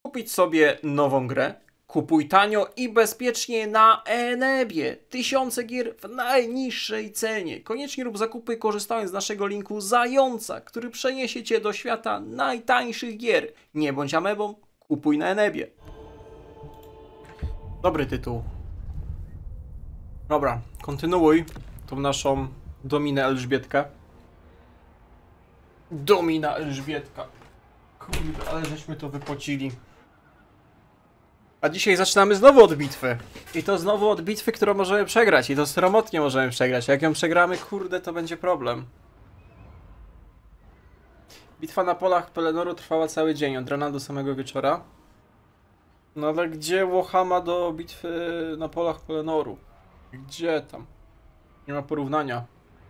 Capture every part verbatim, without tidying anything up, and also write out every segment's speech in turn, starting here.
kupić sobie nową grę, kupuj tanio i bezpiecznie na Enebie. Tysiące gier w najniższej cenie. Koniecznie rób zakupy korzystając z naszego linku Zająca, który przeniesie Cię do świata najtańszych gier. Nie bądź amebą, kupuj na Enebie. Dobry tytuł. Dobra, kontynuuj tą naszą Dominę Elżbietkę. Domina Elżbietka. Kurde, ale żeśmy to wypocili. A dzisiaj zaczynamy znowu od bitwy. I to znowu od bitwy, którą możemy przegrać. I to sromotnie możemy przegrać. Jak ją przegramy, kurde, to będzie problem. Bitwa na polach Pelenoru trwała cały dzień, od rana do samego wieczora. No ale gdzie Łochama do bitwy na polach Pelenoru? Gdzie tam? Nie ma porównania.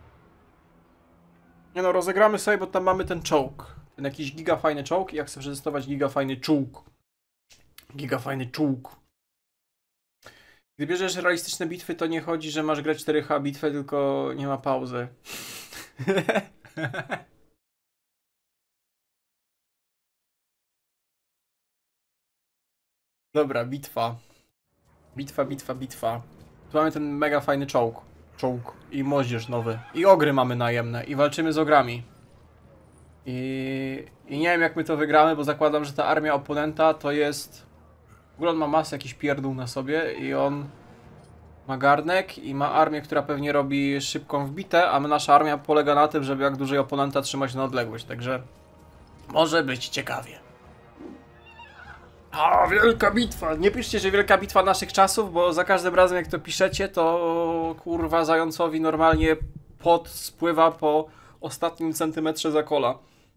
Nie no, rozegramy sobie, bo tam mamy ten czołg. Ten jakiś giga fajny czołg i ja chcę przetestować giga fajny czołg. Giga fajny czołg. Gdy bierzesz realistyczne bitwy, to nie chodzi, że masz grać cztery H bitwę, tylko nie ma pauzy. Dobra, bitwa. Bitwa, bitwa, bitwa. Tu mamy ten mega fajny czołg. Czołg. I moździerz nowy. I ogry mamy najemne. I walczymy z ogrami. I... I nie wiem jak my to wygramy, bo zakładam, że ta armia oponenta to jest... W ogóle on ma masę jakiś pierdół na sobie i on... Ma garnek i ma armię, która pewnie robi szybką wbitę, a my, nasza armia polega na tym, żeby jak dłużej oponenta trzymać na odległość. Także... Może być ciekawie. A, wielka bitwa! Nie piszcie, że wielka bitwa naszych czasów, bo za każdym razem jak to piszecie, to kurwa Zającowi normalnie pot spływa po ostatnim centymetrze zakola.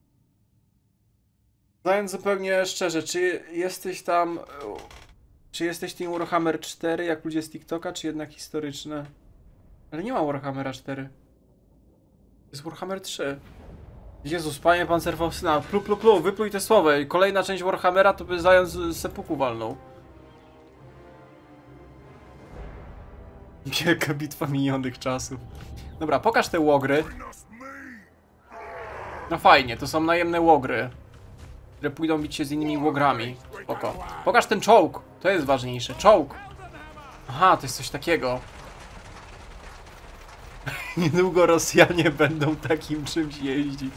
Zając zupełnie szczerze, czy jesteś tam... Czy jesteś Team Warhammer cztery, jak ludzie z TikToka, czy jednak historyczne? Ale nie ma Warhammera cztery. Jest Warhammer trzy. Jezus, panie pancerfaustyna, plu plu plu, wypluj te słowa. Kolejna część Warhammera to by Zając sepuku walnął. Wielka bitwa minionych czasów. Dobra, pokaż te łogry. No fajnie, to są najemne łogry, które pójdą bić się z innymi łogrami. Spoko. Pokaż ten czołg, to jest ważniejsze. Czołg. Aha, to jest coś takiego. Niedługo Rosjanie będą takim czymś jeździć.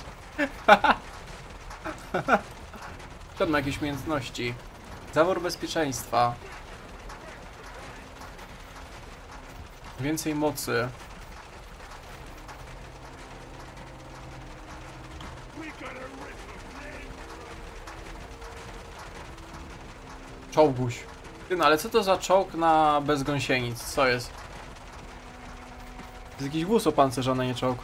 To ma jakieś umiejętności. Zawór bezpieczeństwa. Więcej mocy. Czołguś. No ale co to za czołg na bez gąsienic? Co jest? To jest jakiś wóz opancerzony, a nie czołg.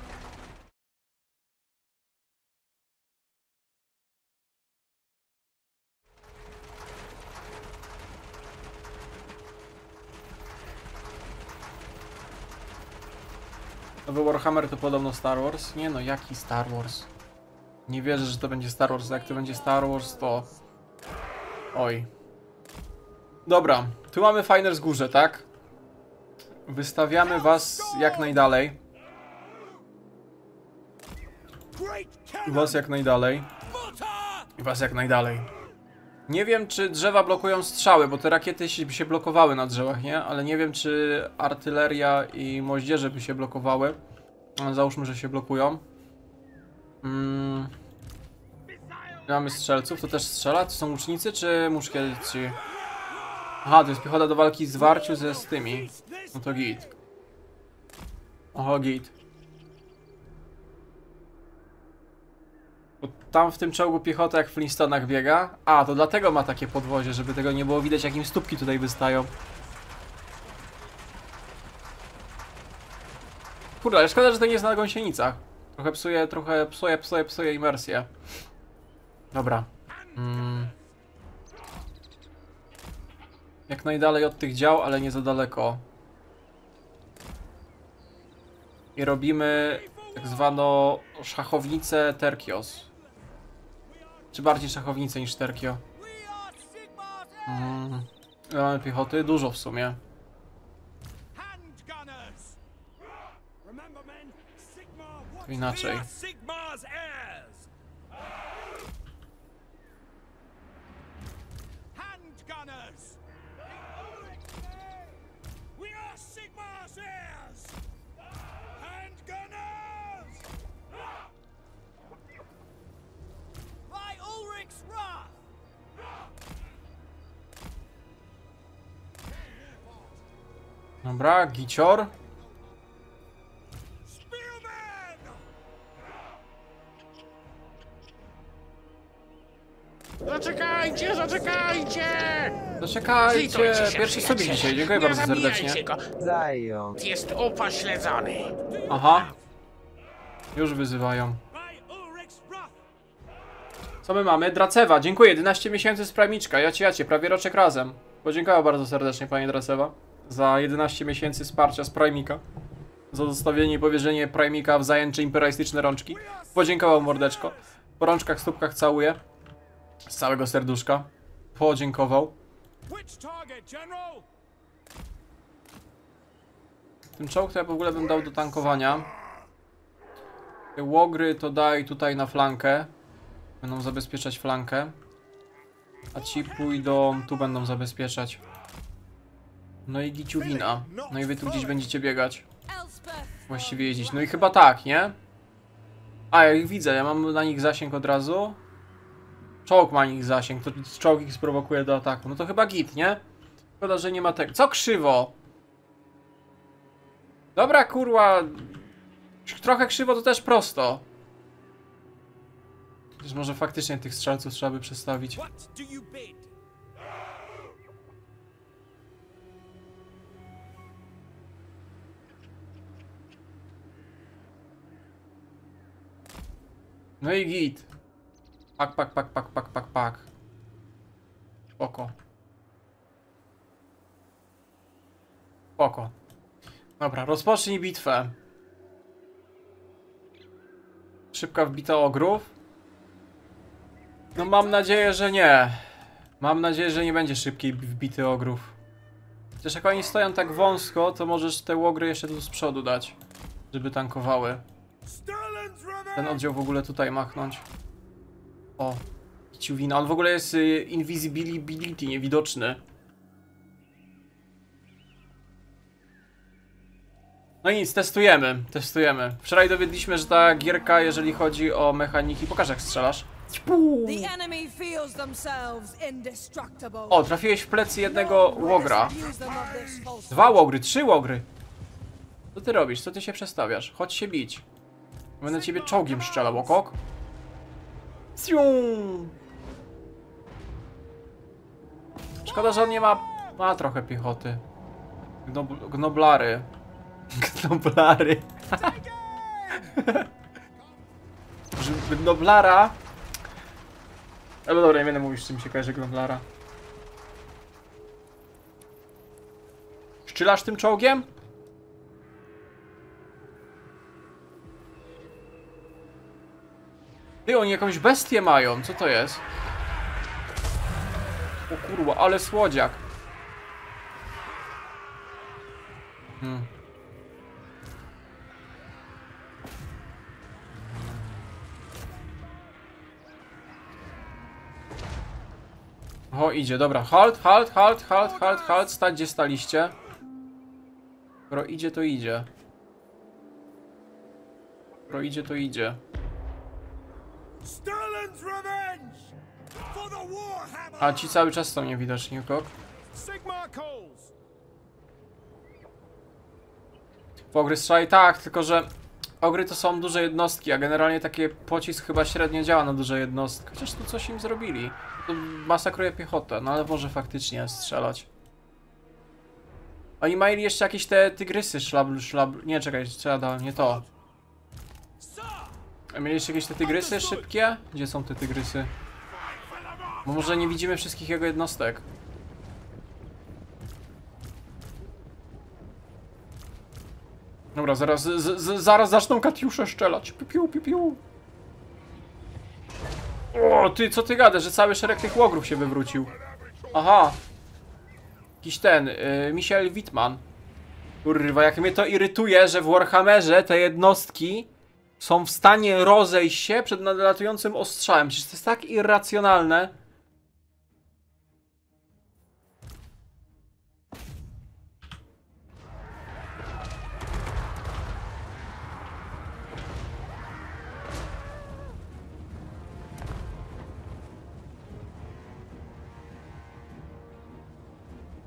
Nowy Warhammer to podobno Star Wars? Nie no, jaki Star Wars? Nie wierzę, że to będzie Star Wars. Jak to będzie Star Wars, to... Oj. Dobra, tu mamy fajne wzgórze, tak? Wystawiamy was jak najdalej. Was jak najdalej. I was jak najdalej. Nie wiem, czy drzewa blokują strzały, bo te rakiety by się blokowały na drzewach, nie? Ale nie wiem, czy artyleria i moździerze by się blokowały. Ale załóżmy, że się blokują. Mm. Mamy strzelców, to też strzela? To są łucznicy, czy muszkieci? Aha, to jest piechota do walki z zwarciu ze z tymi. No to git. Oho, git. Bo tam w tym czołgu piechota jak w Flintstonach biega. A, to dlatego ma takie podwozie, żeby tego nie było widać, jak im stópki tutaj wystają. Kurde, ale szkoda, że to nie jest na gąsienicach. Trochę psuje, trochę psuje, psuje, psuje imersję. Dobra. Mm. Jak najdalej od tych dział, ale nie za daleko. I robimy tak zwaną szachownicę Terkios. Czy bardziej szachownicę niż Terkio? Mm. Mamy piechoty? Dużo w sumie. To inaczej. Dobra, gicior. Zaczekajcie, zaczekajcie! Zaczekajcie! Pierwszy sobie dzisiaj, dziękuję Nie bardzo serdecznie. zabijajcie go. Zając. Jest upośledzony. Aha. Już wyzywają. Co my mamy? Dracewa, dziękuję, jedenaście miesięcy z Primiczka, jacie, jacie, prawie roczek razem. Podziękuję bardzo serdecznie, panie Dracewa, za jedenaście miesięcy wsparcia z Primika. Za zostawienie i powierzenie Primika w zajęcze imperialistyczne rączki. Podziękował, mordeczko. Po rączkach, stópkach całuję. Z całego serduszka. Podziękował. Ten czołg to ja w ogóle bym dał do tankowania. Te łogry to daj tutaj na flankę. Będą zabezpieczać flankę. A ci pójdą, tu będą zabezpieczać. No i giciuwina. No i wy tu gdzieś będziecie biegać. Właściwie jeździć. No i chyba tak, nie? A, ja ich widzę, ja mam na nich zasięg od razu. Czołg ma nich zasięg, to czołg ich sprowokuje do ataku. No to chyba git, nie? Szkoda, że nie ma tego. Co krzywo? Dobra, kurwa. Trochę krzywo to też prosto. Przecież może faktycznie tych strzelców trzeba by przestawić. No i git. Pak, pak, pak, pak, pak, pak, pak. Spoko. Spoko. Dobra, rozpocznij bitwę. Szybka wbita ogrów. No mam nadzieję, że nie. Mam nadzieję, że nie będzie szybkiej wbity ogrów. Chociaż jak oni stoją tak wąsko, to możesz te łogry jeszcze tu z przodu dać, żeby tankowały. Ten oddział w ogóle tutaj machnąć. O, ciuwina. On w ogóle jest y, invisibility, niewidoczny. No i nic, testujemy, testujemy. Wczoraj dowiedliśmy, że ta gierka, jeżeli chodzi o mechaniki... Pokaż, jak strzelasz. O, trafiłeś w plecy jednego łogra. Dwa łogry, trzy łogry. Co ty robisz? Co ty się przestawiasz? Chodź się bić. Będę ciebie czołgiem strzelał, okok. Szkoda, że on nie ma... Ma trochę piechoty. Gnob gnoblary. Gnoblary. Gnoblara. Ale dobra, nie będę mówić, z czym się kojarzy gnoblara. Strzelasz tym czołgiem? Ty, oni jakąś bestię mają, co to jest? O kurwa, ale słodziak. Hmm. O, idzie, dobra. Halt, halt, halt, halt, halt, halt. Stać, gdzie staliście. Skoro idzie, to idzie. Skoro idzie, to idzie. A ci cały czas są niewidoczni, kok. W ogry strzelaj, tak, tylko że ogry to są duże jednostki, a generalnie taki pocisk chyba średnio działa na duże jednostki. Chociaż tu coś im zrobili. To masakruje piechotę, no ale może faktycznie strzelać. Oni mieli jeszcze jakieś te tygrysy, szlabl, szlabl... Nie, czekaj, co ja dałem, nie to. A mieliście jakieś te tygrysy szybkie? Gdzie są te tygrysy? Bo może nie widzimy wszystkich jego jednostek. Dobra, zaraz, z, z, zaraz zaczną katiusze strzelać. Piu, piu, piu, piu. O, ty, co ty gadasz, że cały szereg tych łogrów się wywrócił. Aha. Jakiś ten, yy, Michael Wittmann. Kurwa, jak mnie to irytuje, że w Warhammerze te jednostki są w stanie rozejść się przed nadlatującym ostrzałem. Przecież to jest tak irracjonalne.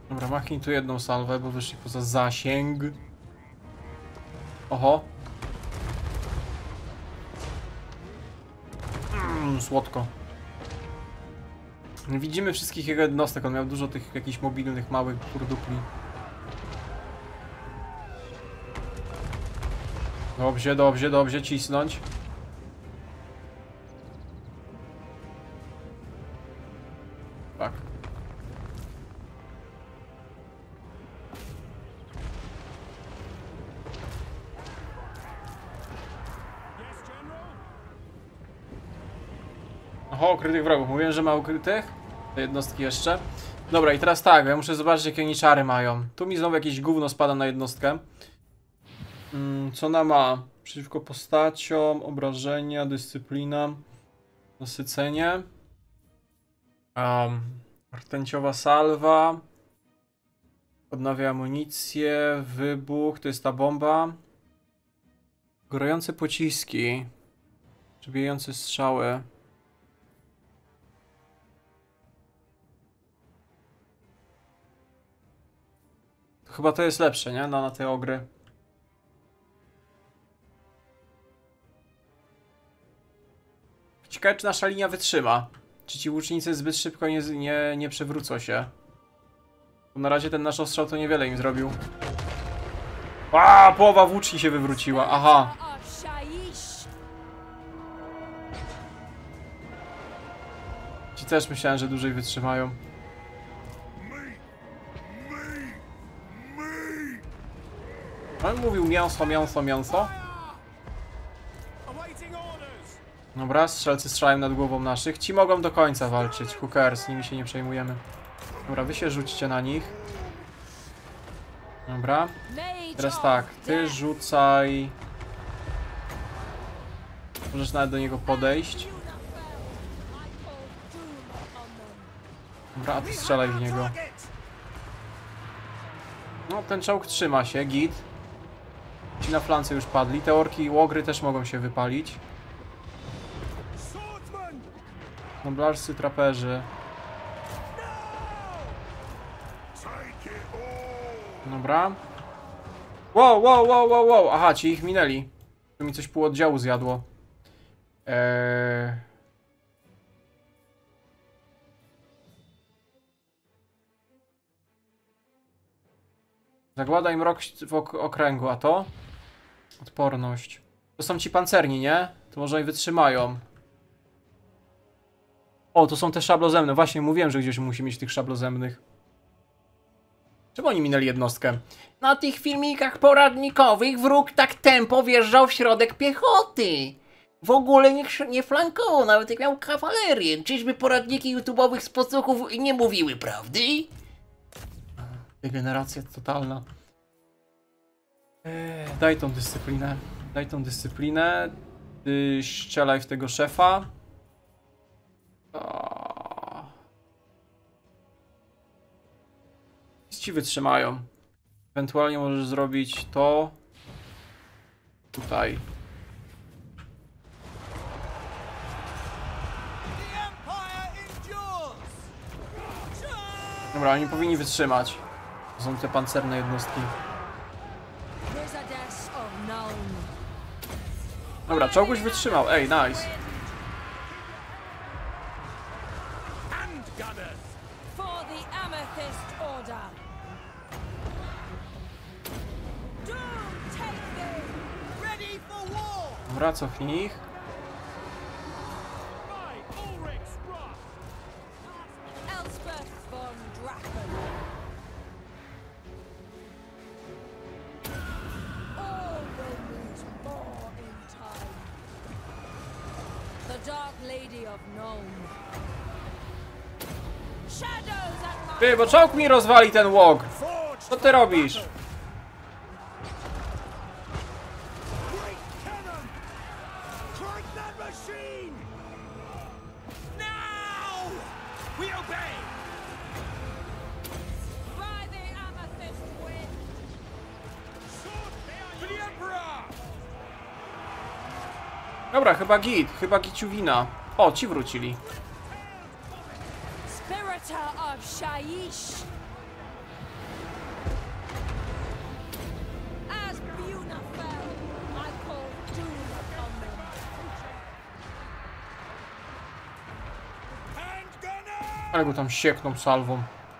Dobra, machnij tu jedną salwę, bo wyszli poza zasięg. Oho. Mmm, słodko. Widzimy wszystkich jego jednostek, on miał dużo tych jakichś mobilnych, małych kurdupli. Dobrze, dobrze, dobrze, cisnąć. Tak. Oho, ukrytych wrogów. Mówiłem, że ma ukrytych? Te jednostki jeszcze. Dobra, i teraz tak, ja muszę zobaczyć, jakie oni czary mają. Tu mi znowu jakieś gówno spada na jednostkę. Hmm, co ona ma? Przeciwko postaciom, obrażenia, dyscyplina, nasycenie. Um, rtęciowa salwa. Odnawia amunicję, wybuch, to jest ta bomba. Gorące pociski. Przebijające strzały. To chyba to jest lepsze, nie? No, na te ogry. Ciekawe, czy nasza linia wytrzyma. Czy ci łucznicy zbyt szybko nie, nie, nie przewrócą się. Bo na razie ten nasz ostrzał to niewiele im zrobił. A, połowa włóczni się wywróciła, aha. Ci też myślałem, że dłużej wytrzymają. On mówił mięso, mięso, mięso. Dobra, strzelcy strzelają nad głową naszych. Ci mogą do końca walczyć. Who cares, nimi się nie przejmujemy. Dobra, wy się rzućcie na nich. Dobra. Teraz tak, ty rzucaj. Możesz nawet do niego podejść. Dobra, a ty strzelaj w niego. No, ten czołg trzyma się, git. Ci na flance już padli. Te orki i łogry też mogą się wypalić. Noblarscy traperzy. Dobra. Wow, wow, wow, wow, wow. Aha, ci ich minęli. To mi coś pół oddziału zjadło. Eee... Zagłada im rok w ok okręgu, a to? Odporność. To są ci pancerni, nie? To może i wytrzymają. O, to są te szablozemne. Właśnie mówiłem, że gdzieś musi mieć tych szablozemnych. Czemu oni minęli jednostkę? Na tych filmikach poradnikowych wróg tak tempo wjeżdżał w środek piechoty. W ogóle nie, nie flankował, nawet jak miał kawalerię. Czyżby poradniki YouTube'owych z podsłuchów nie mówiły prawdy? Degeneracja totalna. Eee, daj tą dyscyplinę. Daj tą dyscyplinę. Ty strzelaj w tego szefa. O. Ci wytrzymają. Ewentualnie możesz zrobić to. Tutaj. Dobra, oni powinni wytrzymać. To są te pancerne jednostki. Dobra, czołguś wytrzymał. Ej, nice. Dobra, cofnij ich. Ty, bo czołg mi rozwali ten łog. Co ty robisz? Dobra, chyba git, chyba giciuwina. O, ci wrócili. Ale go tam siekną salwą.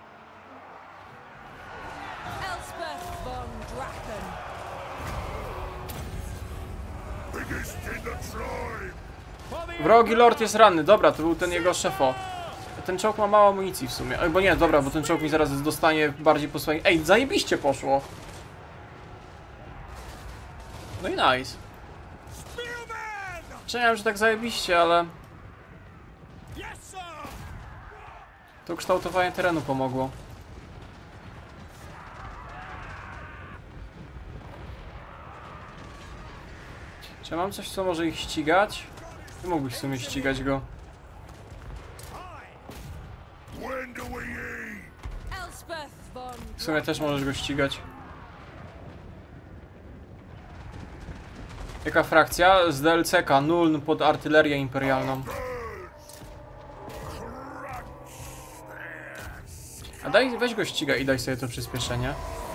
Elspeth von Draken. Wrogi lord jest ranny. Dobra, to był ten jego szefo. Ten czołg ma mało amunicji w sumie. Oj, bo nie, dobra, bo ten czołg mi zaraz dostanie bardziej po swoim... Ej, zajebiście poszło. No i nice. Myślałem, że tak zajebiście, ale... To ukształtowanie terenu pomogło. Czy ja mam coś, co może ich ścigać? Ty mógłbyś w sumie ścigać go. Elspeth von W sumie też możesz go ścigać. Jaka frakcja? Z D L C K, Nuln pod artylerię imperialną. A daj, weź go ścigaj i daj sobie to przyspieszenie.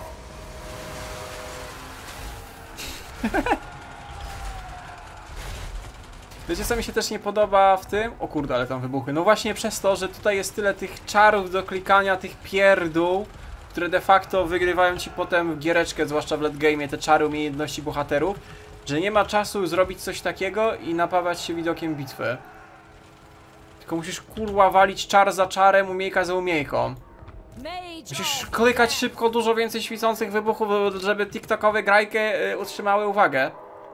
Wiecie, co mi się też nie podoba w tym? O kurde, ale tam wybuchy. No właśnie przez to, że tutaj jest tyle tych czarów do klikania, tych pierdół, które de facto wygrywają ci potem w giereczkę, zwłaszcza w late game'ie, te czary umiejętności bohaterów, że nie ma czasu zrobić coś takiego i napawać się widokiem bitwy. Tylko musisz kurwa walić czar za czarem, umiejka za umiejką. Musisz klikać szybko, dużo więcej świecących wybuchów, żeby tiktokowe grajki y, utrzymały uwagę.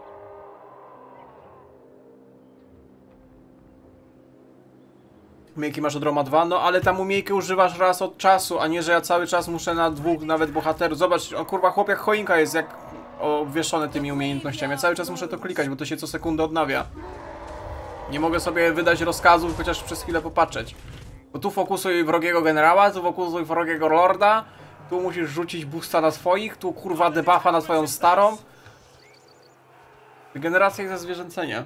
Umiejki masz od Roma dwa, no ale tam umiejkę używasz raz od czasu, a nie, że ja cały czas muszę na dwóch nawet bohaterów. Zobacz, o kurwa, chłop jak choinka jest, jak obwieszony tymi umiejętnościami. Ja cały czas muszę to klikać, bo to się co sekundę odnawia. Nie mogę sobie wydać rozkazów, chociaż przez chwilę popatrzeć. Bo tu fokusuj wrogiego generała, tu fokusuj wrogiego lorda, tu musisz rzucić boosta na swoich, tu kurwa debuffa na swoją starą. Regeneracja i zazwierzęcenie.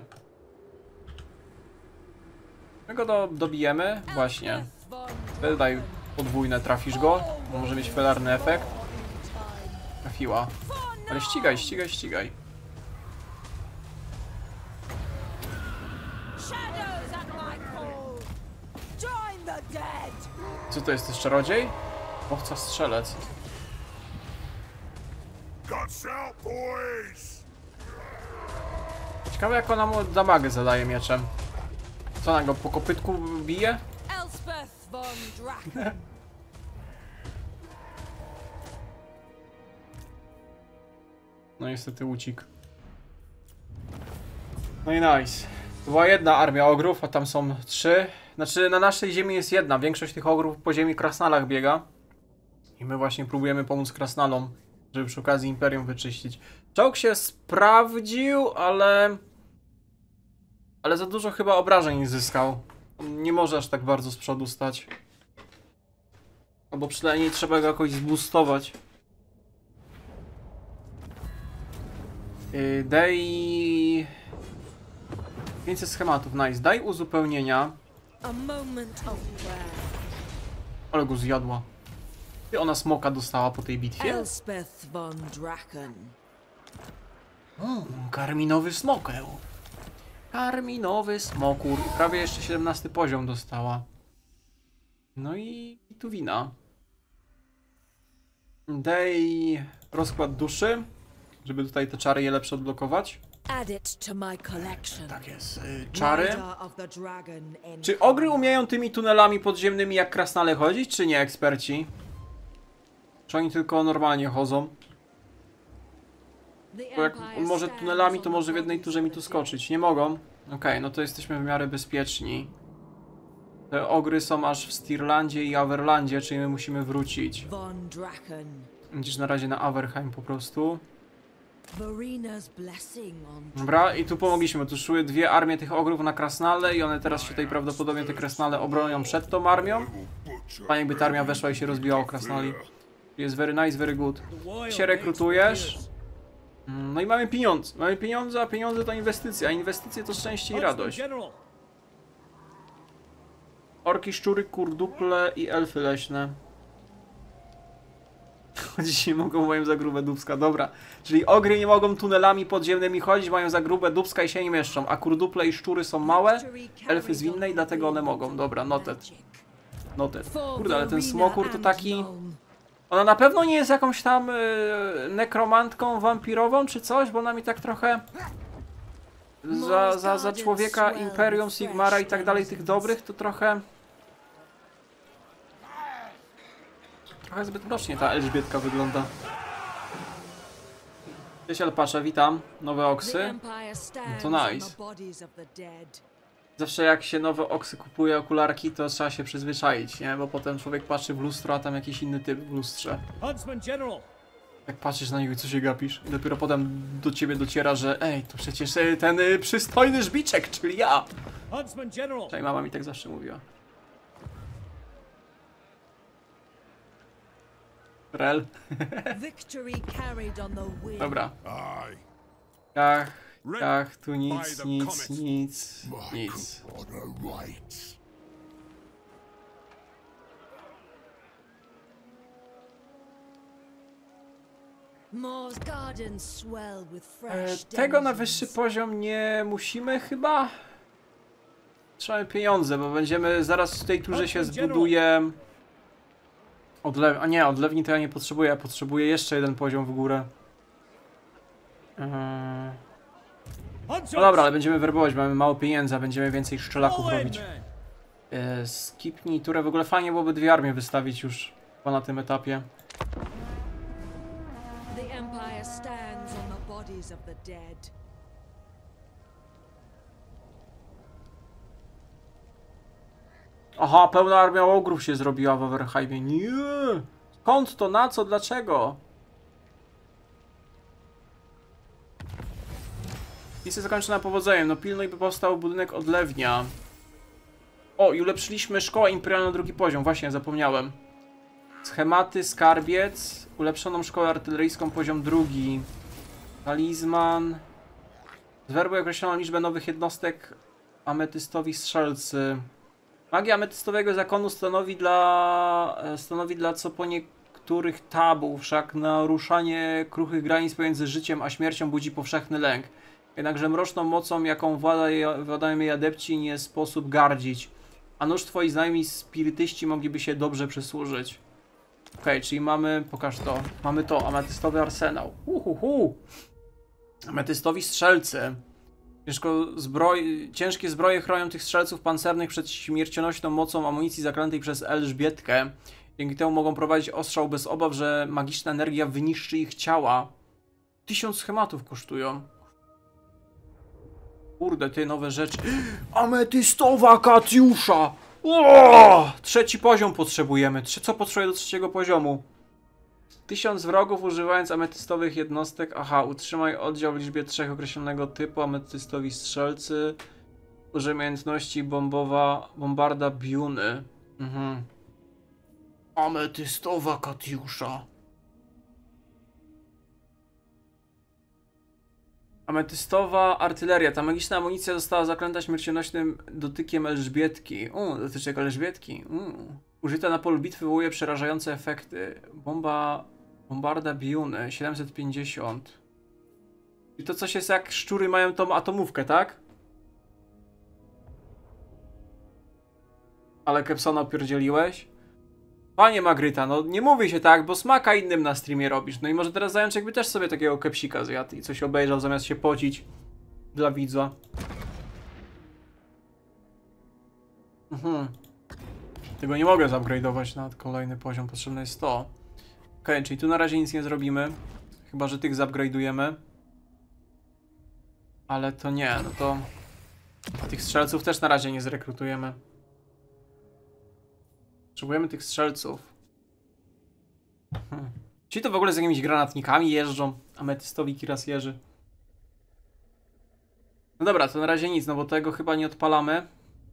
My go do, dobijemy, właśnie. Wtedy daj podwójne, trafisz go, bo może mieć felarny efekt. Trafiła. Ale ścigaj, ścigaj, ścigaj. Co to jest, to jest czarodziej? Łowca strzelec. Ciekawe, jak ona mu damagę zadaje mieczem. Co, ona go po kopytku bije? Elspeth von Draken. No niestety ucik. No i nice. To była jedna armia ogrów, a tam są trzy. Znaczy na naszej ziemi jest jedna. Większość tych ogrów po ziemi krasnalach biega. I my właśnie próbujemy pomóc krasnalom, żeby przy okazji Imperium wyczyścić. Czołg się sprawdził, ale... Ale za dużo chyba obrażeń zyskał. Nie może aż tak bardzo z przodu stać. Albo przynajmniej trzeba go jakoś zboostować. Yy, daj... więcej schematów, nice. Daj uzupełnienia. A moment of prayer. Ale go zjadła. I ona smoka dostała po tej bitwie. Elspeth von Draken. Mm, karminowy smokeł. Karminowy smokur. I prawie jeszcze siedemnasty poziom dostała. No i, i tu wina. Daj rozkład duszy, żeby tutaj te czary je lepsze odblokować. Add it to my collection. Tak jest. Y, czary. Rider of the Dragon in Czy ogry umieją tymi tunelami podziemnymi jak krasnale chodzić, czy nie, eksperci? Czy oni tylko normalnie chodzą? The Bo jak Empire może stands tunelami, on to the może w jednej road turze mi to tu the skoczyć. Nie mogą? Okej, okay, no to jesteśmy w miarę bezpieczni. Te ogry są aż w Stirlandzie i Averlandzie, czyli my musimy wrócić. Von Draken. Będziesz na razie na Averheim po prostu. Verina's blessing on Dobra, i tu pomogliśmy. Tu szły dwie armie tych ogrów na krasnale i one teraz się tutaj prawdopodobnie te krasnale obronią przed tą armią. Fajnie, jakby ta armia weszła i się rozbiła o krasnali. Jest very nice, very good. Się rekrutujesz. No i mamy pieniądze. Mamy pieniądze, a pieniądze to inwestycje, a inwestycje to szczęście i radość. Orki, szczury, kurduple i elfy leśne. Dzisiaj mogą, mają za grube dubska, dobra. Czyli ogry nie mogą tunelami podziemnymi chodzić, mają za grube dubska i się nie mieszczą. A kurduple i szczury są małe, elfy zwinne i dlatego one mogą. Dobra, noted. noted. For Kurde, ale ten Verena smokur to and taki... Nuln. Ona na pewno nie jest jakąś tam y, nekromantką, wampirową czy coś, bo ona mi tak trochę... Za, za, za człowieka Imperium, Sigmara i tak dalej, tych dobrych, to trochę... Trochę zbyt mrocznie ta Elżbietka wygląda. Cześć Alpasza, witam. Nowe The oksy. Empire stands to on nice. the bodies of the dead. Zawsze jak się nowe oksy kupuje, okularki, to trzeba się przyzwyczaić, nie? Bo potem człowiek patrzy w lustro, a tam jakiś inny typ w lustrze. Huntsman General. Jak patrzysz na niego i co się gapisz? I dopiero potem do ciebie dociera, że ej, to przecież e, ten y, przystojny żbiczek, czyli ja. Huntsman General. Cześć, mama mi tak zawsze mówiła. Rel. Victory carried on the wind. Dobra. Aye. Ach, Red ach, tu by nic, the nic, comet. nic, My nic. corner rights. Moore's gardens swell with E, fresh tego na denizens. wyższy poziom nie musimy chyba. Trzeba pieniądze, bo będziemy zaraz w tej turze się zbuduje. Odlew... A nie, odlewni to ja nie potrzebuję, ja potrzebuję jeszcze jeden poziom w górę. Eee... No dobra, ale będziemy werbować, mamy mało pieniędzy, a będziemy więcej szczelaków robić. Eee, skipnij turę, w ogóle fajnie byłoby dwie armie wystawić już po na tym etapie. The Empire stands on the bodies of the dead. Aha, pełna armia ogrów się zrobiła w Averheimie. Nie! Skąd to? Na co? Dlaczego? Misja zakończona powodzeniem. No pilnuj, by powstał budynek odlewnia. O, i ulepszyliśmy szkołę imperialną na drugi poziom. Właśnie, zapomniałem. Schematy, skarbiec. Ulepszoną szkołę artyleryjską poziom drugi. Talizman. Zwerbuj określoną liczbę nowych jednostek ametystowi strzelcy. Magia ametystowego zakonu stanowi dla, stanowi dla co po niektórych tabu, wszak naruszanie kruchych granic pomiędzy życiem a śmiercią budzi powszechny lęk. Jednakże mroczną mocą, jaką włada, władają jej adepci, nie sposób gardzić. A nóż twoi znajomi spirytyści mogliby się dobrze przysłużyć. Okej, okay, czyli mamy, pokaż to, mamy to, ametystowy arsenał. Uhuhu. Ametystowi strzelcy. Ciężko zbroj... Ciężkie zbroje chronią tych strzelców pancernych przed śmiercionośną mocą amunicji zaklętej przez Elżbietkę. Dzięki temu mogą prowadzić ostrzał bez obaw, że magiczna energia wyniszczy ich ciała. Tysiąc schematów kosztują. Kurde, ty nowe rzeczy. Ametystowa Katiusza! O! Trzeci poziom potrzebujemy. Co potrzebuję do trzeciego poziomu? Tysiąc wrogów używając ametystowych jednostek. Aha, utrzymaj oddział w liczbie trzech określonego typu. Ametystowi strzelcy. Użyj umiejętności bombowa, bombarda biuny. Mhm. Ametystowa Katiusza. Ametystowa artyleria. Ta magiczna amunicja została zaklęta śmiercionośnym dotykiem Elżbietki. U, dotyczek Elżbietki. U. Użyta na polu bitwy wywołuje przerażające efekty. Bomba... Bombarda biuny. siedemset pięćdziesiąt. I to coś jest jak szczury mają tą atomówkę, tak? Ale Kepsona opierdzieliłeś? Panie Magryta, no nie mówi się tak, bo smaka innym na streamie robisz. No i może teraz Zajączek by też sobie takiego kepsika zjadł i coś obejrzał zamiast się pocić dla widza. Mhm. Tego nie mogę zupgrade'ować na kolejny poziom, potrzebne jest to. Okej, okay, czyli tu na razie nic nie zrobimy. Chyba że tych zupgrade'ujemy. Ale to nie, no to... Tych strzelców też na razie nie zrekrutujemy. Potrzebujemy tych strzelców. Hmm. Ci to w ogóle z jakimiś granatnikami jeżdżą. Ametystowi kirasjerzy. No dobra, to na razie nic, no bo tego chyba nie odpalamy.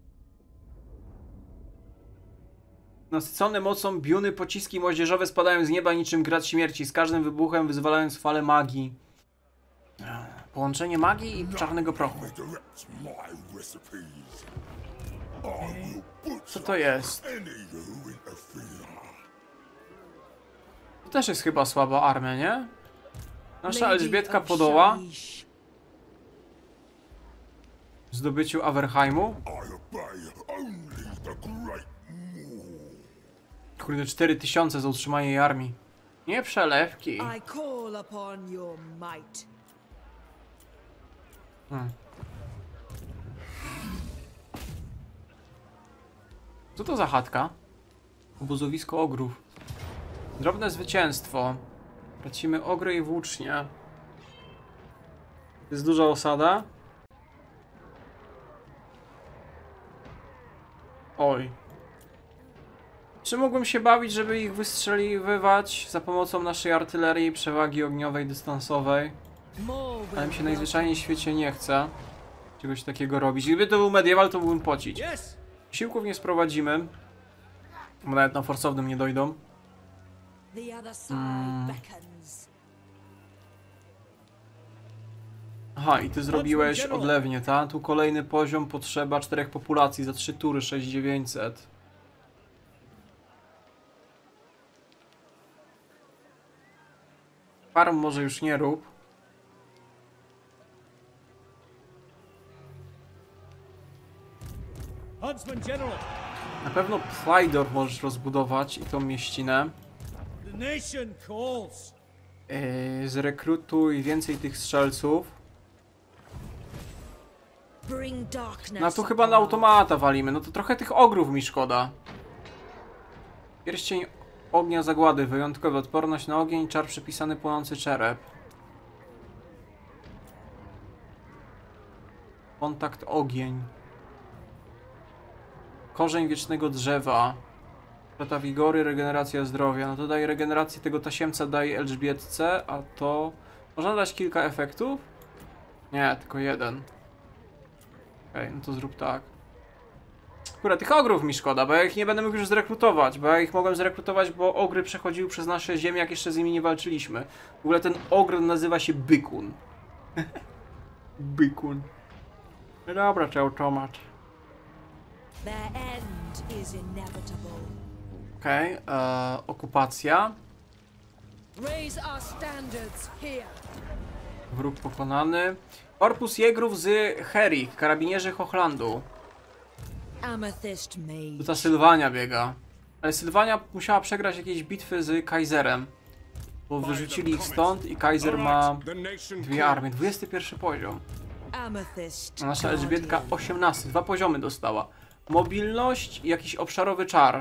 Nasycone mocą biuny pociski moździerzowe spadają z nieba niczym grad śmierci, z każdym wybuchem wyzwalając falę magii. Połączenie magii i czarnego prochu. Co to jest? To też jest chyba słaba armia, nie? Nasza Elżbietka podoła zdobyciu Averheimu. Kurde, cztery tysiące za utrzymanie jej armii. Nie przelewki. I call upon your might. Hmm. Co to za chatka? Obozowisko ogrów. Drobne zwycięstwo. Tracimy ogry i włócznie. Jest duża osada. Oj. Czy mógłbym się bawić, żeby ich wystrzeliwywać za pomocą naszej artylerii, przewagi ogniowej, dystansowej? Ale mi się najzwyczajniej w świecie nie chce czegoś takiego robić. Gdyby to był mediewal, to mógłbym pocić. Siłków nie sprowadzimy, bo nawet na forsownym nie dojdą. Hmm. Aha, i ty zrobiłeś odlewnie, ta? Tu kolejny poziom, potrzeba czterech populacji za trzy tury, sześć tysięcy dziewięćset. Farm może już nie rób. Huntsman General. Na pewno Plydor możesz rozbudować i tą mieścinę. The nation calls. Yy, zrekrutuj więcej tych strzelców. Bring darkness. No tu chyba na automata walimy, no to trochę tych ogrów mi szkoda. Pierścień ognia zagłady, wyjątkowa odporność na ogień, czar przypisany płonący czerep. Kontakt ogień. Korzeń wiecznego drzewa. Strata wigory, regeneracja zdrowia. No to daje regenerację tego tasiemca, daje Elżbietce, a to... Można dać kilka efektów? Nie, tylko jeden. Okej, okay, no to zrób tak. Kurde, tych ogrów mi szkoda, bo ja ich nie będę mógł już zrekrutować, bo ja ich mogłem zrekrutować, bo ogry przechodziły przez nasze ziemię, jak jeszcze z nimi nie walczyliśmy. W ogóle ten ogr nazywa się Bykun. Bykun. No dobra, czy automat. Okej, okay, e, okupacja. Wróg pokonany. Korpus Jegrów z Herik, karabinierzy Hochlandu. Tu ta Sylwania biega. Ale Sylwania musiała przegrać jakieś bitwy z Kaiserem. Bo wyrzucili ich stąd i Kaiser ma dwie armie. dwudziesty pierwszy poziom. A nasza Elżbietka osiemnasty. Dwa poziomy dostała. Mobilność i jakiś obszarowy czar.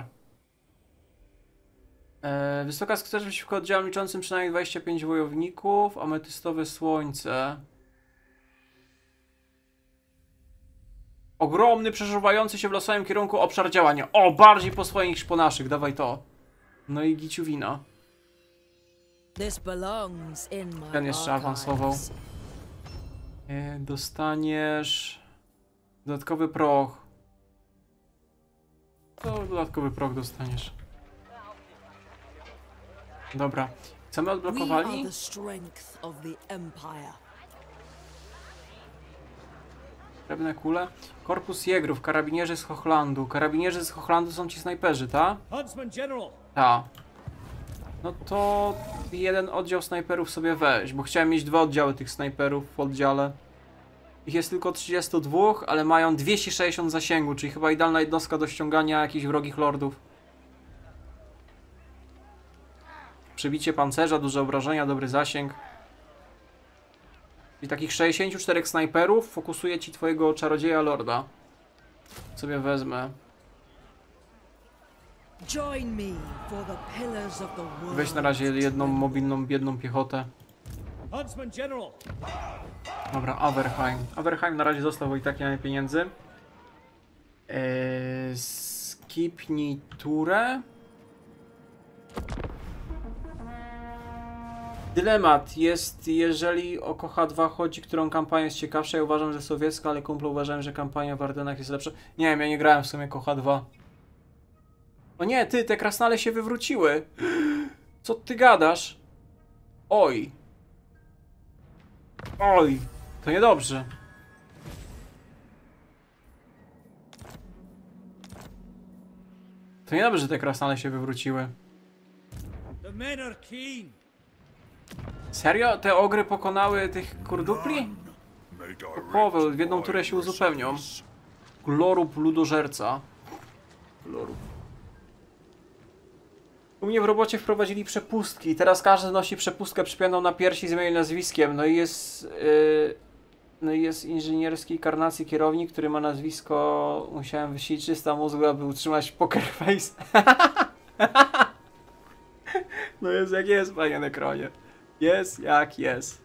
E, wysoka skuteczność przeciwko oddziałom liczącym przynajmniej dwadzieścia pięć wojowników. Ametystowe słońce. Ogromny, przeżuwający się w losowym kierunku obszar działania. O, bardziej po swoich niż po naszych. Dawaj to. No i giciuwina. Ten jeszcze awansował. E, dostaniesz... Dodatkowy proch. To dodatkowy proch dostaniesz. Dobra. Co my odblokowali? Srebrne kule. Korpus Jegrów, karabinierzy z Hochlandu. Karabinierzy z Hochlandu są ci snajperzy, ta? Huntsman General. Ta. No to jeden oddział snajperów sobie weź, bo chciałem mieć dwa oddziały tych snajperów w oddziale. Ich jest tylko trzydzieści dwa, ale mają dwieście sześćdziesiąt zasięgu, czyli chyba idealna jednostka do ściągania jakichś wrogich lordów. Przebicie pancerza, duże obrażenia, dobry zasięg. I takich sześćdziesięciu czterech snajperów fokusuje ci twojego czarodzieja lorda. Sobie wezmę. Weź na razie jedną mobilną, biedną piechotę. Dobra, Averheim. Averheim na razie został, i tak nie mamy pieniędzy. Eee, skipnij turę. Dylemat jest, jeżeli o Kocha dwa chodzi, którą kampanię jest ciekawsza. Ja uważam, że sowiecka, ale kumple uważałem, że kampania w Ardenach jest lepsza. Nie wiem, ja nie grałem w sumie Kocha dwa. O nie, ty, te krasnale się wywróciły. Co ty gadasz? Oj. Oj. To niedobrze. To niedobrze, że te krasnale się wywróciły. Serio? Te ogry pokonały tych kurdupli? Połowę, w jedną turę się uzupełnią. Glorub ludożerca. Glorub. U mnie w robocie wprowadzili przepustki. Teraz każdy nosi przepustkę przypiętą na piersi z moim nazwiskiem. No i jest... Yy, no i jest inżynierskiej karnacji kierownik, który ma nazwisko... Musiałem wysilić trzysta mózgu, aby utrzymać poker face. No jest jak jest, panie Nekronie. Jest jak jest.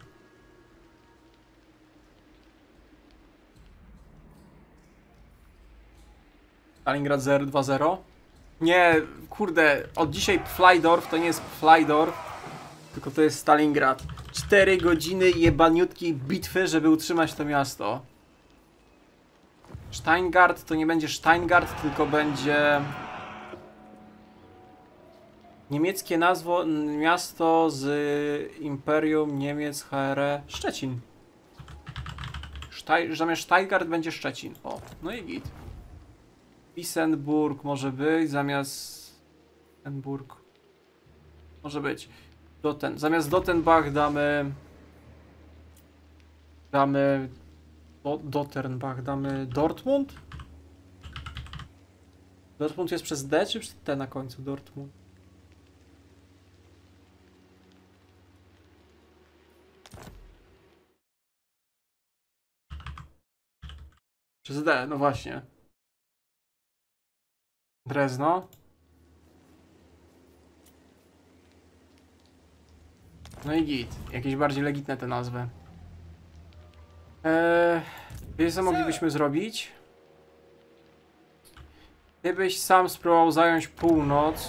Stalingrad zero dwa zero. Nie, kurde, od dzisiaj Flydorf to nie jest Flydorf, tylko to jest Stalingrad. cztery godziny jebaniutkiej bitwy, żeby utrzymać to miasto. Steingart to nie będzie Steingart, tylko będzie... Niemieckie nazwo, miasto z Imperium Niemiec H R E Szczecin. Sztaj, zamiast Steingart będzie Szczecin. O, no i git. Wissenburg może być, zamiast... Wissenburg... Może być. Doten. Zamiast Dotenbach damy... Damy... Do, Dotternbach damy Dortmund? Dortmund jest przez D czy przez T na końcu? Dortmund. Przez D, no właśnie. Drezno. No i git. Jakieś bardziej legitne te nazwy. Eee, wiesz co moglibyśmy zrobić? Gdybyś sam spróbował zająć północ.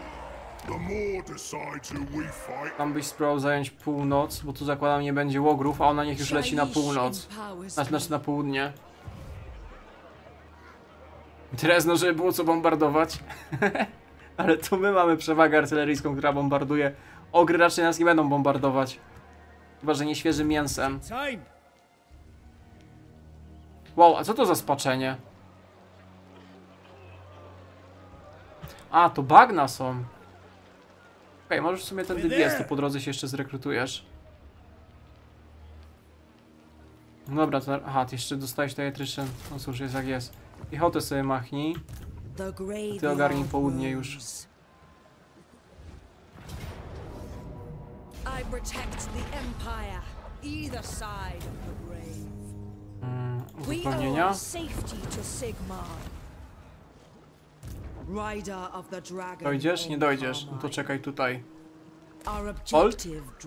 Tam byś spróbował zająć północ, bo tu zakładam nie będzie łogrów, a ona niech już leci na północ. Znaczy na południe. Drezno, żeby było co bombardować. Ale to my mamy przewagę artyleryjską, która bombarduje. Ogry raczej nas nie będą bombardować. Chyba, że nie świeżym mięsem. Wow, a co to za spaczenie? A, to bagna są. Okej, okay, możesz w sumie ten biec, to po drodze się jeszcze zrekrutujesz. Dobra, to... Aha, ty jeszcze dostałeś tutaj attrition. No cóż, jest jak jest. Piechotę sobie machnij. Ty ogarnij południe już. Mm, uzupełnienia. Dojdziesz? Nie dojdziesz. No to czekaj tutaj. Old?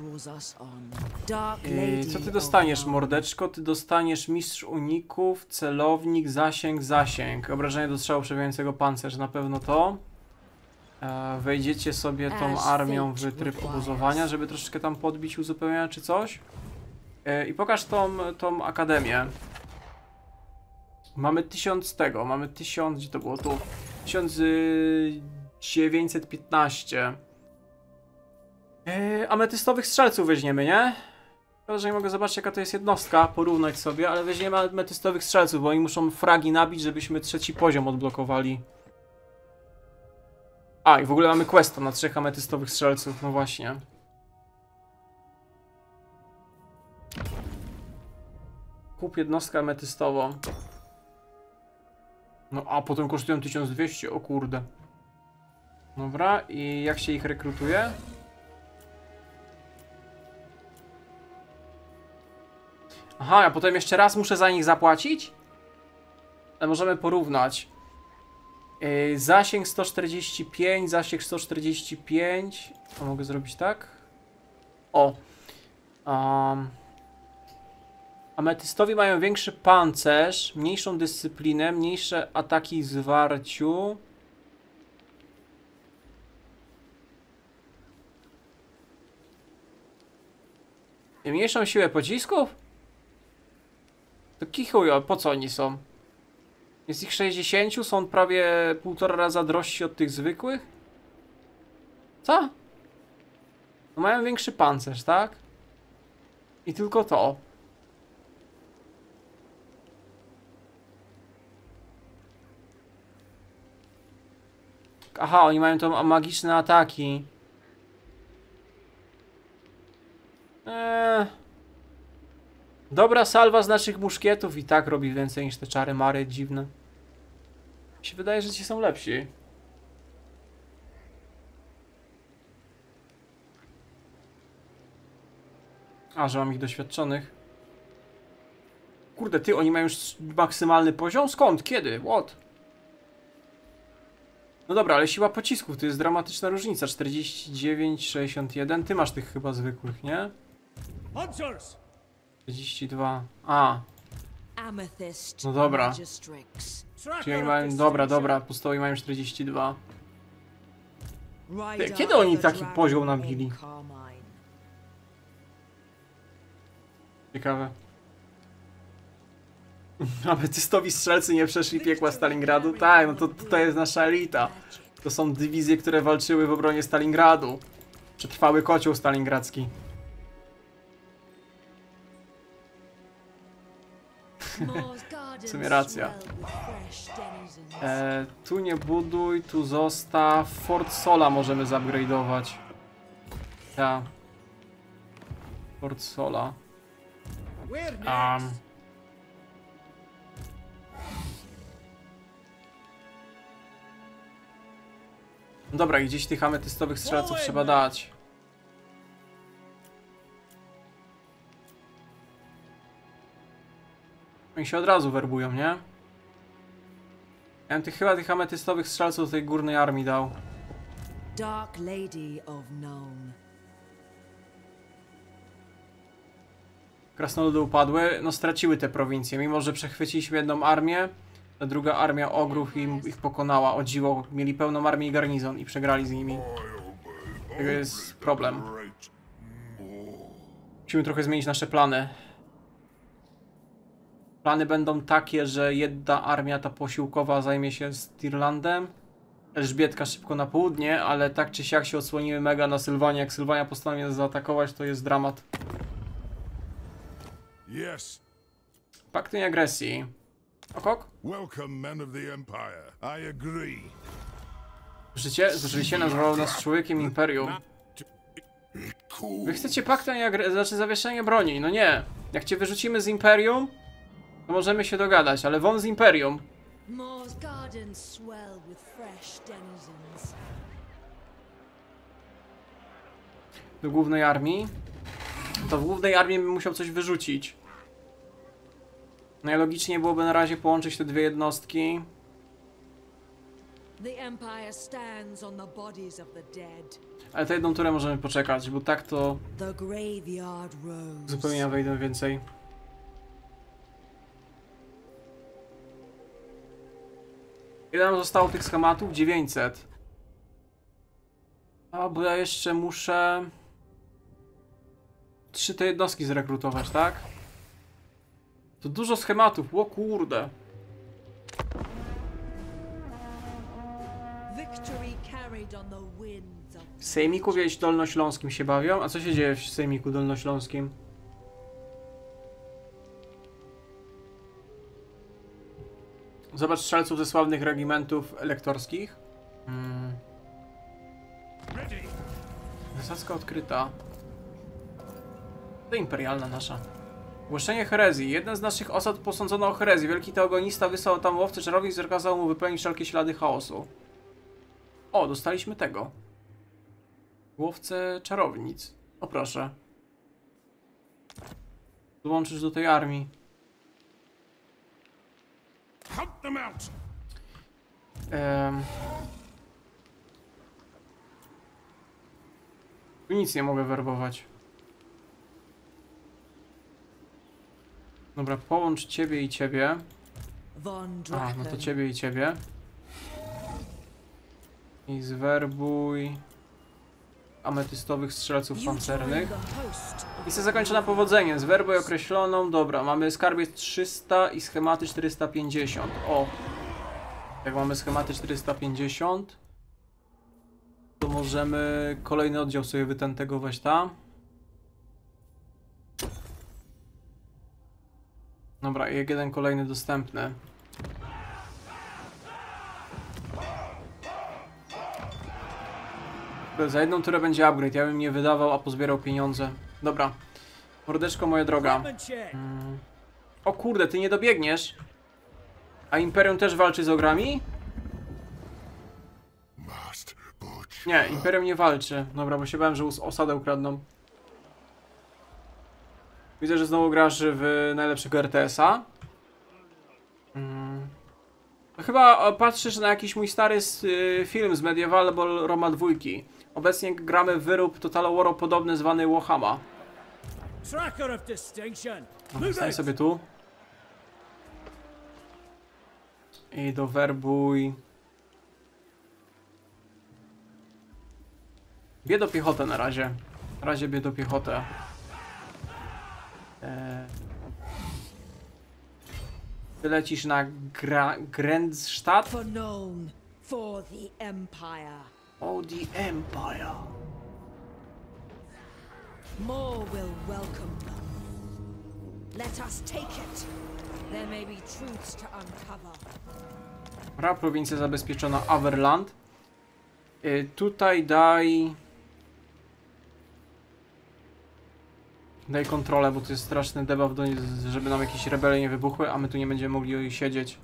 I co ty dostaniesz, mordeczko? Ty dostaniesz mistrz uników, celownik, zasięg, zasięg. Obrażenie do strzału przewijającego pancerz, na pewno to. E, wejdziecie sobie tą armią w tryb obozowania, żeby troszeczkę tam podbić uzupełnienia czy coś. E, I pokaż tą, tą akademię. Mamy tysiąc tego, mamy tysiąc, gdzie to było tu? tysiąc dziewięćset piętnaście. Yy, ametystowych strzelców weźmiemy, nie? Szkoda, że nie mogę zobaczyć jaka to jest jednostka, porównać sobie, ale weźmiemy ametystowych strzelców, bo oni muszą fragi nabić, żebyśmy trzeci poziom odblokowali. A, i w ogóle mamy questa na trzech ametystowych strzelców, no właśnie. Kup jednostkę ametystową. No, a potem kosztują tysiąc dwieście, o kurde. Dobra, i jak się ich rekrutuje? Aha, a potem jeszcze raz muszę za nich zapłacić? Ale możemy porównać. Yy, zasięg sto czterdzieści pięć, zasięg sto czterdzieści pięć. A mogę zrobić tak? O. Um. Ametystowi mają większy pancerz, mniejszą dyscyplinę, mniejsze ataki w zwarciu. I mniejszą siłę pocisków? To kichujo, po co oni są? Jest ich sześćdziesiąt, są prawie półtora raza drożsi od tych zwykłych? Co? No mają większy pancerz, tak? I tylko to. Aha, oni mają to magiczne ataki. Eee. Dobra salwa z naszych muszkietów i tak robi więcej niż te czary mary dziwne. Mi się wydaje, że ci są lepsi. A, że mam ich doświadczonych. Kurde, ty, oni mają już maksymalny poziom? Skąd? Kiedy? What? No dobra, ale siła pocisków to jest dramatyczna różnica. czterdzieści dziewięć, sześćdziesiąt jeden. Ty masz tych chyba zwykłych, nie? Hunters! czterdzieści dwa. A, Amethyst. no dobra. Magistrix. Czyli oni mają... Dobra, dobra, podstawowi mają czterdzieści dwa. Rider Kiedy oni of the taki Dragon poziom in nabili? Carmine. Ciekawe. Ametystowi strzelcy nie przeszli piekła Stalingradu? Tak, no to, to jest nasza elita. To są dywizje, które walczyły w obronie Stalingradu. Przetrwały kocioł stalingradzki. W sumie racja. E, tu nie buduj, tu zostaw. Fort Sola możemy zupgrade'ować. Ja. Fort Sola. Where next? Um. Dobra, i gdzieś tych ametystowych strzelców trzeba dać. Oni się od razu werbują, nie? Ja bym tych, chyba tych ametystowych strzelców do tej górnej armii dał. Dark Lady of Known. Krasnoludy upadły, no straciły te prowincje. Mimo że przechwyciliśmy jedną armię, ta druga armia ogrów im ich pokonała. O dziwo, mieli pełną armię i garnizon i przegrali z nimi. To jest problem. Musimy trochę zmienić nasze plany. Plany będą takie, że jedna armia ta posiłkowa zajmie się Stirlandem, Elżbietka szybko na południe, ale tak czy siak się odsłonimy mega na Sylwanię. Jak Sylwania postanowi nas zaatakować, to jest dramat. Yes. Pakt nie agresji. Okok? Welcome, men of the Empire. I agree. Słyszycie? Słyszeliście? Nazwał nas człowiekiem Imperium. Wy chcecie pakt nie agresji, znaczy zawieszenie broni. No nie. Jak cię wyrzucimy z Imperium, to możemy się dogadać, ale won z Imperium. Moor's gardens swell with fresh denizens. Do głównej armii. To w głównej armii bym musiał coś wyrzucić. Najlogiczniej byłoby na razie połączyć te dwie jednostki. The Empire stands on the bodies of the dead. Ale tę jedną turę możemy poczekać, bo tak to The graveyard rose. zupełnie wejdę więcej. Ile nam zostało tych schematów? dziewięćset. A, bo ja jeszcze muszę... Trzy te jednostki zrekrutować, tak? To dużo schematów, o kurde. Victory carried on the winds of W Sejmiku wieś Dolnośląskim się bawią? A co się dzieje w Sejmiku Dolnośląskim? Zobacz strzelców ze sławnych regimentów elektorskich. Hmm. Zasadzka odkryta. To imperialna nasza. Ogłoszenie herezji. Jeden z naszych osad posądzono o herezję. Wielki teogonista wysłał tam łowcę czarownic i zakazał mu wypełnić wszelkie ślady chaosu. O, dostaliśmy tego. Łowcę czarownic. O proszę. Dołączysz do tej armii. Hunt them out. Um. Tu nic nie mogę werbować. Dobra, połącz ciebie i ciebie. Von A, no to Draken. ciebie i ciebie. I zwerbuj ametystowych strzelców You join pancernych. the host of Misja zakończona powodzeniem. Zwerbuj określoną. Dobra, mamy skarbiec trzysta i schematy czterysta pięćdziesiąt. O! Jak mamy schematy czterysta pięćdziesiąt, to możemy kolejny oddział sobie wytentegować tam. Dobra, i jeden kolejny dostępny. Za jedną turę będzie upgrade, ja bym nie wydawał, a pozbierał pieniądze. Dobra. Mordeczko moja droga. equipment check. Mm. O kurde, ty nie dobiegniesz. A Imperium też walczy z ogrami? Must butch. Nie, Imperium nie walczy. Dobra, bo się bałem, że us- osadę ukradną. Widzę, że znowu grasz w najlepszego R T S-a. Hmm. Chyba patrzysz na jakiś mój stary film z Medieval Roma dwa. Obecnie gramy w wyrób Total War podobny zwany Warhammer. Tracker of distinction. Stań sobie tu. I dowerbuj. Bie do piechotę na razie. Na razie bie do piechotę. Eee. Ty lecisz na Gra Grenzstadt? For known for the Empire. Oh, the Empire. More will welcome them. Let us take it. There may be truths to uncover. Dobra, prowincja zabezpieczona Averland. Yy, tutaj daj... Daj kontrolę, bo to jest straszny debuff, do, żeby nam jakieś rebele nie wybuchły, a my tu nie będziemy mogli siedzieć.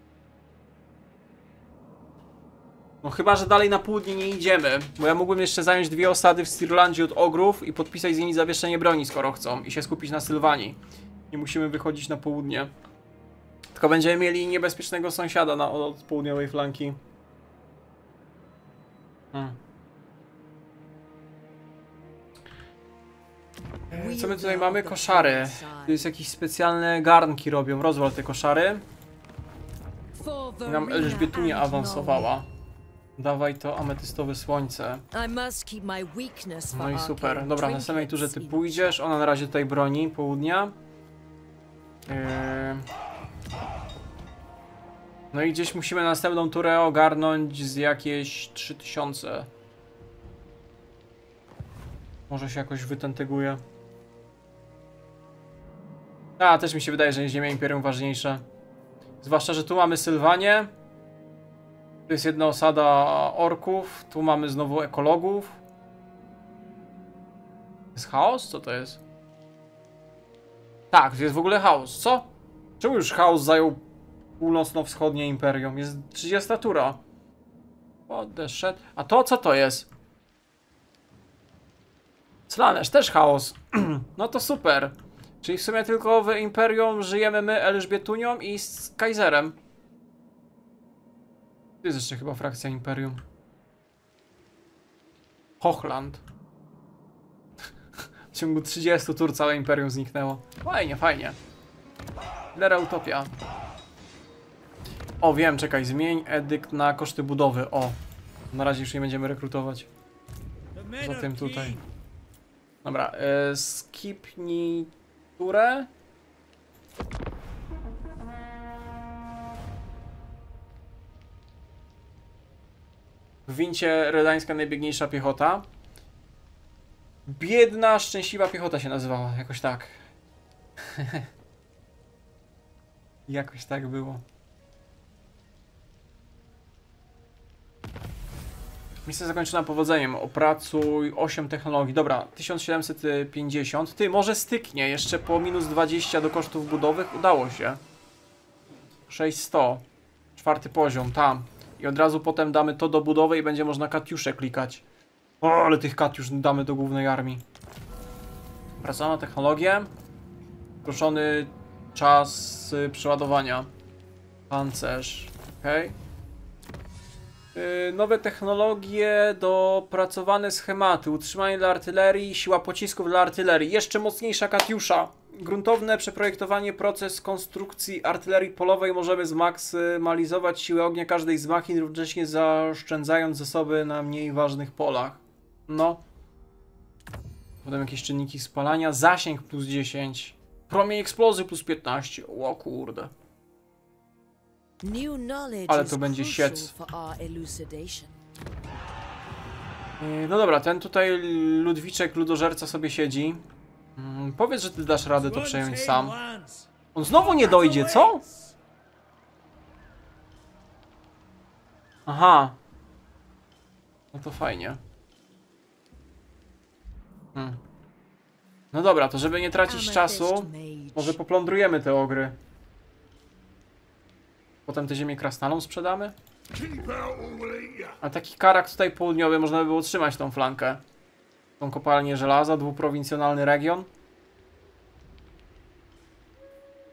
No chyba, że dalej na południe nie idziemy, bo ja mógłbym jeszcze zająć dwie osady w Stirlandzie od ogrów i podpisać z nimi zawieszenie broni, skoro chcą, i się skupić na Sylwanii. Nie musimy wychodzić na południe. Tylko będziemy mieli niebezpiecznego sąsiada na, od południowej flanki. Hmm. Co my tutaj mamy? Koszary. Tu jest jakieś specjalne garnki robią. Rozwal te koszary. I nam Elżbietunia awansowała. Dawaj to ametystowe słońce. No i super. Dobra, na następnej turze ty pójdziesz. Ona na razie tutaj broni południa. Yy... No i gdzieś musimy następną turę ogarnąć z jakieś trzy tysiące. Może się jakoś wytętyguje. A, też mi się wydaje, że Ziemia Imperium ważniejsze. Zwłaszcza, że tu mamy Sylwanię. Tu jest jedna osada orków. Tu mamy znowu ekologów. Jest chaos? Co to jest? Tak, to jest w ogóle chaos. Co? Czemu już chaos zajął północno-wschodnie imperium? Jest trzydziesta tura. What the shit? A to co to jest? Slanesh, też chaos. No to super. Czyli w sumie tylko w imperium żyjemy my, Elżbietunią i z Kaiserem. To jest jeszcze chyba frakcja imperium. Hochland. W ciągu trzydziestu tur całe imperium zniknęło. Fajnie, fajnie. Lera utopia. O, wiem, czekaj, zmień edykt na koszty budowy. O, na razie już nie będziemy rekrutować. Zatem tutaj. Dobra, e, skipnij turę. W wincie redańska najbiegniejsza piechota. Biedna, szczęśliwa piechota się nazywała, jakoś tak. Jakoś tak było. Misja zakończona powodzeniem. Opracuj osiem technologii. Dobra, tysiąc siedemset pięćdziesiąt. Ty, może styknie. Jeszcze po minus dwadzieścia do kosztów budowych udało się. sześćset. Czwarty poziom, tam. I od razu potem damy to do budowy i będzie można katiusze klikać. O, ale tych katiusz damy do głównej armii. Pracowana technologię. Skrócony czas przeładowania. Pancerz. Okej. Okay. Yy, nowe technologie, dopracowane schematy, utrzymanie dla artylerii, siła pocisków dla artylerii, jeszcze mocniejsza katiusza, gruntowne przeprojektowanie, proces konstrukcji artylerii polowej, możemy zmaksymalizować siłę ognia każdej z machin, równocześnie zaoszczędzając zasoby na mniej ważnych polach. No. Potem jakieś czynniki spalania, zasięg plus dziesięć, promień eksplozji plus piętnaście, o kurde. Ale to będzie siec. No dobra, ten tutaj Ludwiczek, ludożerca sobie siedzi. Hmm, powiedz, że ty dasz radę to przejąć sam. On znowu nie dojdzie, co? Aha. No to fajnie. Hmm. No dobra, to żeby nie tracić czasu, może poplądrujemy te ogry. Potem te ziemię krasnalą sprzedamy. A taki karak tutaj południowy, można by było trzymać tą flankę. Tą kopalnię żelaza, dwuprowincjonalny region.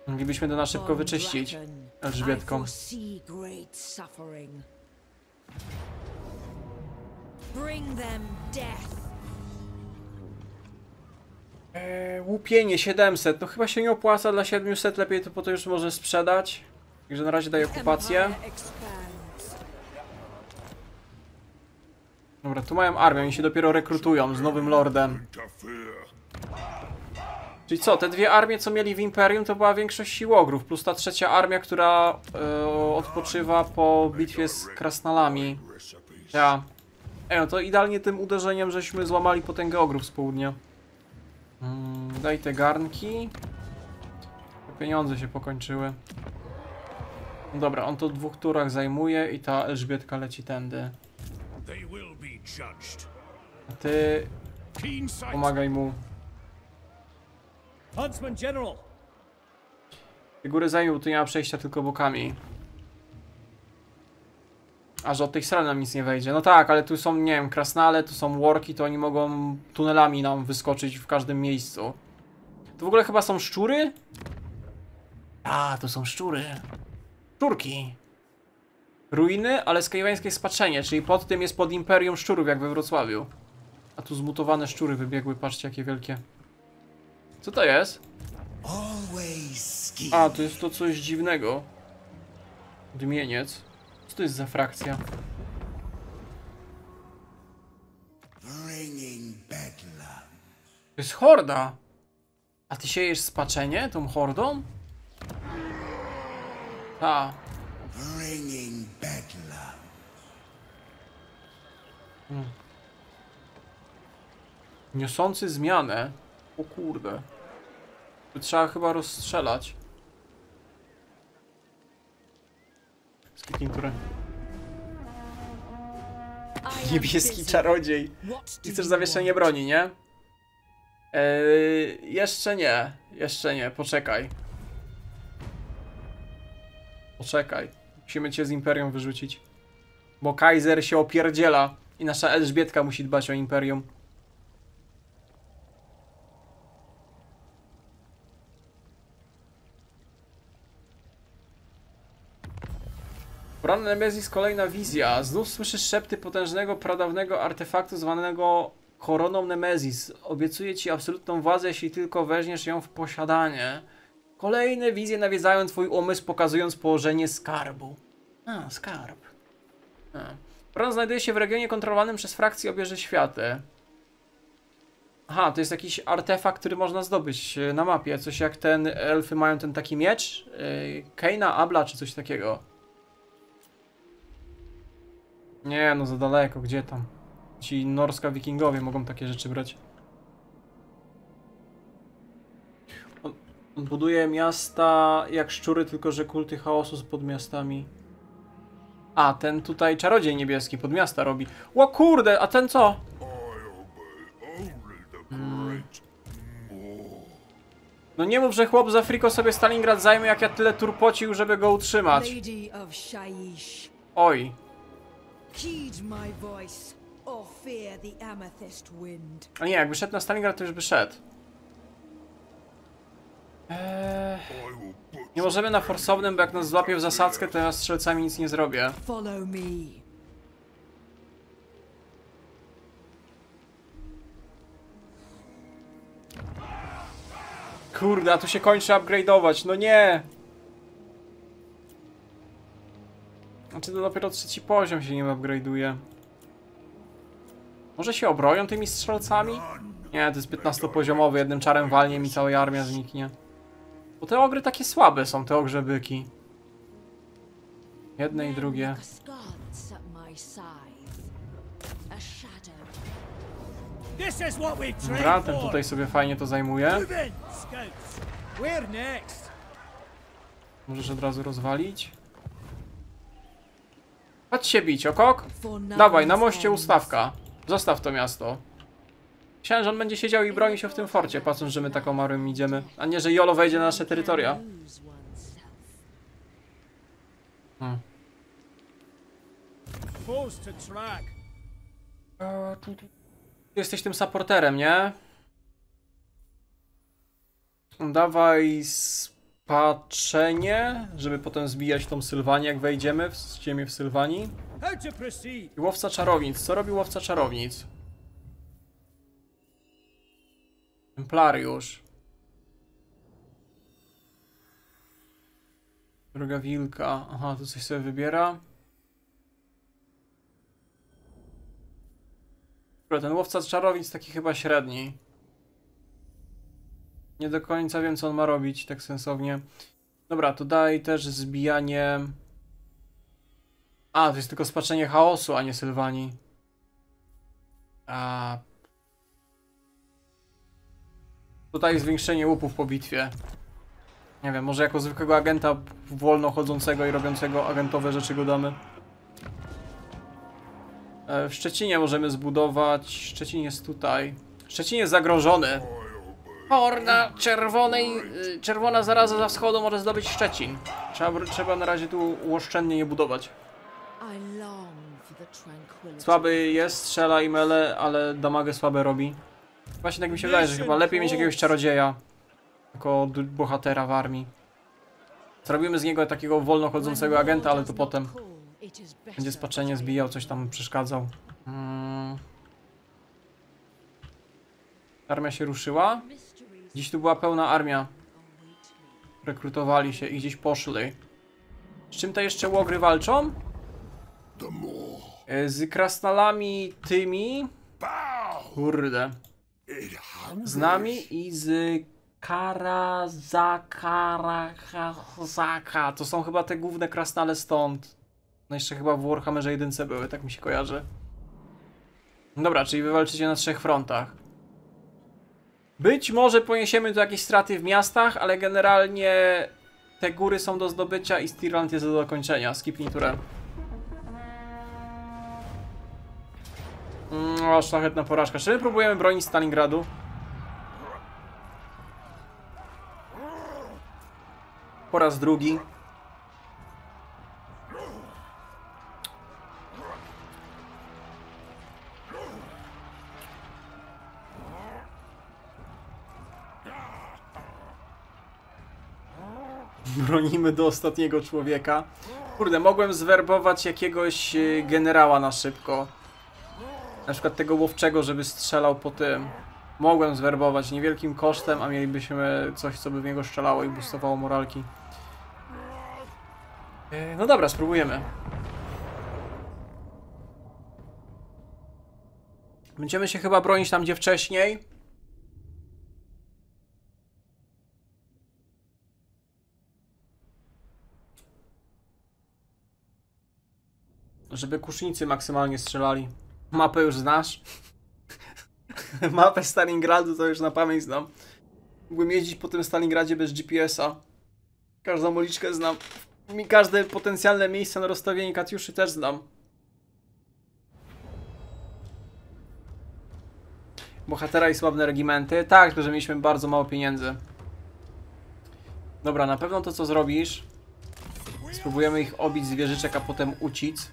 Moglibyśmy to na szybko wyczyścić Elżbietką. I foresee great suffering. Bring them death. Eee, łupienie siedemset, no chyba się nie opłaca dla siedmiuset, lepiej to po to już może sprzedać. Także na razie daję okupację. Empire expands. Dobra, tu mają armię, oni się dopiero rekrutują z nowym lordem. Czyli co, te dwie armie, co mieli w Imperium, to była większość siłogrów, plus ta trzecia armia, która e, odpoczywa po bitwie z krasnalami. Ja. Ej, no to idealnie tym uderzeniem, żeśmy złamali potęgę ogrów z południa. Mm, daj te garnki. Pieniądze się pokończyły. No dobra, on to w dwóch turach zajmuje i ta Elżbietka leci tędy. A ty pomagaj mu. Huntsman General. Ty góry zajmij, tu nie ma przejścia tylko bokami. A że od tej strony nam nic nie wejdzie. No tak, ale tu są, nie wiem, krasnale, tu są worki, to oni mogą tunelami nam wyskoczyć w każdym miejscu. To w ogóle chyba są szczury? A, to są szczury. Szczurki. Ruiny, ale skajewańskie spaczenie, czyli pod tym jest pod Imperium Szczurów, jak we Wrocławiu. A tu zmutowane szczury wybiegły, patrzcie jakie wielkie. Co to jest? A, to jest to coś dziwnego. Dmieniec. Co to jest za frakcja? To jest horda. A ty siejesz spaczenie tą hordą? Ta. Hmm. Niosący zmianę. O kurde. To trzeba chyba rozstrzelać. Skipinturę. Niebieski czarodziej. I chcesz zawieszenie broni, nie? Eee, jeszcze nie. Jeszcze nie. Poczekaj. Poczekaj. Musimy cię z Imperium wyrzucić. Bo Kaiser się opierdziela. I nasza Elżbietka musi dbać o Imperium. Poranny Nemezis, kolejna wizja. Znów słyszysz szepty potężnego, pradawnego artefaktu zwanego Koroną Nemezis. Obiecuję ci absolutną władzę, jeśli tylko weźmiesz ją w posiadanie. Kolejne wizje nawiedzają twój umysł, pokazując położenie skarbu. A, skarb. A. Koron znajduje się w regionie kontrolowanym przez frakcję Obierze Światy. Aha, to jest jakiś artefakt, który można zdobyć na mapie. Coś jak ten, elfy mają ten taki miecz. Yy, Keina, Abla czy coś takiego. Nie, no za daleko, gdzie tam? Ci norska wikingowie mogą takie rzeczy brać. On, on buduje miasta jak szczury, tylko że kulty chaosu z pod miastami. A, ten tutaj czarodziej niebieski pod miasta robi. O kurde, a ten co? Hmm. No nie mów, że chłop z Afriko sobie Stalingrad zajmie, jak ja tyle turpocił, żeby go utrzymać. Lady of Shaiish. Oj. Heed my voice, or fear the amethyst wind. A nie, jakby szedł na Stalingrad, to już by szedł. Eee, nie możemy na forsownym, bo jak nas złapie w zasadzkę, to ja strzelcami nic nie zrobię. Follow me. Kurde, a tu się kończy upgrade'ować, no nie! Znaczy to dopiero trzeci poziom się nie upgrade'uje. Może się obroją tymi strzelcami? Nie, to jest piętnastopoziomowy, jednym czarem walnie mi cała armia zniknie. Bo te ogry takie słabe są, te ogrze byki. Jedne i drugie. Dobra, ten tutaj sobie fajnie to zajmuje. Możesz od razu rozwalić. Chodź się bić, okok? Dawaj, na moście ustawka. Zostaw to miasto. Myślałem, że on będzie siedział i bronił się w tym forcie, patrząc, że my taką armią idziemy. A nie, że Jolo wejdzie na nasze terytoria. Hmm. Jesteś tym supporterem, nie? Dawaj Patrzenie, żeby potem zbijać tą Sylwanię, jak wejdziemy w ziemię w Sylwanii. How to proceed? I łowca czarownic. Co robi łowca czarownic? Templariusz. Droga wilka. Aha, tu coś sobie wybiera. Dobra, ten łowca czarownic taki chyba średni. Nie do końca wiem, co on ma robić, tak sensownie. Dobra, to daj też zbijanie... A, to jest tylko spaczenie chaosu, a nie Sylwanii. A... Tutaj zwiększenie łupów po bitwie. Nie wiem, może jako zwykłego agenta wolno chodzącego i robiącego agentowe rzeczy go damy. W Szczecinie możemy zbudować... Szczecin jest tutaj. Szczecin jest zagrożony. Horda czerwonej, y, czerwona zaraza za wschodu może zdobyć Szczecin. Trzeba, trzeba na razie tu oszczędnie nie budować. I long for the tranquility. Słaby jest, strzela i mele, ale damagę słabe robi. Właśnie tak mi się wydaje, że chyba lepiej mieć jakiegoś czarodzieja jako d- bohatera w armii. Zrobimy z niego takiego wolno chodzącego agenta, ale to potem będzie spaczenie zbijał, coś tam przeszkadzał. Hmm. Armia się ruszyła. Dziś tu była pełna armia. Rekrutowali się i gdzieś poszli. Z czym te jeszcze łogry walczą? Z krasnalami tymi. Kurde. Z nami i z Karazakarazaka. To są chyba te główne krasnale stąd. No jeszcze chyba w Warhammerze jedynce były, tak mi się kojarzy. Dobra, czyli wy walczycie na trzech frontach. Być może poniesiemy tu jakieś straty w miastach, ale generalnie te góry są do zdobycia i Stirland jest do dokończenia. Skipnij turę. Mm, o, szlachetna porażka. Czy my próbujemy bronić Stalingradu? Po raz drugi. Bronimy do ostatniego człowieka. Kurde, mogłem zwerbować jakiegoś generała na szybko. Na przykład tego łowczego, żeby strzelał po tym. Mogłem zwerbować niewielkim kosztem, a mielibyśmy coś, co by w niego strzelało i boostowało moralki. No dobra, spróbujemy. Będziemy się chyba bronić tam, gdzie wcześniej. Żeby kusznicy maksymalnie strzelali. Mapę już znasz? Mapę Stalingradu to już na pamięć znam. Mógłbym jeździć po tym Stalingradzie bez G P S a. Każdą uliczkę znam. Mi każde potencjalne miejsce na rozstawienie Katiuszy też znam. Bohatera i sławne regimenty. Tak, tylko że mieliśmy bardzo mało pieniędzy. Dobra, na pewno to co zrobisz. Spróbujemy ich obić z wieżyczek, a potem uciec.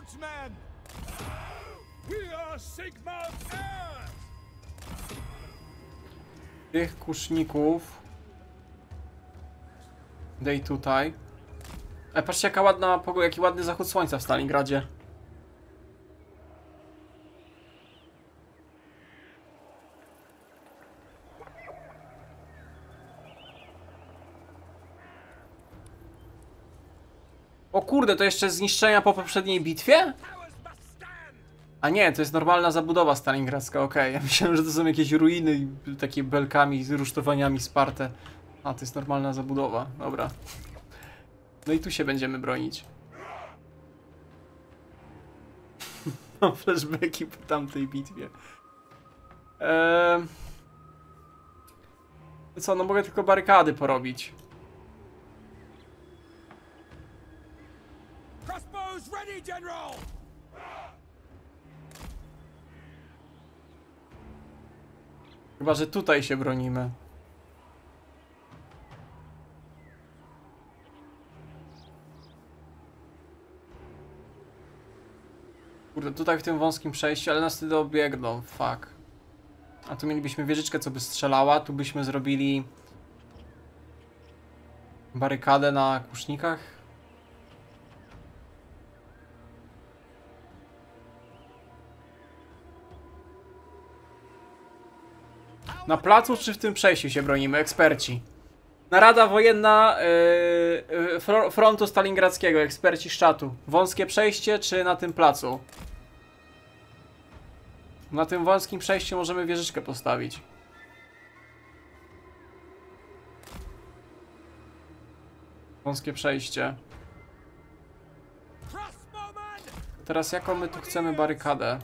Tych kuszników daj tutaj. E, patrzcie jaka ładna pogoda, jaki ładny zachód słońca w Stalingradzie. O kurde, to jeszcze zniszczenia po poprzedniej bitwie? A nie, to jest normalna zabudowa stalingradzka, okej. Okay. Ja myślałem, że to są jakieś ruiny takie belkami z rusztowaniami sparte. A, to jest normalna zabudowa, dobra. No i tu się będziemy bronić. Mam flashbacki po tamtej bitwie. Eee... Co, no mogę tylko barykady porobić. Ready, General! Chyba, że tutaj się bronimy. Kurde, tutaj w tym wąskim przejściu, ale nas wtedy obiegną, fuck. A tu mielibyśmy wieżyczkę, co by strzelała, tu byśmy zrobili... Barykadę na kusznikach. Na placu czy w tym przejściu się bronimy? Eksperci. Narada wojenna yy, yy, frontu stalingradzkiego. Eksperci z czatu. Wąskie przejście czy na tym placu? Na tym wąskim przejściu możemy wieżyczkę postawić. Wąskie przejście. Teraz jaką my tu chcemy barykadę?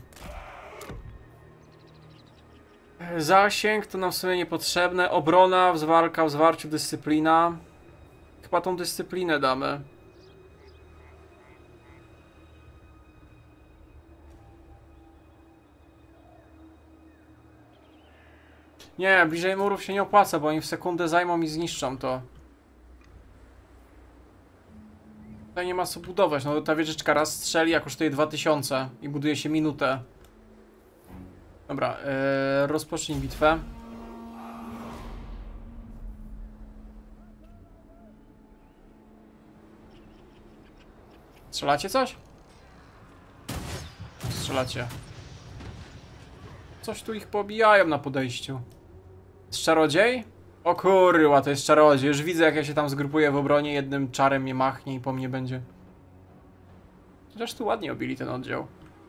Zasięg to nam w sumie niepotrzebne. Obrona, walka w zwarciu, dyscyplina. Chyba tą dyscyplinę damy. Nie, bliżej murów się nie opłaca, bo oni w sekundę zajmą i zniszczą to. Tutaj nie ma co budować, no ta wieżyczka raz strzeli, a kosztuje dwa tysiące i buduje się minutę. Dobra, yy, rozpocznij bitwę. Strzelacie coś? Strzelacie. Coś tu ich pobijają na podejściu. Jest czarodziej? O kurwa, to jest czarodziej. Już widzę, jak ja się tam zgrupuję w obronie, jednym czarem mnie machnie i po mnie będzie. Chociaż tu ładnie obili ten oddział.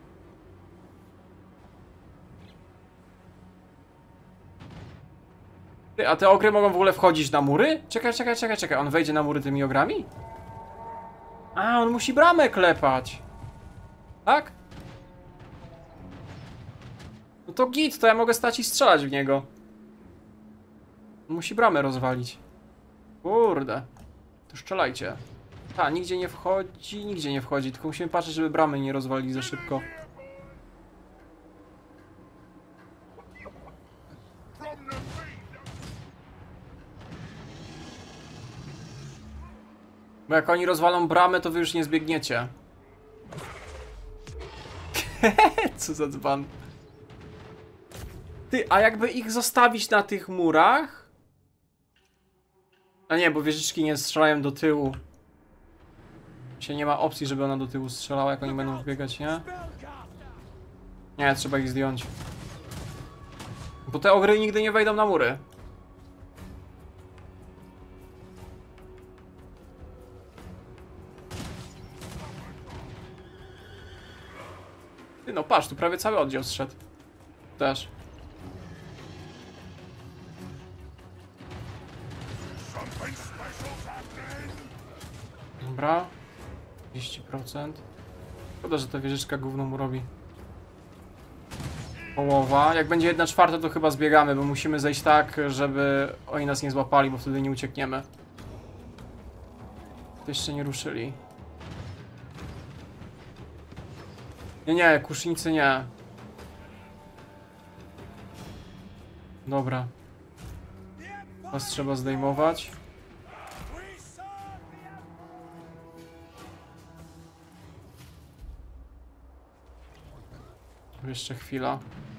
Ty, a te ogry mogą w ogóle wchodzić na mury? Czekaj, czekaj, czekaj, czekaj. On wejdzie na mury tymi ogrami? A, on musi bramę klepać. Tak? No to git, to ja mogę stać i strzelać w niego. On musi bramę rozwalić. Kurde. To strzelajcie. A, nigdzie nie wchodzi, nigdzie nie wchodzi. Tylko musimy patrzeć, żeby bramy nie rozwalili za szybko. Bo jak oni rozwalą bramę, to wy już nie zbiegniecie. Co za dzban. Ty, a jakby ich zostawić na tych murach? A nie, bo wieżyczki nie strzelają do tyłu. Się nie ma opcji, żeby ona do tyłu strzelała, jak oni będą wbiegać, nie? Nie, trzeba ich zdjąć. Bo te ogry nigdy nie wejdą na mury. Ty, no patrz, tu prawie cały oddział zszedł. Też. Dobra. trzydzieści procent. Szkoda, że ta wieżyczka gówno mu robi. Połowa. Jak będzie jedna czwarta, to chyba zbiegamy, bo musimy zejść tak, żeby oni nas nie złapali, bo wtedy nie uciekniemy. To jeszcze nie ruszyli. Nie, nie, kusznicy nie. Dobra. Was trzeba zdejmować. Jeszcze chwila.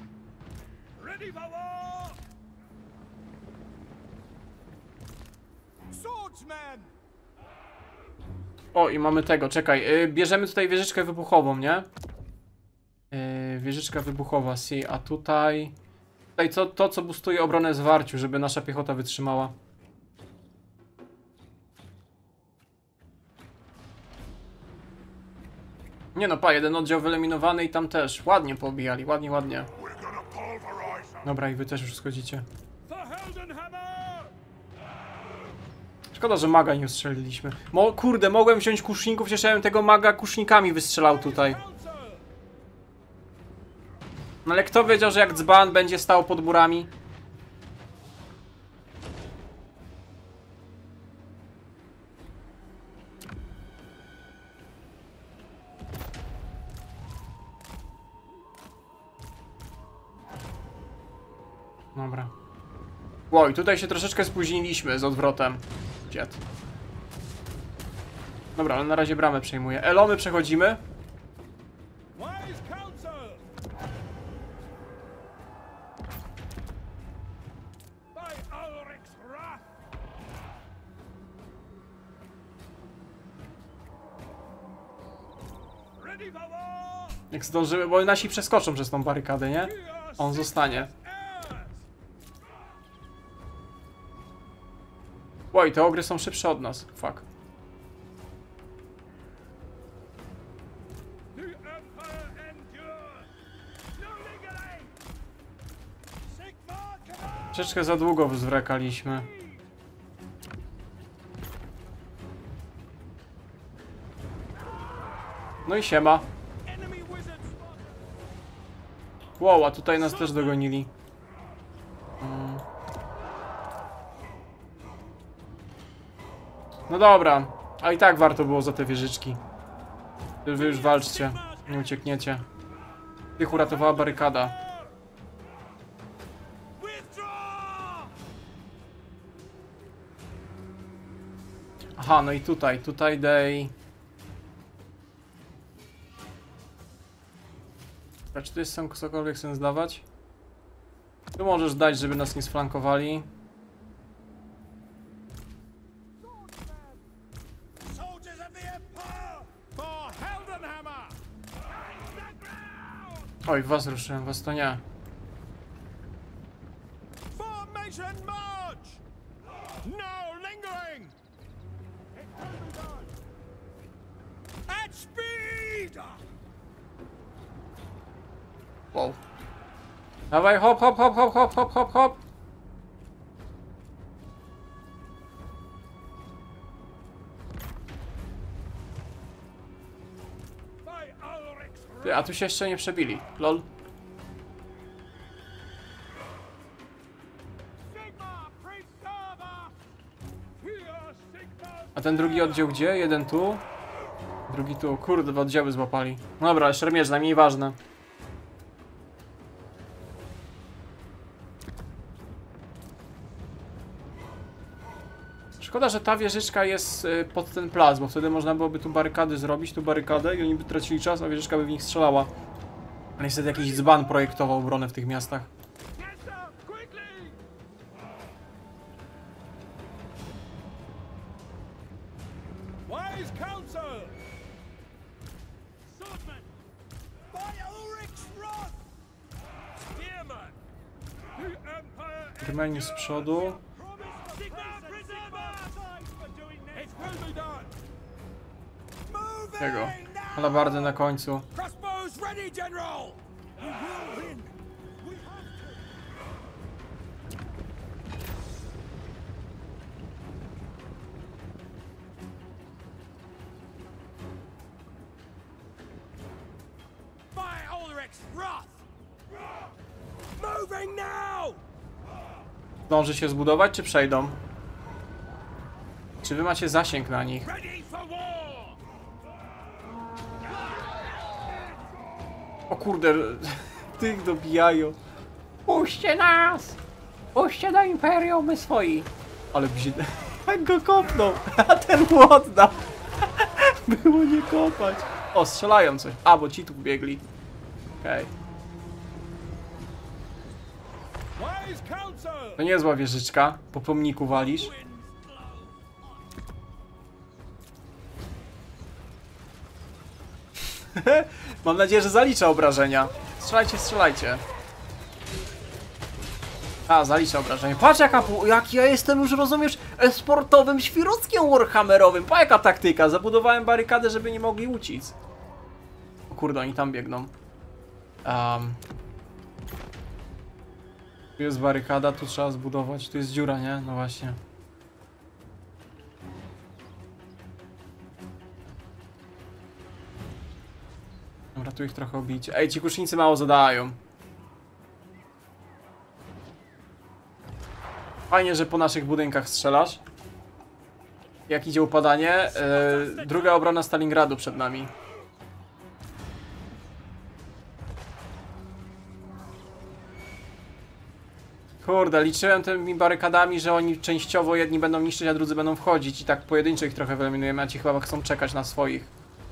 O, i mamy tego, czekaj. Yy, bierzemy tutaj wieżyczkę wybuchową, nie? Yy, wieżyczka wybuchowa, si, a tutaj... Tutaj co, to, co boostuje obronę zwarciu, żeby nasza piechota wytrzymała. Nie no, pa, jeden oddział wyeliminowany i tam też. Ładnie poobijali, ładnie, ładnie. Dobra, i wy też już schodzicie. Szkoda, że maga nie ustrzeliliśmy. Mo kurde, mogłem wziąć kuszników, przecież ja bym tego maga kusznikami wystrzelał tutaj. No ale kto wiedział, że jak dzban będzie stał pod murami? Dobra. Oj, tutaj się troszeczkę spóźniliśmy z odwrotem. Dziad. Dobra, ale na razie bramę przejmuję. Elomy przechodzimy. Jak zdążymy, bo nasi przeskoczą przez tą barykadę, nie? On zostanie. Oj, te ogry są szybsze od nas. Fuck. Troszeczkę za długo zwlekaliśmy. No i siema. Wow, a tutaj nas też dogonili. Hmm. No dobra, a i tak warto było za te wieżyczki. Wy już walczcie, nie uciekniecie. Tych uratowała barykada. Aha, no i tutaj, tutaj dej. A czy tu jest cokolwiek sens dawać? Tu możesz dać, żeby nas nie sflankowali. Oj, was ruszyłem, was to nie. Wow. Dawaj, hop, hop, hop, hop, hop, hop, hop, hop. Ty, a tu się jeszcze nie przebili. Lol. A ten drugi oddział gdzie? Jeden tu. Drugi tu. Kurde, dwa oddziały złapali. No dobra, szermierz, najmniej ważne. Szkoda, że ta wieżyczka jest pod ten plac, bo wtedy można byłoby tu barykady zrobić, tu barykadę i oni by tracili czas, a wieżyczka by w nich strzelała. Ale niestety jakiś dzban projektował obronę w tych miastach. Germanius z przodu. Tego. Alabardy na końcu. Zdąży się zbudować, czy przejdą? Czy wy macie zasięg na nich? O kurde, tych dobijają. Puśćcie nas! Puśćcie do Imperium, my swoi! Ale brzydko. Jak go kopnął, a ten młot dał. Było nie kopać. O, strzelają coś. A, bo ci tu biegli. Okej. Okay. To niezła wieżyczka. Po pomniku walisz. Mam nadzieję, że zalicza obrażenia. Strzelajcie, strzelajcie. A, zalicza obrażenia. Patrz jaka, jak ja jestem już, rozumiesz, sportowym świrockiem warhammerowym. Pa jaka taktyka. Zabudowałem barykadę, żeby nie mogli uciec. O kurde, oni tam biegną. Um. Tu jest barykada, tu trzeba zbudować. Tu jest dziura, nie? No właśnie. Dobra, tu ich trochę obić. Ej, ci kusznicy mało zadają. Fajnie, że po naszych budynkach strzelasz. Jak idzie upadanie. Yy, druga obrona Stalingradu przed nami. Kurde, liczyłem tymi barykadami, że oni częściowo jedni będą niszczyć, a drudzy będą wchodzić. I tak pojedynczo ich trochę wyeliminujemy, a ci chyba chcą czekać na swoich.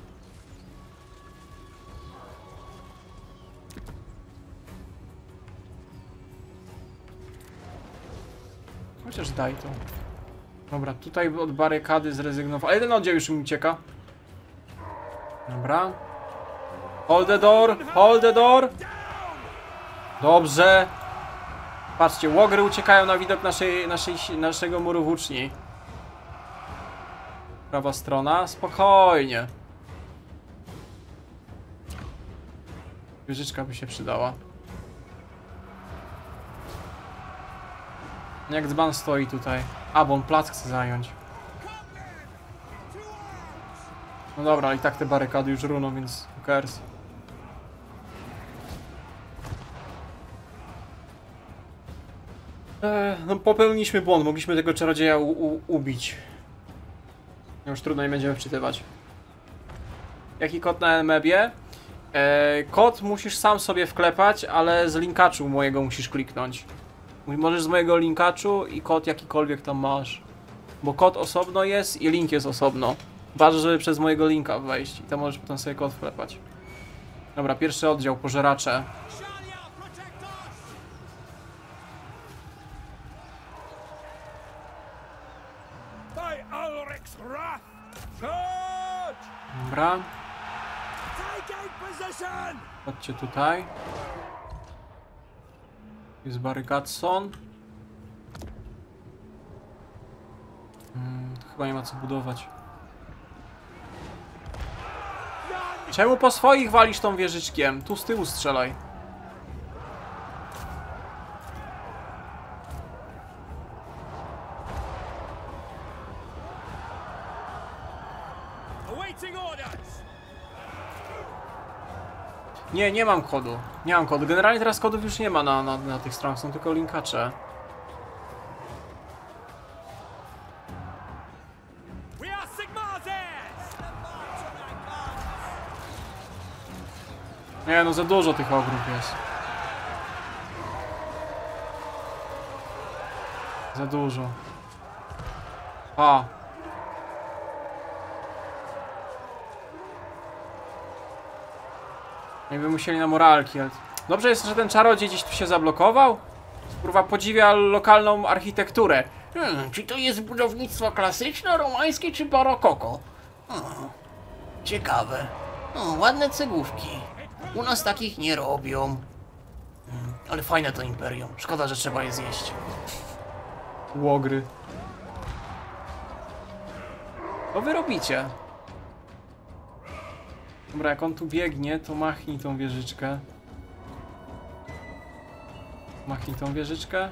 Chociaż daj to. Dobra, tutaj od barykady zrezygnował. A jeden oddział już mi ucieka. Dobra. Hold the door, hold the door. Dobrze. Patrzcie, łogry uciekają na widok naszej, naszej, naszego muru włóczni. Prawa strona, spokojnie. Wieżyczka by się przydała. Jak dzban stoi tutaj. A, bo on plac chce zająć. No dobra, ale i tak te barykady już runą, więc who cares. Eee, no popełniliśmy błąd, mogliśmy tego czarodzieja u, u, ubić. Już trudno nie będziemy wczytywać. Jaki kod na Mebie? Eee, kod musisz sam sobie wklepać, ale z linkaczu mojego musisz kliknąć. Możesz z mojego linkaczu i kod jakikolwiek tam masz. Bo kod osobno jest i link jest osobno. Ważne, żeby przez mojego linka wejść i tam możesz potem sobie kod wklepać. Dobra, pierwszy oddział, pożeracze. By Ulrich's wrath! Charge! Dobra, Taking position! chodźcie tutaj. Jest Barykadson. Hmm, chyba nie ma co budować. Czemu po swoich walisz tą wieżyczkiem? Tu z tyłu strzelaj. Awaiting orders! Nie, nie mam kodu. Nie mam kodu. Generalnie teraz kodów już nie ma na, na, na tych stronach, są tylko linkacze. We are Sigmar's heirs! Nie no, za dużo tych ogrów jest. Za dużo. A. Jakby musieli na moralki, ale... Dobrze jest, że ten czarodziej gdzieś tu się zablokował? Kurwa, podziwia lokalną architekturę. Hmm, czy to jest budownictwo klasyczne, romańskie czy barokoko? Hmm, ciekawe. O, ładne cegłówki. U nas takich nie robią. Hmm, ale fajne to imperium. Szkoda, że trzeba je zjeść. Łogry. Co wy robicie? Dobra, jak on tu biegnie, to machnij tą wieżyczkę. Machnij tą wieżyczkę.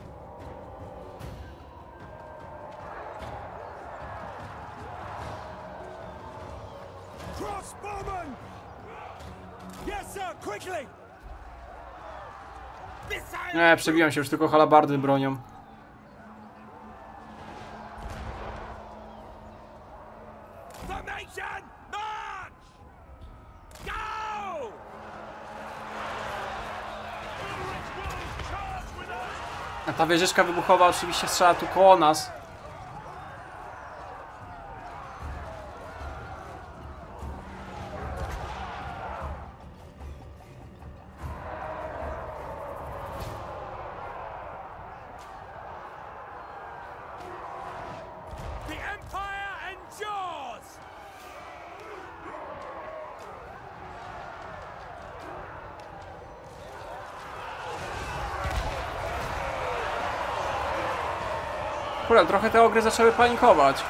Crossbowman! Yes, sir, quickly! Nie, przebiłem się, już tylko halabardy bronią. Formation! March! Go! A ta wieżyczka wybuchowa oczywiście strzela tu koło nas. The Empire endures! Kurde, trochę te ogry zaczęły panikować.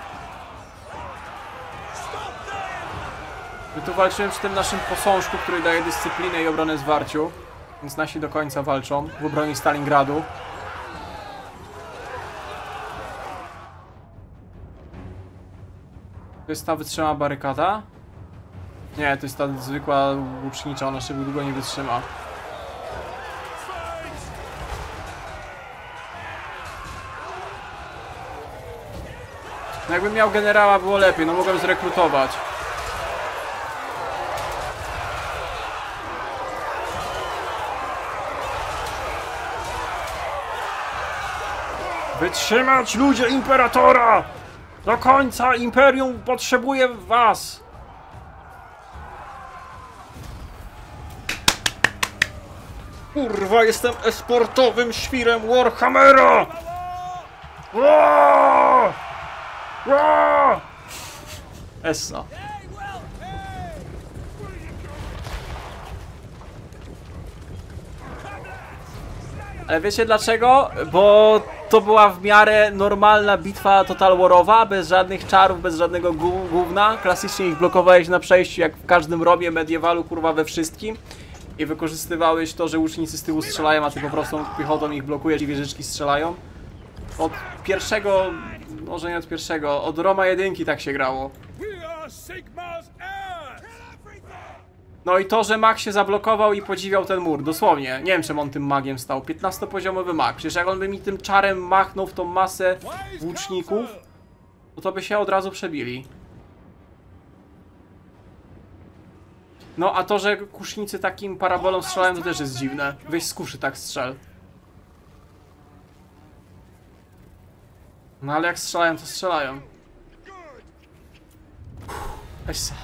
My tu walczyłem przy tym naszym posążku, który daje dyscyplinę i obronę zwarciu. Więc nasi do końca walczą w obronie Stalingradu. To jest ta wytrzymała barykada? Nie, to jest ta zwykła łucznicza, ona jeszcze długo nie wytrzyma. No jakbym miał generała, było lepiej, no mogłem zrekrutować. Wytrzymać, ludzie Imperatora! Do końca Imperium potrzebuje was! Kurwa, jestem esportowym świrem Warhammera! Aaaa! Aaaa! Essa. Ale wiecie dlaczego? Bo to była w miarę normalna bitwa Total Warowa, bez żadnych czarów, bez żadnego gó- gówna. Klasycznie ich blokowałeś na przejściu, jak w każdym robie mediewalu, kurwa, we wszystkim. I wykorzystywałeś to, że łucznicy z tyłu strzelają, a ty po prostu piechotą ich blokujesz i wieżyczki strzelają. Od pierwszego, może nie od pierwszego, od Roma jedynki tak się grało. We are Sigmar's heirs! No i to, że mag się zablokował i podziwiał ten mur, dosłownie. Nie wiem, czym on tym magiem stał. piętnastopoziomowy mag. Przecież jak on by mi tym czarem machnął w tą masę łuczników, to to by się od razu przebili. No a to, że kusznicy takim parabolą strzelają, to też jest dziwne. Weź z kuszy tak strzel. No ale jak strzelają, to strzelają. Weź se.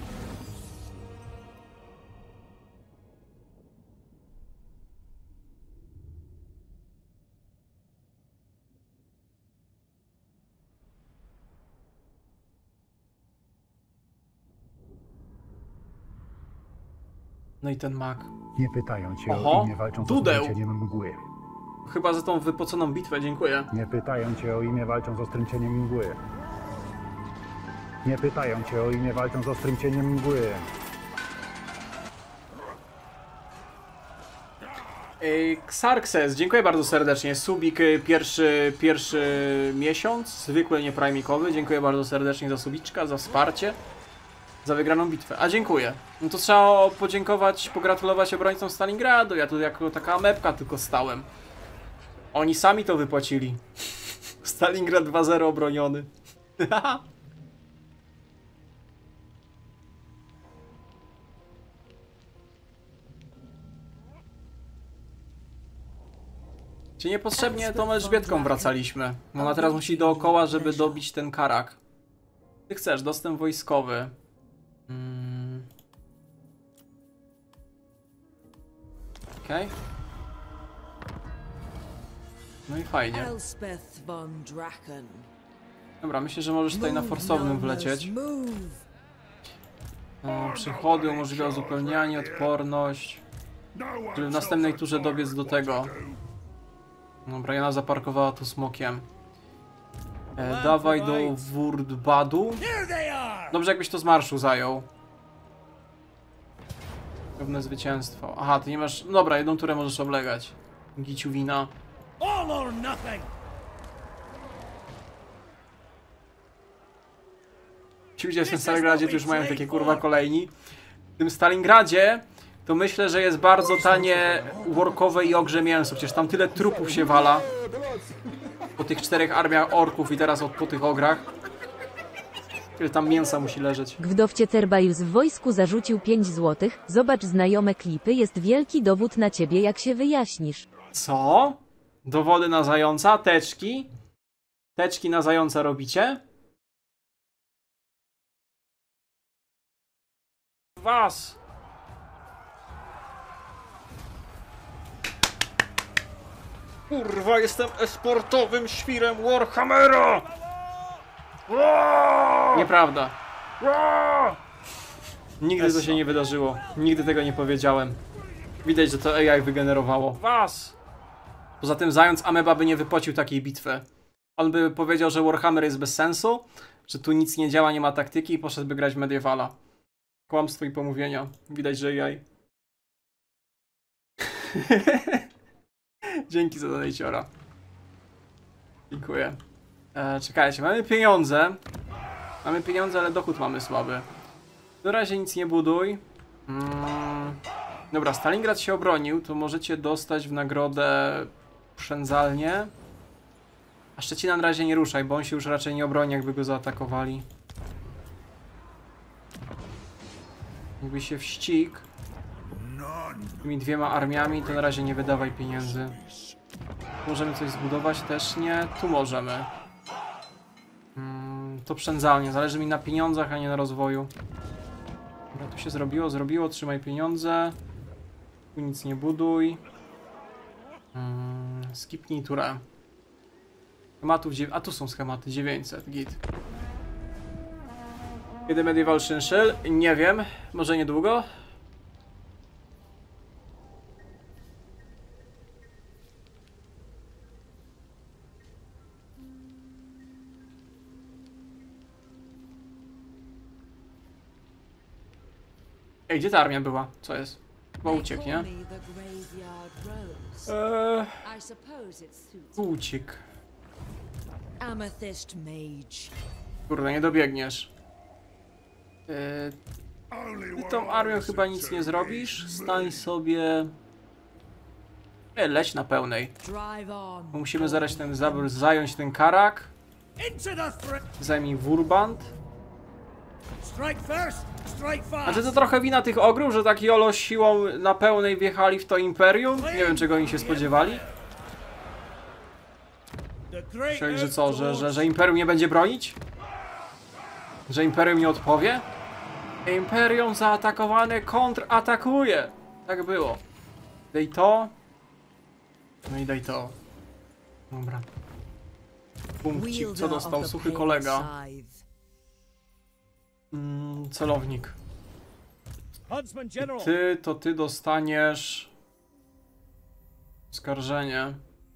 No i ten mag. Nie pytają cię Oho, o imię, walcząc dudeł. z ostrym cieniem mgły. Chyba za tą wypoconą bitwę, dziękuję. Nie pytają cię o imię, walcząc z ostrym cieniem mgły. Nie pytają cię o imię, walcząc z ostrym cieniem mgły. Ej, Xarxes, dziękuję bardzo serdecznie. Subik y, pierwszy, pierwszy miesiąc, zwykły, nieprajmikowy. Dziękuję bardzo serdecznie za subiczka, za wsparcie, za wygraną bitwę. A dziękuję. No to trzeba podziękować, pogratulować obrońcom Stalingradu. Ja tu jako taka mepka tylko stałem. Oni sami to wypłacili. Stalingrad dwa zero obroniony. Czy niepotrzebnie tą Elżbietką wracaliśmy? No ona teraz musi dookoła, żeby dobić ten karak. Ty chcesz, dostęp wojskowy. Hmm. Okej. Okay. No i fajnie. Elspeth von Draken. Dobra, myślę, że możesz tutaj na forsownym wlecieć. O, przychody umożliwia uzupełnianie, odporność. Żeby w następnej turze dobiec do tego. Dobra, Jana zaparkowała tu smokiem. E, dawaj do Wurdbadu. Dobrze, jakbyś to z marszu zajął. Pewne zwycięstwo. Aha, ty nie masz... No dobra, jedną turę możesz oblegać. Giciu wina. All or nothing! Ci ludzie w tym Stalingradzie to już mają takie kurwa kolejni. W tym Stalingradzie to myślę, że jest bardzo tanie workowe i ogrze mięso. Przecież tam tyle trupów się wala. Po tych czterech armiach orków i teraz od, po tych ograch. Ile tam mięsa musi leżeć. Gdowcie Cerbajus w wojsku zarzucił pięć złotych. Zobacz znajome klipy, jest wielki dowód na ciebie, jak się wyjaśnisz. Co? Dowody na zająca? Teczki? Teczki na zająca robicie? Was! Kurwa, jestem esportowym świrem Warhammera! Nieprawda. Nigdy to się nie wydarzyło. Nigdy tego nie powiedziałem. Widać, że to A I wygenerowało. Was! Poza tym zając Ameba by nie wypocił takiej bitwy. On by powiedział, że Warhammer jest bez sensu, że tu nic nie działa, nie ma taktyki i poszedłby grać w Medievala. Kłamstwo i pomówienia. Widać, że A I. Dzięki za donajciora. Dziękuję. E, czekajcie, mamy pieniądze. Mamy pieniądze, ale dochód mamy słaby. Na razie nic nie buduj. Mm. Dobra, Stalingrad się obronił, to możecie dostać w nagrodę przędzalnię. A Szczecina na razie nie ruszaj, bo on się już raczej nie obroni, jakby go zaatakowali. Jakby się wścigł tymi dwiema armiami, to na razie nie wydawaj pieniędzy. Możemy coś zbudować? Też nie. Tu możemy. Hmm, to przędzalnie. Zależy mi na pieniądzach, a nie na rozwoju. Dobra, tu się zrobiło, zrobiło. Trzymaj pieniądze. Tu nic nie buduj. Hmm, skipnij turę. Schematów dziewięćset. A tu są schematy. dziewięćset. Git. Kiedy Medieval Szynszyn? Nie wiem. Może niedługo? Ej, gdzie ta armia była? Co jest? Chyba uciekł, nie? Eee, I suppose it suits. uciekł. Amethyst Mage. Kurde, nie dobiegniesz. Eee, Only ty one tą armią listen chyba nic to nie zrobisz. me. Stań sobie... E, leć na pełnej. Drive on. Bo musimy zaraz ten zabór, zająć ten Karak. Into the threat. Zajmij Wurband. Strike first. Strike A fast. czy to trochę wina tych ogrów, że tak jolo siłą na pełnej wjechali w to Imperium? Nie wiem, czego oni się spodziewali. The great Czyli, że Earth co, że, że, Lords. że Imperium nie będzie bronić? Że Imperium nie odpowie? Imperium zaatakowane kontratakuje. Tak było. Daj to. No i daj to. Dobra. Punkcik, co dostał suchy kolega? Mm, celownik. Huntsman General. Ty, to ty dostaniesz... Oskarżenie.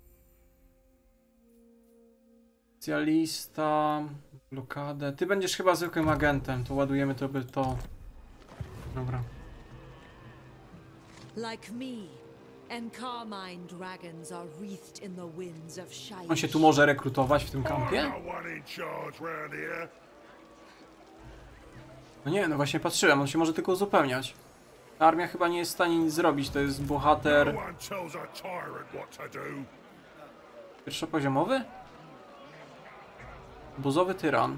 Specjalista... Blokadę. Ty będziesz chyba zwykłym agentem, to ładujemy to by to. Dobra. Like me, Encarmine dragons are wreathed in the winds of Shaiish. On się tu może rekrutować w tym kampie? No one in charge round here. No nie, no właśnie patrzyłem, on się może tylko uzupełniać. Ta armia chyba nie jest w stanie nic zrobić, to jest bohater... No one tells a tyrant what to do. Pierwszopoziomowy? Obozowy tyran.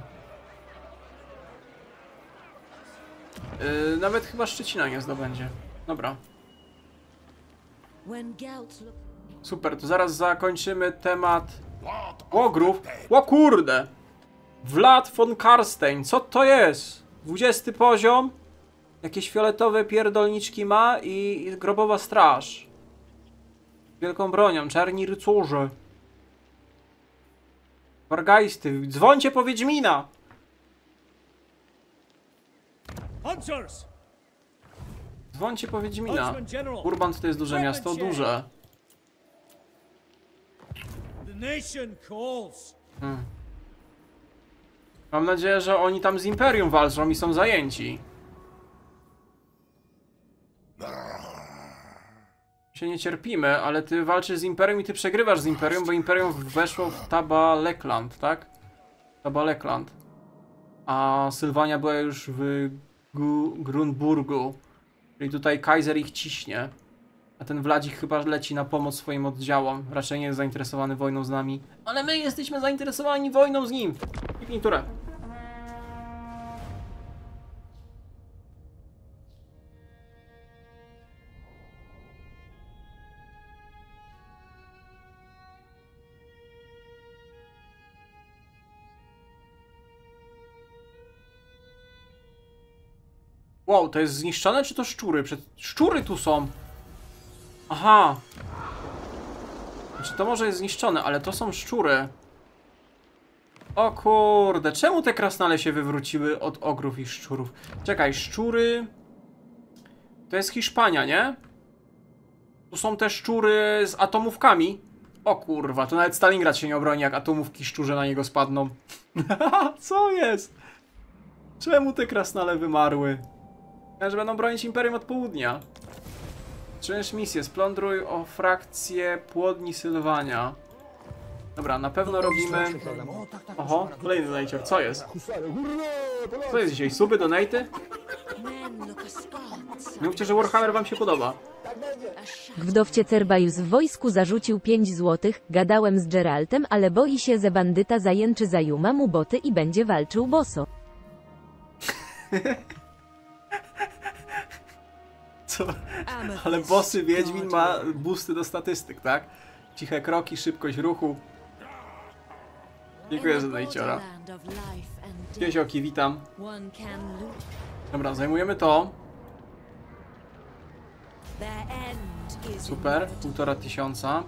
Yy, nawet chyba Szczecina nie zdobędzie. Dobra. When Gelt look Super, to zaraz zakończymy temat ogrów. O kurde! Vlad von Karstein, co to jest? dwudziesty poziom. Jakieś fioletowe pierdolniczki ma i, i grobowa straż. Wielką bronią, czarni rycerze. Wargeisty, dzwońcie po Wiedźmina! Hunters. Dzwońcie po Wiedźmina. Huntsman General. Urband to jest duże miasto, duże. The nation calls. Hmm. Mam nadzieję, że oni tam z Imperium walczą i są zajęci. Się nie cierpimy, ale ty walczysz z Imperium i ty przegrywasz z Imperium, bo Imperium weszło w Tabalekland, tak? Tabalekland. A Sylwania była już w Gu Grunburgu. Czyli tutaj Kaiser ich ciśnie. A ten Wladzik chyba leci na pomoc swoim oddziałom. Raczej nie jest zainteresowany wojną z nami. Ale my jesteśmy zainteresowani wojną z nim. Kliknij turę. Wow, to jest zniszczone, czy to szczury? Przed... Szczury tu są! Aha! Znaczy to może jest zniszczone, ale to są szczury. O kurde, czemu te krasnale się wywróciły od ogrów i szczurów? Czekaj, szczury... To jest Hiszpania, nie? Tu są te szczury z atomówkami. O kurwa, to nawet Stalingrad się nie obroni, jak atomówki szczurze na niego spadną. Co jest? Czemu te krasnale wymarły? Że będą bronić Imperium od południa. Czynsz misję, splądruj o frakcję płodni Sylwania. Dobra, na pewno robimy... Oho, kolejny donator, co jest? Co jest dzisiaj? Suby, donaty? men look askance. Mówcie, że Warhammer wam się podoba. Wdowcie Cerbajus w wojsku zarzucił pięć złotych, gadałem z Geraltem, ale boi się, że bandyta zajęczy zajuma mu boty i będzie walczył boso. Co? Ale bossy Wiedźmin ma boosty do statystyk, tak? Ciche kroki, szybkość ruchu. Dziękuję za donajciora. Piezioki, witam. Dobra, zajmujemy to. Super, półtora tysiąca.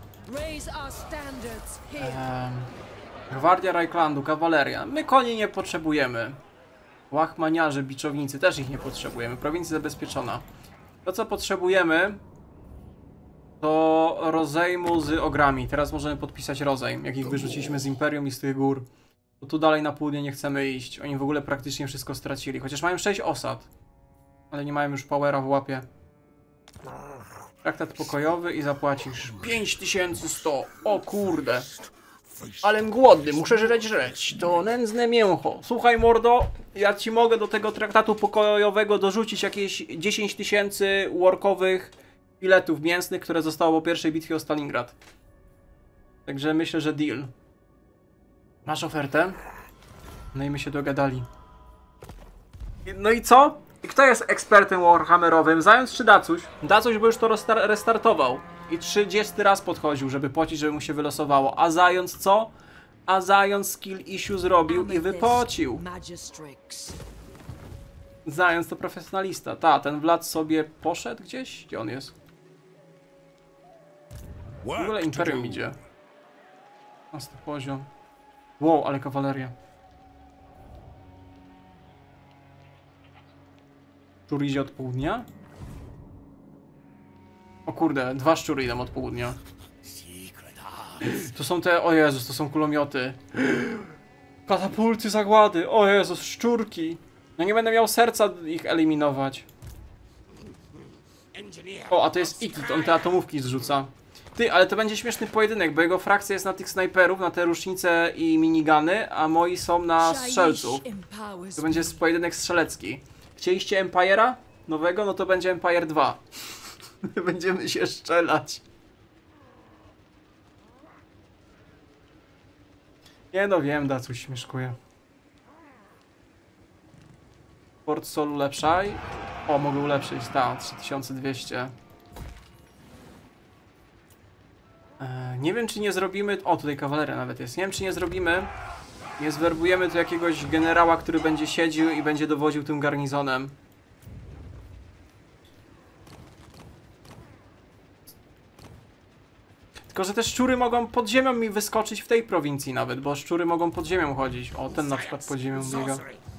Ehm, Gwardia Rajklandu, kawaleria. My koni nie potrzebujemy. Łachmaniarze, biczownicy, też ich nie potrzebujemy. Prowincja zabezpieczona. To co potrzebujemy to rozejmu z ogrami. Teraz możemy podpisać rozejm, jak ich wyrzuciliśmy z Imperium i z tych gór. Bo tu dalej na południe nie chcemy iść. Oni w ogóle praktycznie wszystko stracili. Chociaż mają sześć osad. ale nie mają już powera w łapie. Traktat pokojowy i zapłacisz pięć tysięcy sto. O kurde. Ale głodny, muszę żreć żreć. To nędzne mięcho. Słuchaj mordo, ja ci mogę do tego traktatu pokojowego dorzucić jakieś dziesięć tysięcy workowych filetów mięsnych, które zostało po pierwszej bitwie o Stalingrad. Także myślę, że deal. Masz ofertę? No i my się dogadali. No i co? I kto jest ekspertem warhammerowym? Zając czy Dacuś? Dacuś bo już to restartował. I trzydziesty raz podchodził, żeby płacić, żeby mu się wylosowało. A Zając co? A Zając skill issue zrobił i wypocił. Zając to profesjonalista. Ta, ten Vlad sobie poszedł gdzieś? Gdzie on jest? W ogóle Imperium idzie. Następny poziom. Wow, ale kawaleria. Szczur idzie od południa? O kurde, dwa szczury idą od południa. To są te... O Jezus, to są kulomioty. Katapulty zagłady. O Jezus, szczurki. No nie będę miał serca ich eliminować. O, a to jest Ikit, on te atomówki zrzuca. Ty, ale to będzie śmieszny pojedynek, bo jego frakcja jest na tych snajperów, na te rusznice i minigany, a moi są na strzelców. To będzie pojedynek strzelecki. Chcieliście Empire'a nowego? No to będzie Empire dwa. Będziemy się strzelać. Nie no wiem, da coś śmieszkuje. Port Sol ulepszaj. O, mogę ulepszyć, ta, trzy tysiące dwieście. Eee, nie wiem czy nie zrobimy... O, tutaj kawaleria nawet jest. Nie wiem czy nie zrobimy... Nie zwerbujemy tu jakiegoś generała, który będzie siedził i będzie dowodził tym garnizonem. Tylko, że te szczury mogą pod ziemią mi wyskoczyć w tej prowincji nawet, bo szczury mogą pod ziemią chodzić. O, ten na przykład pod ziemią biega.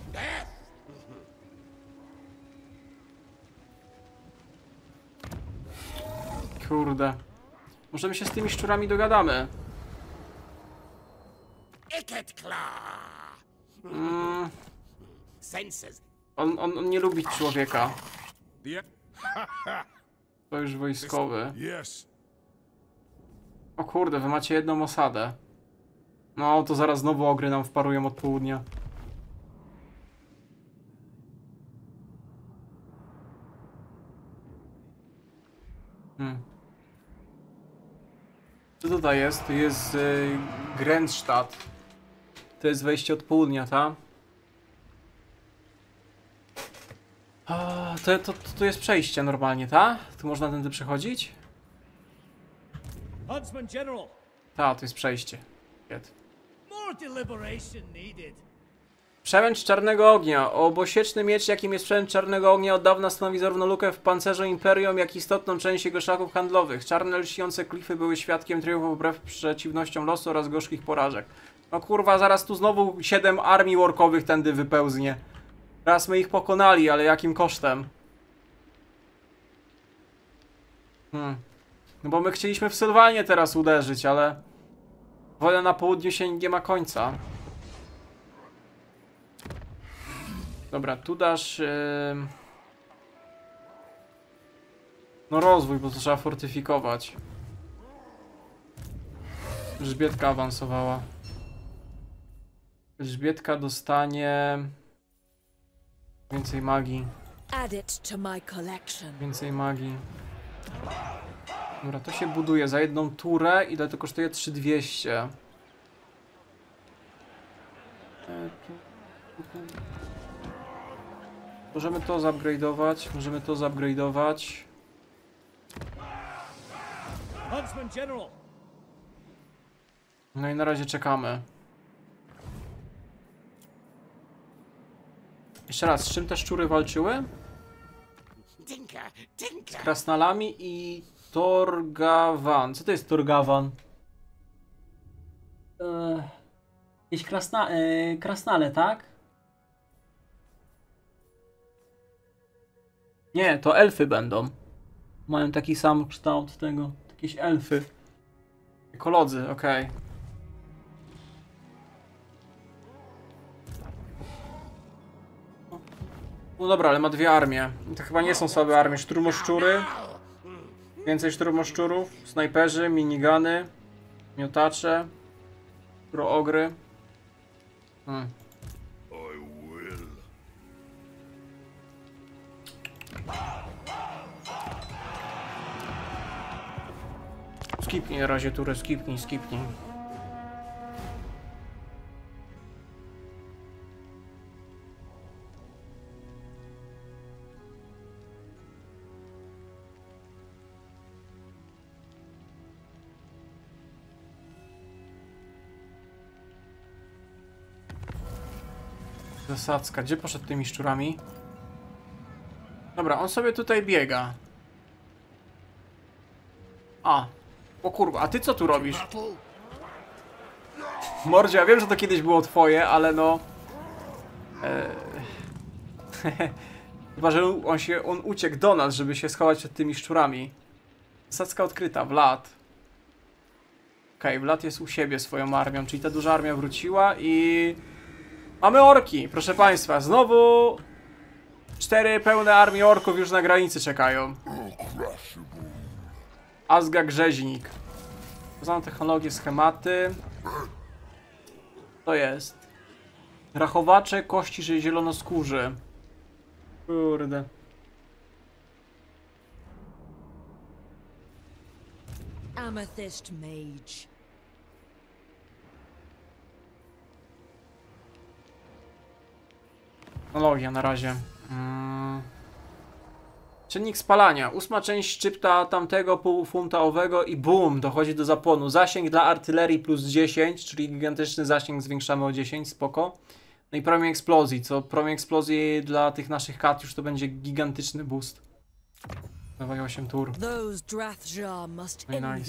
Kurde. Może my się z tymi szczurami dogadamy. Mm. On, on, on nie lubi człowieka. To już wojskowy. O kurde, wy macie jedną osadę. No to zaraz znowu ogry nam wparują od południa. Hmm. Co tutaj jest? To jest yy, Grenzstadt. To jest wejście od południa, ta? A, to, to, to jest przejście normalnie, ta? Tu można tędy przechodzić? Huntsman General. Ta, to jest przejście. Get. More deliberation needed. Przemęcz czarnego ognia. Obosieczny miecz, jakim jest przemęcz czarnego ognia, od dawna stanowi zarówno lukę w pancerzu Imperium, jak i istotną część jego szlaków handlowych. Czarne, lśniące klify były świadkiem triumfu wbrew przeciwnościom losu oraz gorzkich porażek. No kurwa, zaraz tu znowu siedem armii workowych tędy wypełznie. Raz my ich pokonali, ale jakim kosztem? Hmm. No bo my chcieliśmy w Sylwanię teraz uderzyć, ale... Wola na południu się nie ma końca. Dobra, tu dasz... Yy... No rozwój, bo to trzeba fortyfikować. Elżbietka awansowała. Elżbietka dostanie... Więcej magii. Więcej magii. Dobra, to się buduje za jedną turę i to kosztuje trzy tysiące dwieście. Możemy to zupgrade'ować, możemy to zupgrade'ować. Huntsman General. No i na razie czekamy. Jeszcze raz, z czym te szczury walczyły? Z krasnalami i Torgawan. Co to jest Torgawan? Eee, jakieś krasna, e, krasnale, tak? Nie, to elfy będą. Mają taki sam kształt tego. Jakieś elfy. Ekolodzy, okej. Okay. No dobra, ale ma dwie armie. To chyba nie są słabe armie. Szturmoszczury. Więcej szturmoszczurów. Snajperzy, minigany. Miotacze. Proogry. Hmm. I will. Skipnij na razie turę, skipnij, skipnij. Zasadzka. Gdzie poszedł tymi szczurami? Dobra, on sobie tutaj biega. A. O kurwa, a ty co tu robisz? Mordzie, ja wiem, że to kiedyś było twoje, ale no... E... Chyba, że on się, on uciekł do nas, żeby się schować przed tymi szczurami. Zasadzka odkryta, Vlad. Okej, okay, Vlad jest u siebie swoją armią, czyli ta duża armia wróciła i... Mamy orki, proszę państwa, znowu... Cztery pełne armie orków już na granicy czekają. Azga Grzeźnik. Poznam technologię, schematy. To jest. Rachowacze, kości zielonoskórzy. Kurde. Amethyst Mage. Technologia na razie. Hmm. Czynnik spalania. Ósma część szczypta tamtego półfuntaowego i bum, dochodzi do zapłonu. Zasięg dla artylerii plus dziesięć, czyli gigantyczny zasięg zwiększamy o dziesięć, spoko. No i promień eksplozji, co promień eksplozji dla tych naszych Katiusz to będzie gigantyczny boost. Dawaj osiem tur. No i nice.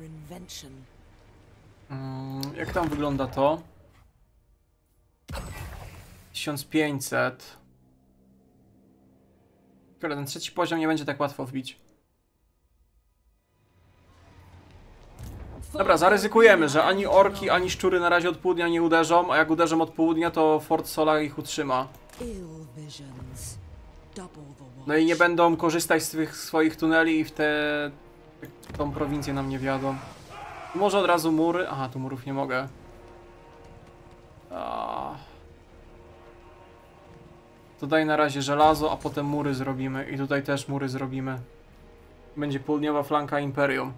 Hmm, jak tam wygląda to? tysiąc pięćset. Kurde, ten trzeci poziom nie będzie tak łatwo wbić. Dobra, zaryzykujemy, że ani orki, ani szczury na razie od południa nie uderzą, a jak uderzą od południa, to Fort Solar ich utrzyma. No i nie będą korzystać z tych swoich tuneli i w tę tą prowincję nam nie wiadą. Może od razu mury? Aha, tu murów nie mogę. A... Tutaj na razie żelazo, a potem mury zrobimy. I tutaj też mury zrobimy. Będzie południowa flanka Imperium.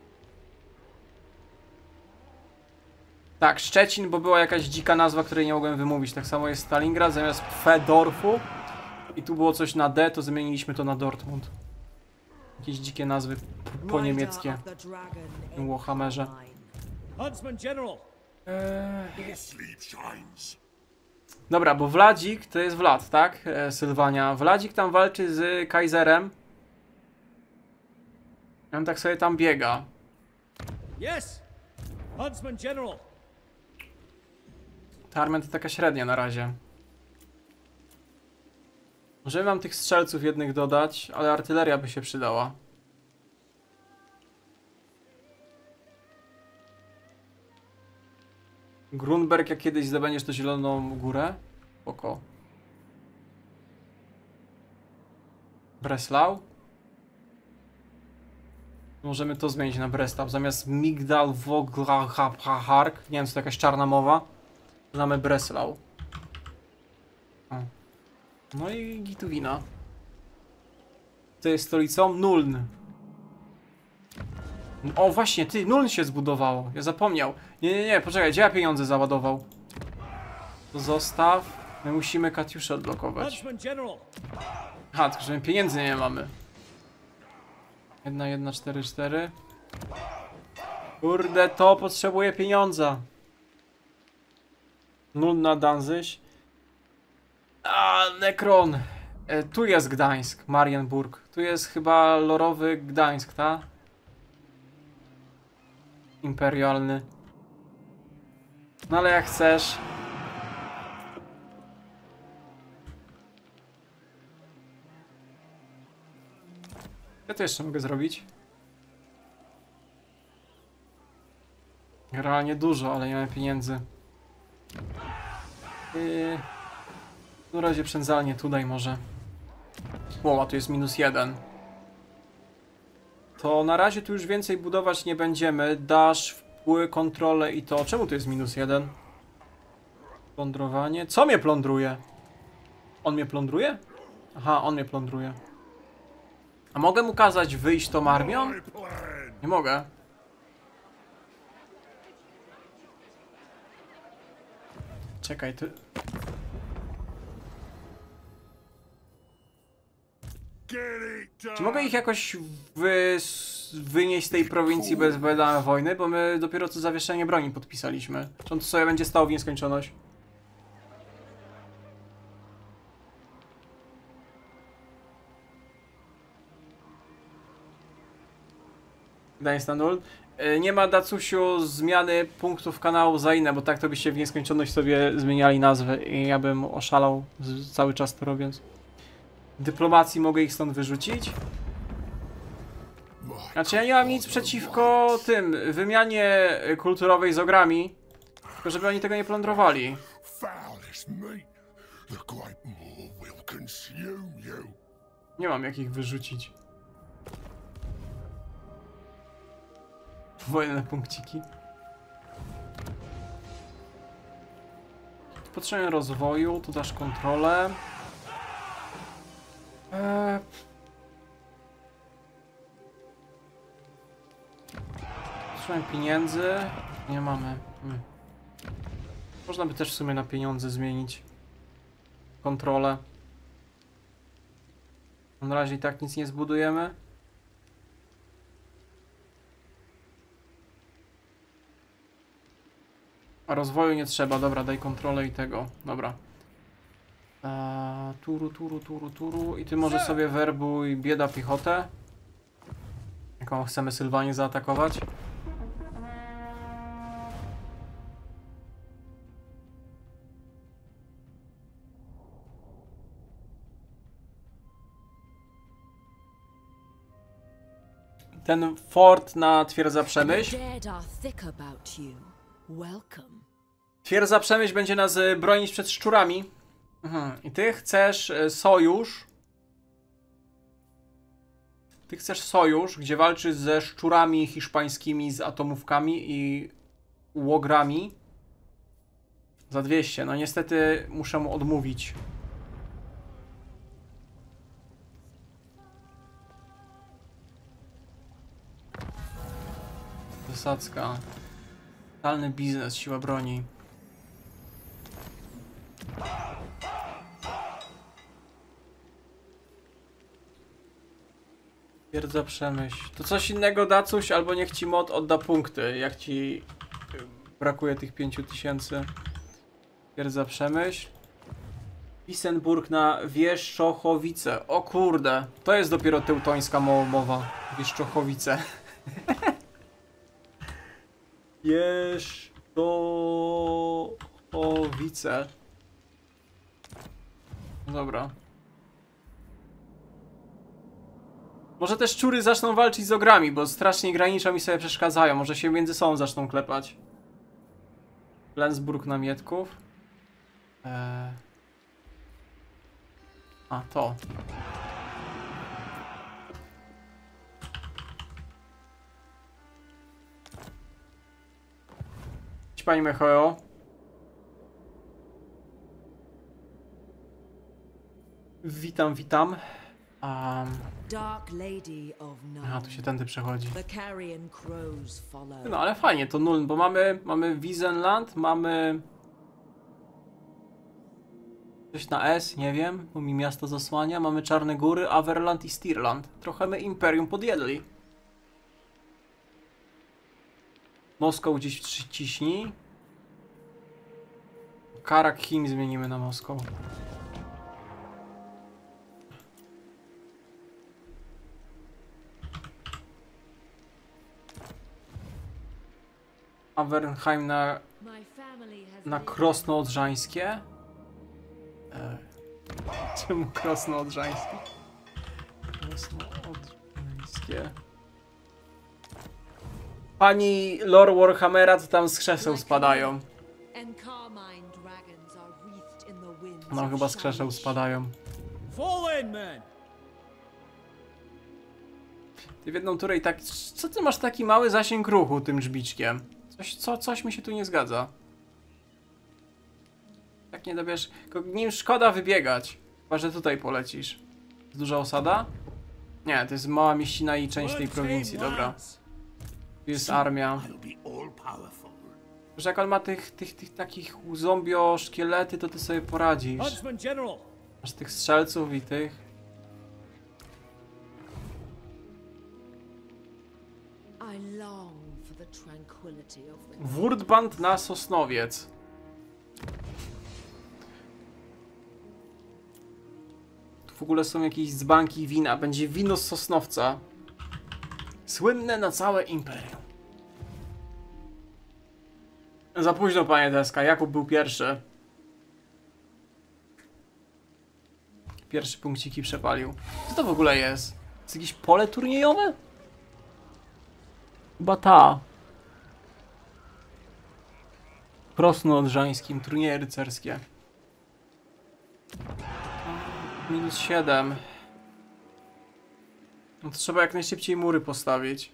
Tak, Szczecin, bo była jakaś dzika nazwa, której nie mogłem wymówić. Tak samo jest Stalingrad zamiast Pfedorfu. I tu było coś na D, to zamieniliśmy to na Dortmund. Jakieś dzikie nazwy po niemieckie. W tym Warhammerze. Huntsman General. Eee... Sleep shines. Dobra, bo Wladzik to jest Vlad, tak? E, Sylwania. Wladzik tam walczy z Kaiserem. On tak sobie tam biega. Yes. Huntsman General. Ta armia to taka średnia na razie. Możemy wam tych strzelców jednych dodać, ale artyleria by się przydała. Grunberg, jak kiedyś zdobędziesz to Zieloną Górę? Oko. Breslau? Możemy to zmienić na Breslau. Zamiast Migdal Woglahark, nie wiem, co to jakaś czarna mowa. Znamy Breslau. O. No i Gitowina. To jest stolicą Nuln. O właśnie, ty, Nuln się zbudowało. Ja zapomniał. Nie, nie, nie, poczekaj, gdzie ja pieniądze załadował? To zostaw. My musimy Katiusze odblokować. Aha, tylko że my pieniędzy nie mamy. Jedna, jedna, cztery, cztery. Kurde, to potrzebuje pieniądza. Nuln na Danzyś. A, Nekron. E, tu jest Gdańsk, Marienburg. Tu jest chyba lorowy Gdańsk, ta? Imperialny. No ale jak chcesz. Ja to jeszcze mogę zrobić. Realnie dużo, ale nie mam pieniędzy. Yy... W razie przędzalnie tutaj może. O, a tu jest minus jeden. To na razie tu już więcej budować nie będziemy. Dasz, wpływ, kontrolę i to. Czemu tu jest minus jeden? Plądrowanie. Co mnie plądruje? On mnie plądruje? Aha, on mnie plądruje. A mogę mu kazać wyjść tą armią? Nie mogę. Czekaj, ty... Czy mogę ich jakoś wy... wynieść z tej prowincji bez wydania wojny? Bo my dopiero co zawieszenie broni podpisaliśmy. Czy on to sobie będzie stało w nieskończoność? Gdańsk na nul. Nie ma, Dacusiu, zmiany punktów kanału za inne, bo tak to byście w nieskończoność sobie zmieniali nazwy i ja bym oszalał z, cały czas to robiąc. Dyplomacji mogę ich stąd wyrzucić? Znaczy ja nie mam nic przeciwko tym, wymianie kulturowej z ogrami, tylko żeby oni tego nie plądrowali. Nie mam jak ich wyrzucić. Wojenne punkciki. Potrzebuję rozwoju, tu dasz kontrolę. Eee... Potrzebuję pieniędzy. Nie mamy. Hmm. Można by też w sumie na pieniądze zmienić kontrolę. Na razie i tak nic nie zbudujemy. A rozwoju nie trzeba, dobra, daj kontrolę i tego, dobra. Eee, turu, turu, turu, turu. I ty może sobie werbuj bieda piechotę. Jaką chcemy Sylwanię zaatakować? Ten fort na Twierdza Przemyśl. Twierdza Przemyśl będzie nas bronić przed szczurami. Mhm. I ty chcesz sojusz. Ty chcesz sojusz, gdzie walczysz ze szczurami hiszpańskimi, z atomówkami i łogrami. Za dwieście. No niestety muszę mu odmówić. Zasadzka. Totalny biznes, siła broni. Twierdza Przemyśl. To coś innego da coś, albo niech ci mod odda punkty, jak ci brakuje tych pięciu tysięcy. Twierdza Przemyśl. Wissenburg na Wierzchochowice. O kurde, to jest dopiero teutońska mowa. Wierzchochowice. Wierzchochowice. Dobra. Może te szczury zaczną walczyć z ogrami, bo strasznie graniczą i sobie przeszkadzają. Może się między sobą zaczną klepać. Flensburg namietków. Eee... A, to. Cześć, pani Mecheo. Witam, witam. Um... Aha, tu się tędy przechodzi. No ale fajnie, to nul, bo mamy, mamy Wiesenland, mamy... Coś na S, nie wiem, bo mi miasto zasłania. Mamy Czarne Góry, Averland i Stirland. Trochę my Imperium podjedli. Moskał gdzieś ciśnij. Karak Chin zmienimy na Moskał. Avernheim na, na Krosno-Odrzańskie. E, czemu Krosno-Odrzańskie? Krosno-Odrzańskie. Pani Lord Warhammera to tam z krzeseł spadają. No chyba z krzeseł spadają. Fall in, men! Ty w jedną turę i tak... Co ty masz taki mały zasięg ruchu tym żbiczkiem? Coś, co, coś mi się tu nie zgadza. Tak nie dobierz... Nim szkoda wybiegać. Chyba, że tutaj polecisz. Jest duża osada? Nie, to jest mała mieścina i część tej prowincji, dobra. Tu jest armia. Że jak on ma tych, tych, tych takich zombio szkielety, to ty sobie poradzisz. Huntsman General! Masz tych strzelców i tych. I long for the tranquility of the Wurdband na Sosnowiec. Tu w ogóle są jakieś dzbanki wina. Będzie wino z Sosnowca. Słynne na całe imperium. Za późno, panie Deska. Jakub był pierwszy. Pierwszy punkciki przepalił. Co to w ogóle jest? Jest jakieś pole turniejowe? Chyba ta. W Krosno Odrzańskim. Turnieje rycerskie. Minus siedem. No to trzeba jak najszybciej mury postawić.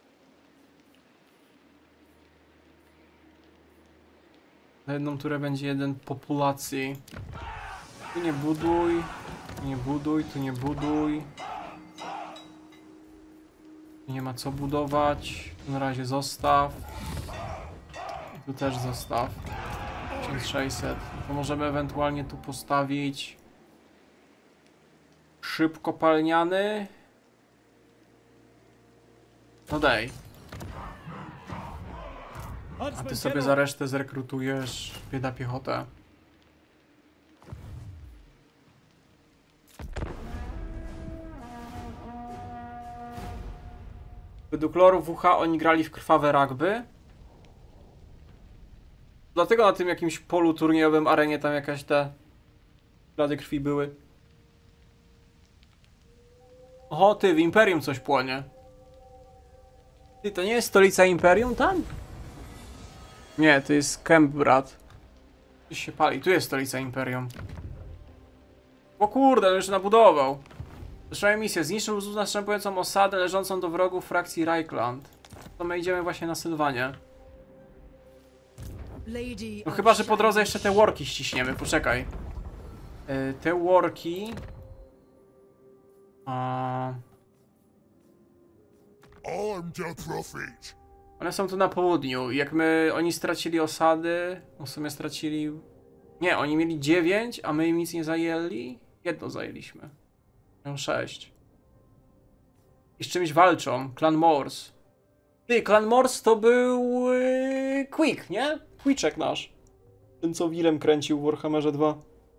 Na jedną turę będzie jeden populacji. Tu nie buduj. Tu nie buduj, tu nie buduj. Tu nie ma co budować. Tu na razie zostaw. I tu też zostaw. tysiąc sześćset. To możemy ewentualnie tu postawić szyb kopalniany. No daj. A ty sobie za resztę zrekrutujesz bieda piechotę. Według loru W H oni grali w krwawe rugby. Dlatego na tym jakimś polu turniejowym arenie tam jakaś te ślady krwi były. Oho, ty, w Imperium coś płonie. Ty, to nie jest stolica Imperium tam? Nie, to jest Kembrad. Gdzieś się pali, tu jest stolica Imperium. O kurde, on już nabudował. Zaczynamy misję. Zniszczył następującą osadę leżącą do wrogów frakcji Reichland. To my idziemy właśnie na Sylwanie. No chyba, że po drodze jeszcze te worki ściśniemy. Poczekaj. Yy, te worki... A... One są tu na południu. Jak my... Oni stracili osady... No w sumie stracili... Nie, oni mieli dziewięć, a my im nic nie zajęli. Jedno zajęliśmy. Mają sześć. I z czymś walczą. Clan Morse. Ty, Clan Morse to był... Yy, Quick, nie? Quiczek nasz. Ten co Willem kręcił w Warhammerze dwa.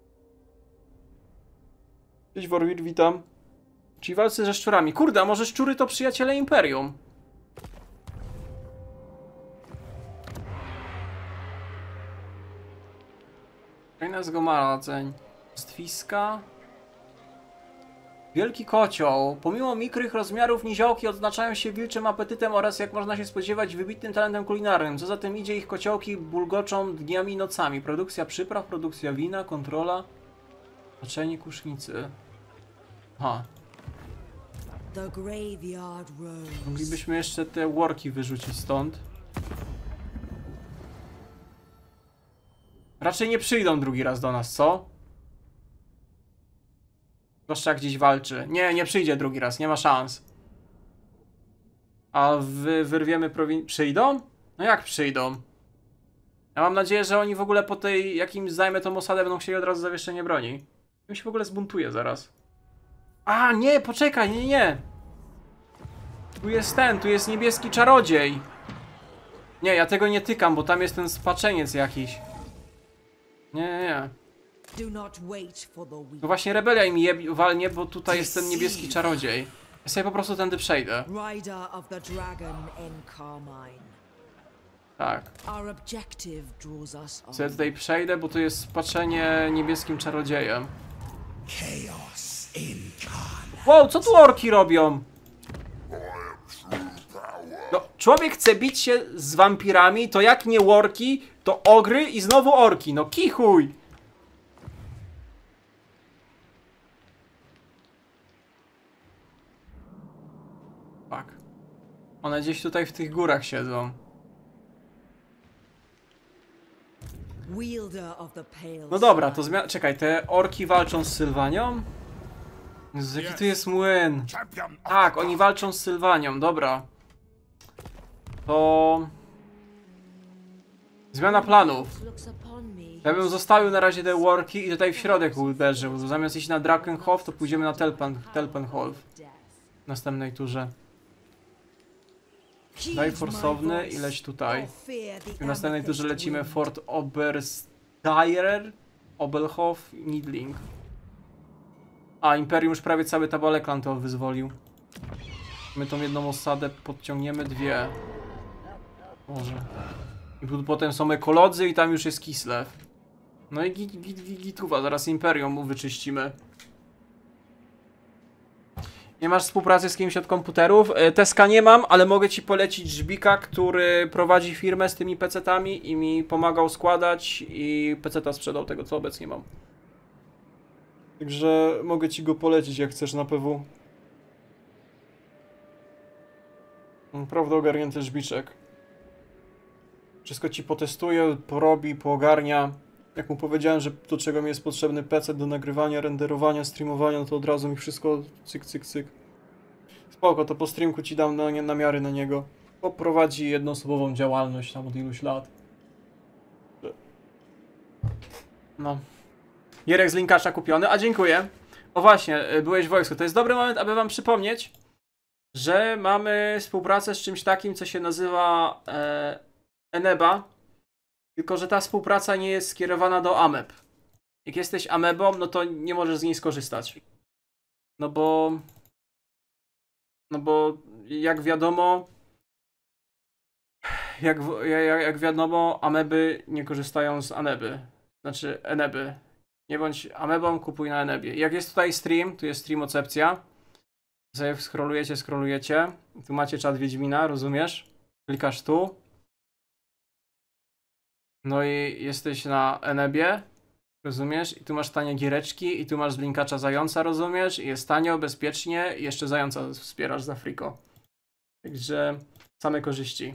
Cześć Warwir, witam. Czyli walcy ze szczurami. Kurde, a może szczury to przyjaciele Imperium? Fajna z Gomara, ceń. Stwiska. Wielki kocioł. Pomimo mikrych rozmiarów niziołki odznaczają się wilczym apetytem oraz, jak można się spodziewać, wybitnym talentem kulinarnym. Co za tym idzie, ich kociołki bulgoczą dniami i nocami. Produkcja przypraw, produkcja wina, kontrola, leczenie kusznicy. Ha. Moglibyśmy jeszcze te worki wyrzucić stąd. Raczej nie przyjdą drugi raz do nas, co? Zwłaszcza jak gdzieś walczy. Nie, nie przyjdzie drugi raz, nie ma szans. A wy, wyrwiemy prowin... Przyjdą? No jak przyjdą? Ja mam nadzieję, że oni w ogóle po tej, jak im zajmę tą osadę, będą chcieli od razu zawieszenie broni. Ja się w ogóle zbuntuje zaraz. A, nie, poczekaj, nie, nie. Tu jest ten, tu jest niebieski czarodziej. Nie, ja tego nie tykam, bo tam jest ten spaczeniec jakiś. Nie, nie, nie. No właśnie rebelia im je walnie, bo tutaj jest ten niebieski czarodziej. Ja sobie po prostu tędy przejdę. Tak. Sobie tutaj przejdę, bo tu jest spaczenie niebieskim czarodziejem. Wow, co tu orki robią? No, człowiek chce bić się z wampirami, to jak nie orki, to ogry i znowu orki. No kichuj! One gdzieś tutaj w tych górach siedzą. Wielder of the pale No dobra, to zmiana... Czekaj, te orki walczą z Sylwanią? Jezu, jaki tu jest młyn? Champion of Tak, the oni walczą z Sylwanią, dobra. To... Zmiana planów. looks upon me. Ja bym zostawił na razie te worki i tutaj w środek uderzył. Zamiast iść na Drakenhof, to pójdziemy na Telpan, Telpenhof w następnej turze. Daj forsowny i leć tutaj. W następnej turze lecimy Fort Obersteirer, Obelhof, Nidling. A, Imperium już prawie cały Tabaleklan to wyzwolił. My tą jedną osadę podciągniemy, dwie. Może. I tu potem są ekolodzy i tam już jest Kislev. No i git, git, git, gituwa, zaraz Imperium mu wyczyścimy. Nie masz współpracy z kimś od komputerów? Teska nie mam, ale mogę ci polecić Żbika, który prowadzi firmę z tymi pecetami i mi pomagał składać i peceta sprzedał tego, co obecnie mam. Także mogę ci go polecić, jak chcesz na P W. Naprawdę ogarnięty Żbiczek. Wszystko ci potestuje, porobi, poogarnia. Jak mu powiedziałem, że do czego mi jest potrzebny P C do nagrywania, renderowania, streamowania, no to od razu mi wszystko cyk, cyk, cyk. Spoko, to po streamku ci dam na, namiary na niego. Poprowadzi jednoosobową działalność tam od iluś lat. No. Jerek z Linkacza kupiony, a dziękuję. O właśnie, byłeś w wojsku. To jest dobry moment, aby wam przypomnieć, że mamy współpracę z czymś takim, co się nazywa e, Eneba. Tylko że ta współpraca nie jest skierowana do ameb. Jak jesteś amebą, no to nie możesz z niej skorzystać. No bo... No bo jak wiadomo... Jak, jak, jak wiadomo, ameby nie korzystają z aneby. Znaczy eneby. Nie bądź amebą, kupuj na enebie. Jak jest tutaj stream, tu jest streamocepcja. Sobie scrollujecie, scrollujecie. Tu macie czat Wiedźmina, rozumiesz? Klikasz tu. No i jesteś na enebie, rozumiesz? I tu masz tanie giereczki i tu masz z Linkacza Zająca, rozumiesz? I jest tanio, bezpiecznie i jeszcze Zająca wspierasz za friko. Także same korzyści.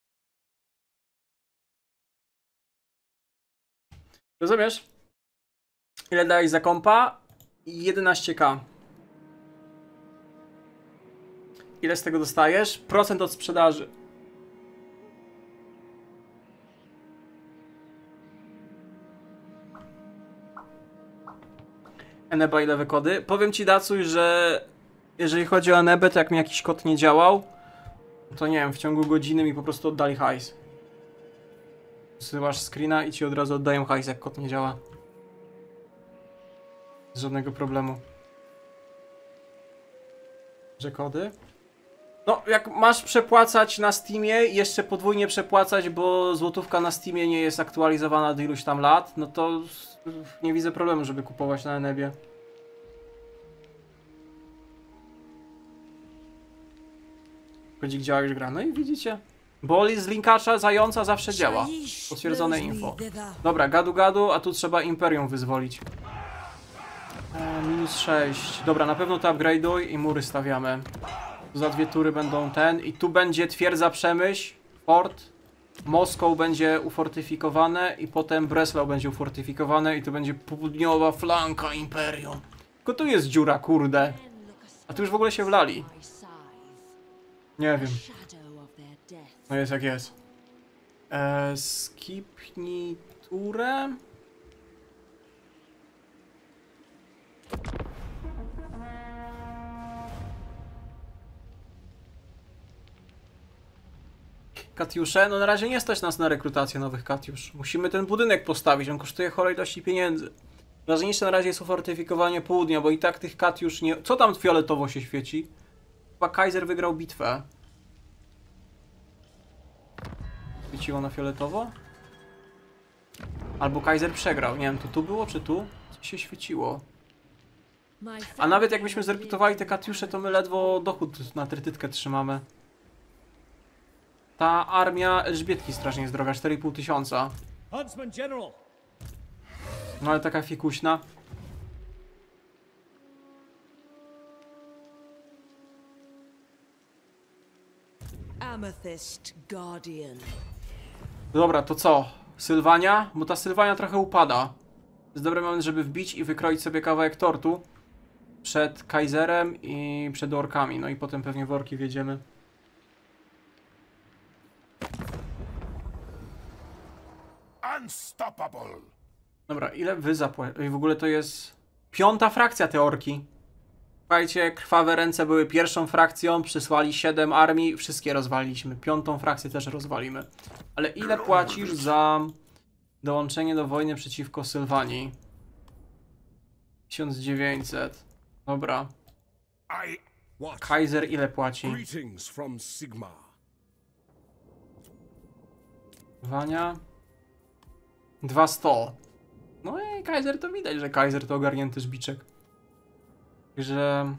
Rozumiesz? Ile dałeś za kompa? jedenaście ka. Ile z tego dostajesz? Procent od sprzedaży. Eneba ile wykody? Powiem ci, Dacuj, że jeżeli chodzi o Enebę, to jak mi jakiś kod nie działał, to nie wiem, w ciągu godziny mi po prostu oddali hajs. Wysyłasz screena i ci od razu oddają hajs, jak kod nie działa. Bez żadnego problemu. Że kody? No, jak masz przepłacać na Steamie i jeszcze podwójnie przepłacać, bo złotówka na Steamie nie jest aktualizowana od iluś tam lat, no to nie widzę problemu, żeby kupować na Enebie. Kodzik działa już gra, no i widzicie. Boli z Linkacza Zająca zawsze działa. Potwierdzone info. Dobra, gadu gadu, a tu trzeba Imperium wyzwolić. E, minus sześć. Dobra, na pewno to upgrade'uj i mury stawiamy. Za dwie tury będą ten. I tu będzie twierdza Przemyśl, fort. Moskow będzie ufortyfikowane i potem Breslau będzie ufortyfikowane i tu będzie południowa flanka Imperium. Tylko tu jest dziura, kurde. A tu już w ogóle się wlali. Nie wiem. No jest jak jest. Eee, skipnij turę. Katiusze? No na razie nie stać nas na rekrutację nowych Katiusz. Musimy ten budynek postawić, on kosztuje chorej ilości pieniędzy. Ważniejsze na razie jest ufortyfikowanie południa, bo i tak tych Katiusz nie... Co tam fioletowo się świeci? Chyba Kaiser wygrał bitwę. Świeciło na fioletowo? Albo Kaiser przegrał. Nie wiem, to tu było, czy tu? Co się świeciło? A nawet jakbyśmy zrekrutowali te Katiusze, to my ledwo dochód na trytytkę trzymamy. Ta armia Elżbietki strasznie jest droga, cztery i pół tysiąca. Huntsman General. No ale taka fikuśna. Amethyst Guardian. Dobra, to co? Sylwania? Bo ta Sylwania trochę upada. To jest dobry moment, żeby wbić i wykroić sobie kawałek tortu przed Kaiserem i przed orkami. No i potem pewnie w orki wjedziemy. Unstoppable. Dobra, ile wy zapłacicie? W ogóle to jest piąta frakcja te orki. Słuchajcie, krwawe ręce były pierwszą frakcją, przysłali siedem armii, wszystkie rozwaliliśmy. Piątą frakcję też rozwalimy. Ale ile płacisz za dołączenie do wojny przeciwko Sylwanii? tysiąc dziewięćset. Dobra. I What? Kaiser ile płaci? Greetings from Sigma. Wania? dwieście. No i Kaiser to widać, że Kaiser to ogarnięty żbiczek. Także...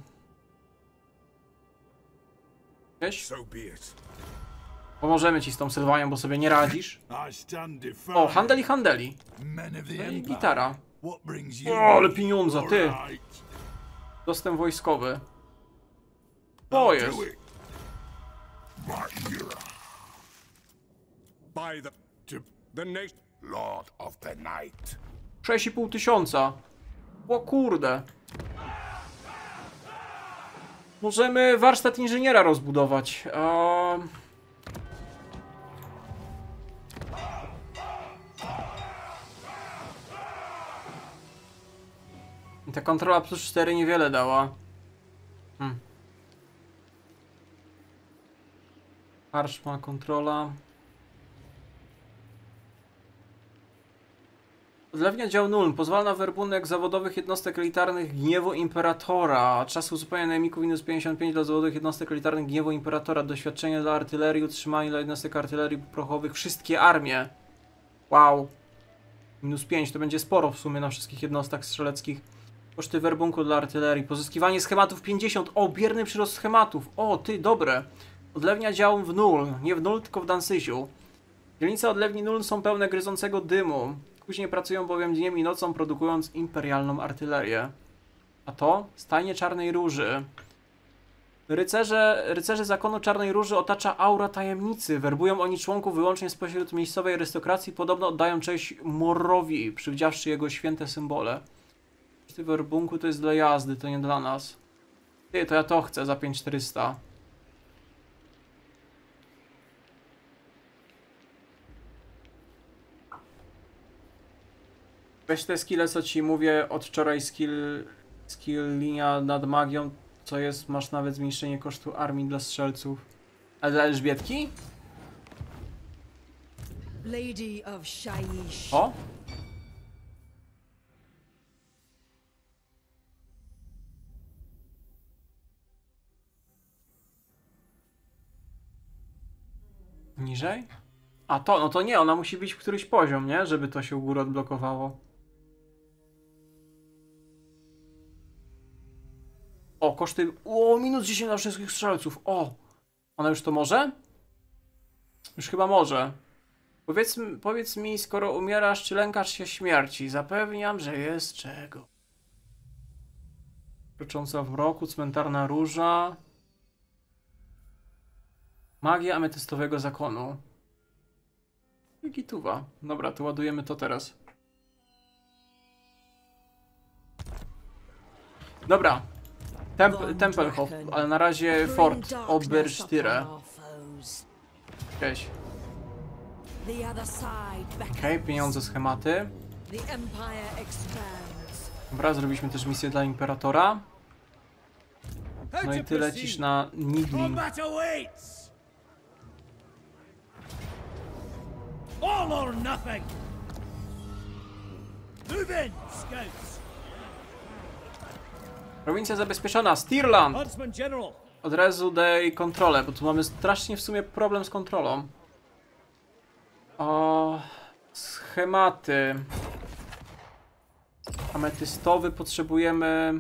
Cześć? So be it. Pomożemy ci z tą Sylwanią, bo sobie nie radzisz. I stand defiant. O, handeli, handeli. Men of the No i Empire. gitara. What brings you? O, ale pieniądze, ty. Alright. Dostęp wojskowy. To jest. Do it. Right here. By the To the nation. Lord of the Night. sześć i pół tysiąca. O kurde. Możemy warsztat inżyniera rozbudować. Ehm... Ta kontrola plus cztery niewiele dała. Hmm. Karczma, kontrola. Odlewnia dział nul. Pozwala na werbunek zawodowych jednostek elitarnych Gniewu Imperatora. Czas uzupełnienia najemników minus pięćdziesiąt pięć dla zawodowych jednostek elitarnych Gniewu Imperatora. Doświadczenie dla artylerii, utrzymanie dla jednostek artylerii prochowych. Wszystkie armie. Wow. Minus pięć to będzie sporo w sumie na wszystkich jednostkach strzeleckich. Koszty werbunku dla artylerii. Pozyskiwanie schematów pięćdziesiąt. O, bierny przyrost schematów. O, ty, dobre. Odlewnia dział w nul. Nie w nul, tylko w Dansysiu. Dzielnice odlewni nul są pełne gryzącego dymu. Później pracują bowiem dniem i nocą, produkując imperialną artylerię. A to? Stajnie Czarnej Róży. Rycerze, rycerze zakonu Czarnej Róży otacza aura tajemnicy. Werbują oni członków wyłącznie spośród miejscowej arystokracji. Podobno oddają cześć Morrowi, przywdziawszy jego święte symbole. Ty werbunku to jest dla jazdy, to nie dla nas. Ty, to ja to chcę za pięć tysięcy czterysta. Weź te skille, co ci mówię od wczoraj, skill, skill linia nad magią, co jest, masz nawet zmniejszenie kosztu armii dla strzelców. A dla Elżbietki? Lady of Shaiish. O? Niżej? A to, no to nie, ona musi być w któryś poziom, nie? Żeby to się u góry odblokowało. O, koszty... O, minus dziesięć dla wszystkich strzelców. O! Ona już to może? Już chyba może. Powiedz, powiedz mi, skoro umierasz, czy lękasz się śmierci? Zapewniam, że jest czego. Krocząca w mroku, cmentarna róża. Magia ametystowego zakonu. I gituwa. Dobra, to ładujemy to teraz. Dobra. Temp Tempelhof, ale na razie Fort Oberstyre. Cześć. Okej, okay, pieniądze, schematy. Dobra, zrobiliśmy też misję dla Imperatora. No i ty lecisz na Nidling. All or nothing. Move in, scouts. Prowincja zabezpieczona, Stirland! Huntsman General. Od razu daj kontrolę, bo tu mamy strasznie w sumie problem z kontrolą. O, schematy. Ametystowy potrzebujemy...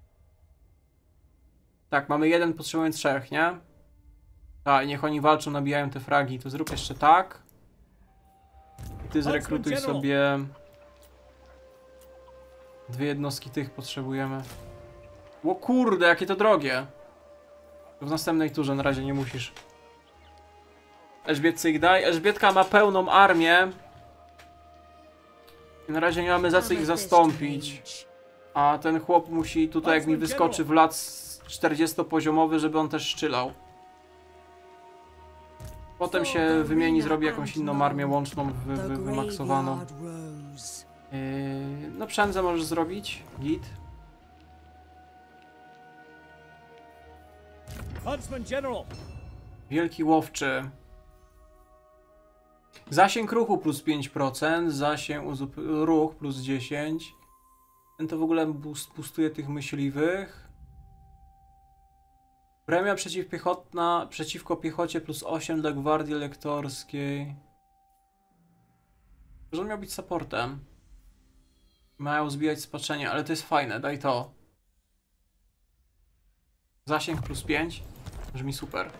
Tak, mamy jeden, potrzebujemy trzech, nie? Tak, niech oni walczą, nabijają te fragi. To zrób jeszcze tak. Ty zrekrutuj sobie... Dwie jednostki tych potrzebujemy. O kurde, jakie to drogie. W następnej turze, na razie nie musisz. Elżbietce ich daj. Elżbietka ma pełną armię. I na razie nie mamy za co ich zastąpić. A ten chłop musi tutaj, jak mi wyskoczy w lat czterdziestopoziomowy, żeby on też szczylał. Potem się wymieni, zrobi jakąś inną armię łączną, wy, wy, wymaksowaną. Yy, no przędzę możesz zrobić, git. Huntsman General. Wielki łowczy. Zasięg ruchu plus pięć procent, zasięg ruch plus dziesięć procent. Ten to w ogóle boost, boostuje tych myśliwych. Premia przeciwpiechotna, przeciwko piechocie plus osiem dla gwardii lektorskiej. Że on miał być supportem. Mają zbijać spaczenie, ale to jest fajne, daj to. Zasięg plus pięć. Brzmi super.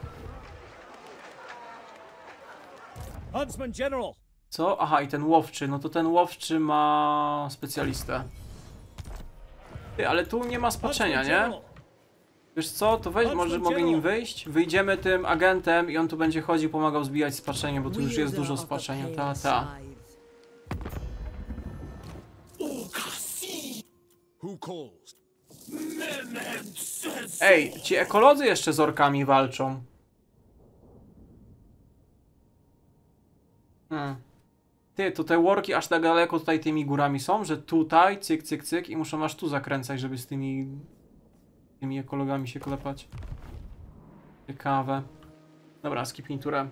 Huntsman General. Co? Aha, i ten łowczy. No to ten łowczy ma specjalistę. Ty, ale tu nie ma spaczenia, nie? Wiesz co? To weź, może mogę nim wyjść? Wyjdziemy tym agentem i on tu będzie chodził, pomagał zbijać spaczenie, bo tu już jest dużo spaczenia. Ta, ta. Who calls? Ej, ci ekolodzy jeszcze z orkami walczą. Hmm. Ty, to te worki aż tak daleko tutaj tymi górami są, że tutaj cyk, cyk, cyk i muszą aż tu zakręcać, żeby z tymi tymi ekologami się klepać. Ciekawe. Dobra, skipnij turę.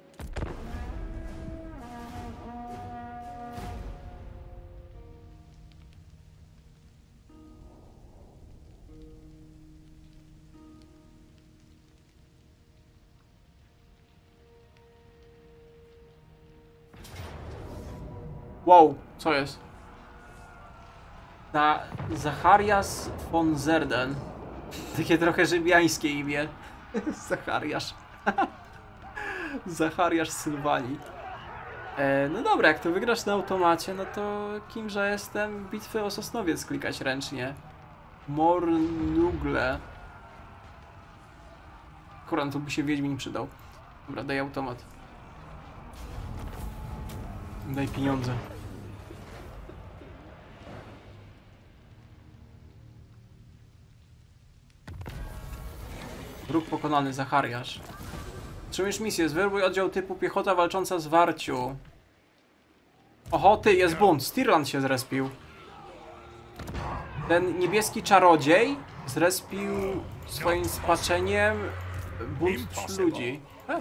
Wow, co jest? Ta Zacharias von Zerden. Takie trochę żybiańskie imię. Zachariasz. Zachariasz Sylwanii. E, no dobra, jak to wygrasz na automacie, no to kimże jestem? Bitwy o Sosnowiec klikać ręcznie. Mornugle. Akurat tu by się Wiedźmin przydał. Dobra, daj automat. Daj pieniądze. Wróg pokonany, Zachariasz. Otrzymujesz misję. Zwerbuj oddział typu piechota walcząca z warciu. Oho, ty, jest bunt. Stirland się zrespił. Ten niebieski czarodziej zrespił swoim spaczeniem bunt ludzi. E?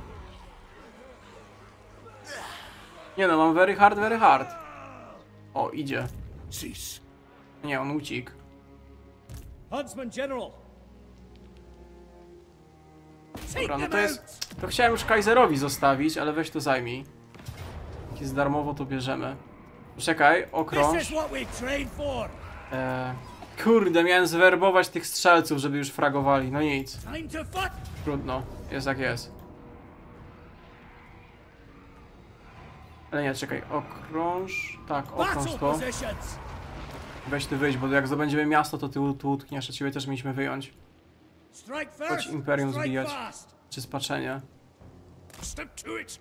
Nie no, mam very hard, very hard. O, idzie. Nie, on uciekł. Huntsman General. Dobra, no to jest... To chciałem już Kaiserowi zostawić, ale weź to zajmij. Jak jest darmowo, to bierzemy. Czekaj, okrąż. Eee, kurde, miałem zwerbować tych strzelców, żeby już fragowali. No nic. Trudno. Jest jak jest. Ale nie, czekaj. Okrąż... Tak, okrąż to. Weź ty wyjść, bo jak zdobędziemy miasto, to ty tu utkniesz, a ciebie też mieliśmy wyjąć. Chodź Imperium zbijać. Czy spaczenie. Step to it.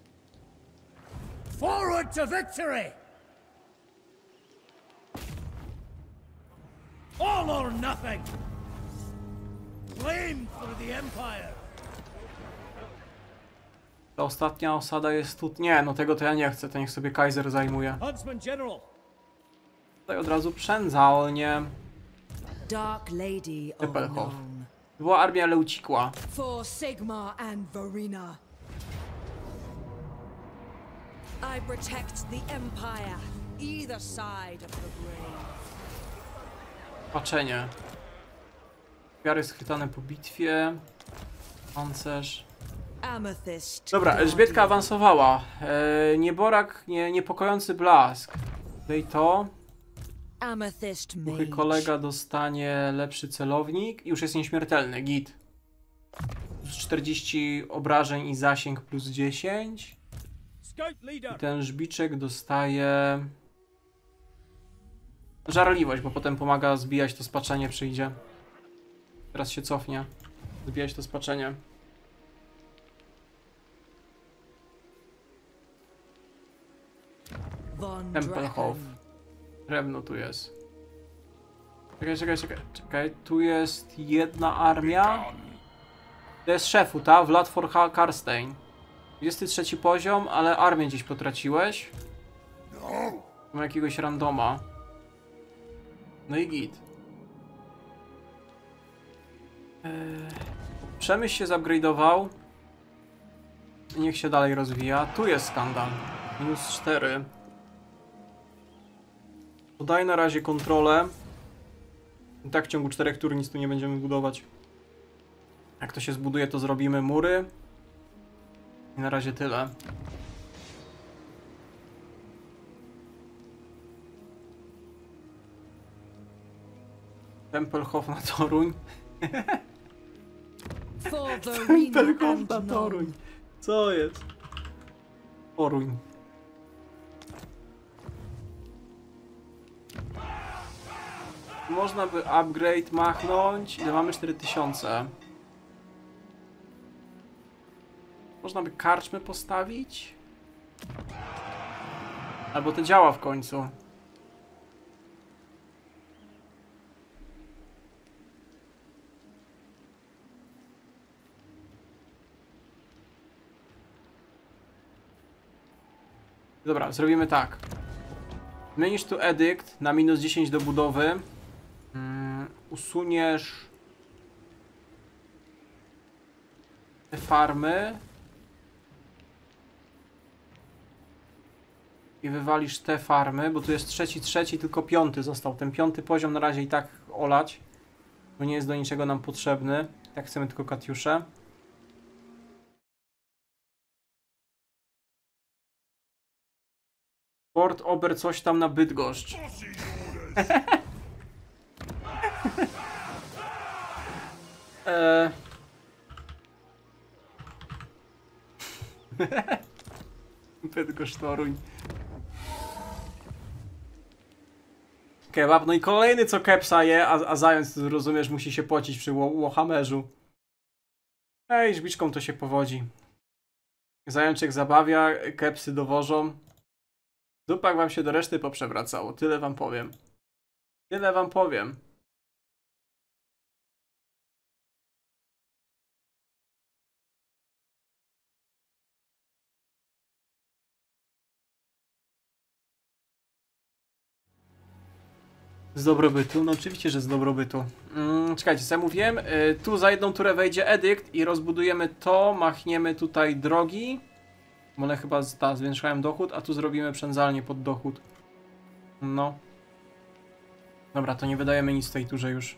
Forward to victory. All or nothing. Flame for the Empire. Ta ostatnia osada jest tu... Nie, no tego to ja nie chcę, to niech sobie Kaiser zajmuje. Huntsman General. Tutaj od razu przędzalnie. Dark Lady Teppelhof. Oberon. Była armia, ale uciekła. For Sigmar and Verena. I protect the Empire, either side of the grave. Patrzenie. Wiary schwytane po bitwie. Pancerz. Amethyst. Dobra, Elżbietka awansowała. Eee, nieborak, nie, niepokojący blask. Dej to. Amethyst Ruchy Mage. kolega dostanie lepszy celownik i już jest nieśmiertelny, git. Plus czterdzieści obrażeń i zasięg plus dziesięć. I ten żbiczek dostaje... Żarliwość, bo potem pomaga zbijać to spaczenie, przyjdzie. Teraz się cofnie. Zbijać to spaczenie. von Tempelhof. Draken. Drewno tu jest. Czekaj, czekaj, czekaj, czekaj. Tu jest jedna armia. To jest szefu, ta? Vlad for Karstein. dwudziesty trzeci poziom, ale armię gdzieś potraciłeś. Mam jakiegoś randoma. No i git. Eee, Przemyśl się zupgrade'ował. Niech się dalej rozwija. Tu jest skandal. Minus cztery. Podaj na razie kontrolę. I tak w ciągu czterech tur nic tu nie będziemy budować. Jak to się zbuduje, to zrobimy mury. I na razie tyle. Tempelhof na Toruń. For Verena Tempelhof and na Nuln. Toruń. Co jest? Toruń. Można by upgrade machnąć. Ile mamy? cztery tysiące. Można by karczmy postawić? Albo to działa w końcu. Dobra, zrobimy tak. Zmienisz tu edykt na minus dziesięć do budowy. Mm, usuniesz te farmy. I wywalisz te farmy, bo tu jest trzeci, trzeci, tylko piąty został. Ten piąty poziom na razie i tak olać. Bo nie jest do niczego nam potrzebny. Tak chcemy tylko Katiusze. Port Ober coś tam na Bydgoszcz. eee. Bydgoszcz, Toruń. Kebab, no i kolejny co kepsa je, a, a zając, rozumiesz, musi się pocić przy Łochamerzu. Ej, żbiczką to się powodzi. Zajączek zabawia, kepsy dowożą. Dupak wam się do reszty poprzewracało, tyle wam powiem. Tyle wam powiem. Z dobrobytu? No oczywiście, że z dobrobytu. Mm, czekajcie, co ja mówiłem? Yy, tu za jedną turę wejdzie edykt i rozbudujemy to, machniemy tutaj drogi. Bo one chyba ta, zwiększają dochód, a tu zrobimy przędzalnię pod dochód. No. Dobra, to nie wydajemy nic w tej turze już.